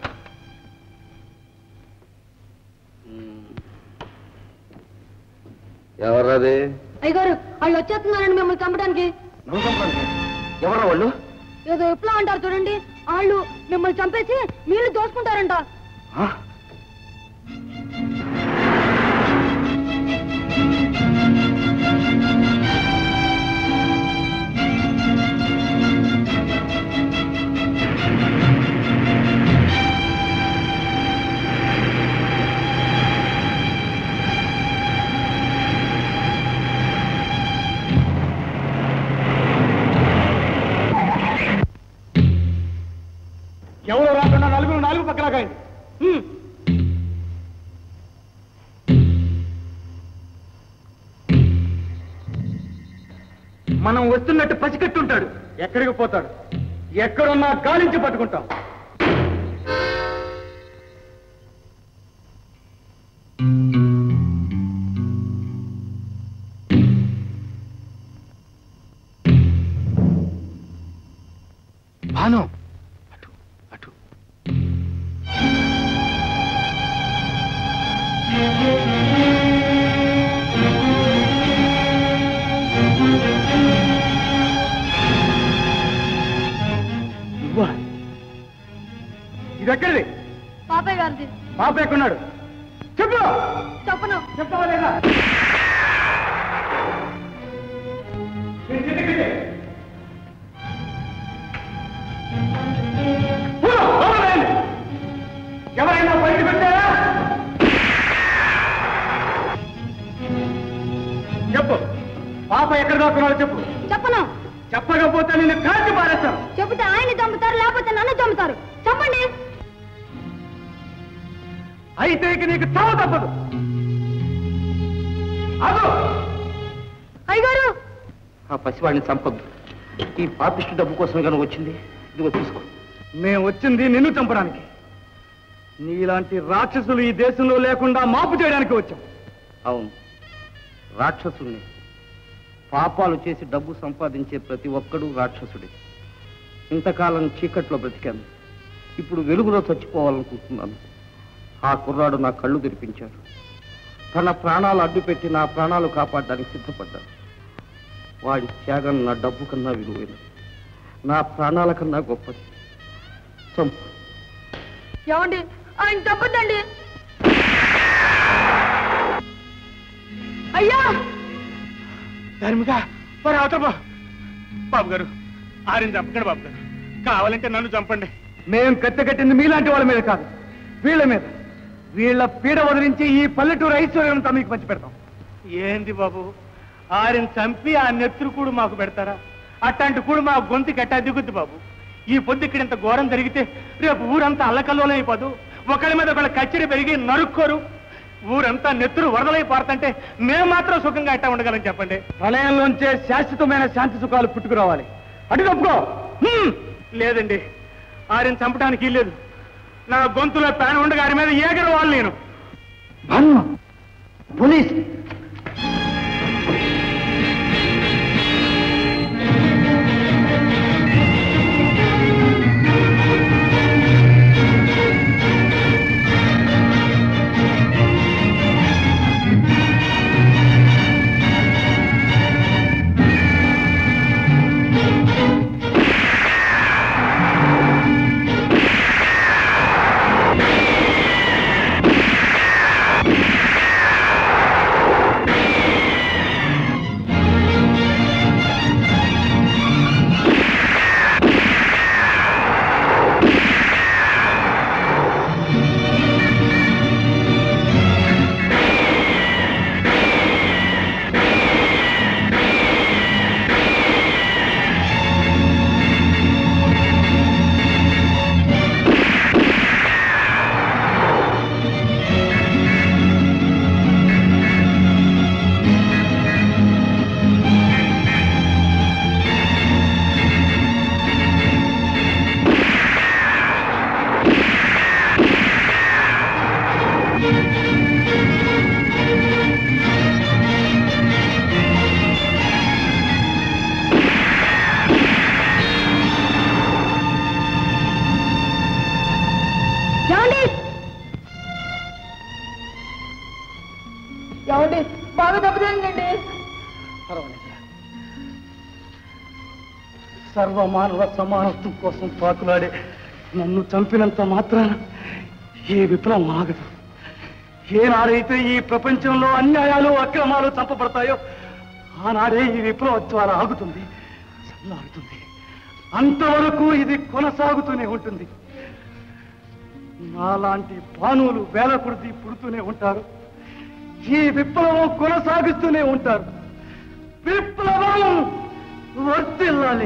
ఎవర్రాది? అయ్యగారు, వాళ్ళు వచ్చేస్తున్నారండి మిమ్మల్ని చంపడానికి. నువ్వు చంపడానికి? ఎవరా వాళ్ళు? ఏదో ఎప్పుడు అంటారు చూడండి, వాళ్ళు మిమ్మల్ని చంపేసి నీళ్లు దోసుకుంటారంట. ఎవరు రాకుండా నలుగురు నాలుగు పక్కన కాయండి. మనం వస్తున్నట్టు పసికట్టుంటాడు. ఎక్కడికి పోతాడు? ఎక్కడున్నా గాలించి పట్టుకుంటాం. భాను అటు అటు. ఇది ఎక్కడిది? పాపయ్య గారిది. పాప ఎక్కడున్నాడు? చెప్పు. చెప్పను. చెప్తావా లేదా? ఎవరైనా బయట పెట్టారా? చెప్పు. పాప ఎక్కడ దాక్కున్నాడో చెప్పు. చెప్పను. చెప్పకపోతే నిన్ను కాల్చి పారేస్తాను. చెబితే ఆయన్ని చంపుతారు, లేకపోతే నన్ను చంపుతారు. చెప్పండి. అయితే ఇక నీకు చావు తప్పదు. అదో అయ్యగారు, ఆ పసివాడిని చంపొద్దు. ఈ పాపిష్టి డబ్బు కోసం కనుక వచ్చింది. ఇదిగో తీసుకో. మేము వచ్చింది నిన్ను చంపడానికి. నీలాంటి రాక్షసులు ఈ దేశంలో లేకుండా మాపు చేయడానికి వచ్చాం. అవును, రాక్షసుల్ని. పాపాలు చేసి డబ్బు సంపాదించే ప్రతి ఒక్కడూ రాక్షసుడే. ఇంతకాలం చీకట్లో బ్రతికాను. ఇప్పుడు వెలుగులో చచ్చిపోవాలనుకుంటున్నాను. ఆ కుర్రాడు నా కళ్ళు తెరిపించాడు. తన ప్రాణాలు అడ్డుపెట్టి నా ప్రాణాలు కాపాడడానికి సిద్ధపడ్డాడు. వాడి త్యాగం నా డబ్బు కన్నా విలువైనది, నా ప్రాణాల కన్నా గొప్పది. చంపు. ఏమండి, ఆయన చంపొద్దండి. అయ్యా ధర్మిక, మరి అవతల బాబు గారు, ఆరిని చంపకండి బాబు గారు. కావాలంటే నన్ను చంపండి. మేం కత్తి కట్టింది మీలాంటి వాళ్ళ మీద కాదు, వీళ్ళ మీద. వీళ్ళ పీడ వదిలించి ఈ పల్లెటూరు ఐశ్వర్యంతో మీకు పంచి పెడతాం. ఏంది బాబు, ఆరిని చంపి ఆ నెత్తురు కూడు మాకు పెడతారా? అట్లాంటి కూడు మా గొంతు కట్టా దిగుద్ది బాబు. ఈ పొద్దు ఇక్కడ ఇంత ఘోరం జరిగితే రేపు ఊరంతా అల్లకల్లోలం అయిపోదు. ఒకళ్ళ మీద ఒకళ్ళ కచ్చరి పెరిగి నరుక్కోరు. ఊరంతా నెత్తురు వరదలై పారుతుంటే మేము మాత్రం సుఖంగా ఎట్టా ఉండగలం చెప్పండి. ప్రళయంలోంచే శాశ్వతమైన శాంతి సుఖాలు పుట్టుకురావాలి. అటు తప్పుకో. లేదండి, ఆరిని చంపడానికి లేదు. నా గొంతులో ప్యాన్ ఉండగా ఆరి మీద ఏగర వాళ్ళు నేను. పోలీస్. బాగా దెబ్బతిందండి. సర్వమానవ సమానత్వం కోసం పాకులాడే నన్ను చంపినంత మాత్రాన ఏ విప్లవం ఆగదు. ఏనాడైతే ఈ ప్రపంచంలో అన్యాయాలు అక్రమాలు చంపబడతాయో ఆనాడే ఈ విప్లవోత్సవాలు ఆగుతుంది, చల్లారుతుంది. అంతవరకు ఇది కొనసాగుతూనే ఉంటుంది. నాలాంటి భానువులు వేల కొద్ది పుడుతూనే ఉంటారు. ఈ విప్లవం కొనసాగిస్తూనే ఉంటారు. విప్లవం వర్ధిల్లాలి.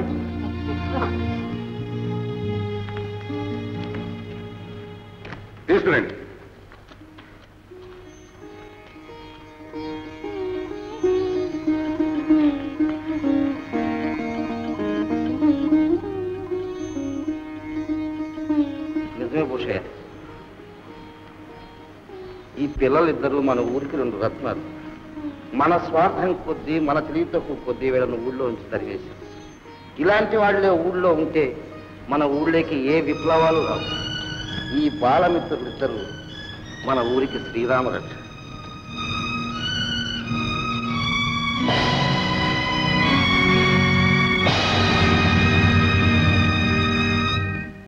తీసుకురండి. ఈ పిల్లలిద్దరూ మన ఊరికి 2 రత్నాలు. మన స్వార్థం కొద్దీ, మన తెలివి తక్కువ కొద్దీ వీళ్ళను ఊళ్ళో ఉంచి తరివేశాం. ఇలాంటి వాళ్ళే ఊళ్ళో ఉంటే మన ఊళ్ళోకి ఏ విప్లవాలు రావు. ఈ బాలమిత్రులిద్దరూ మన ఊరికి శ్రీరామ రక్ష.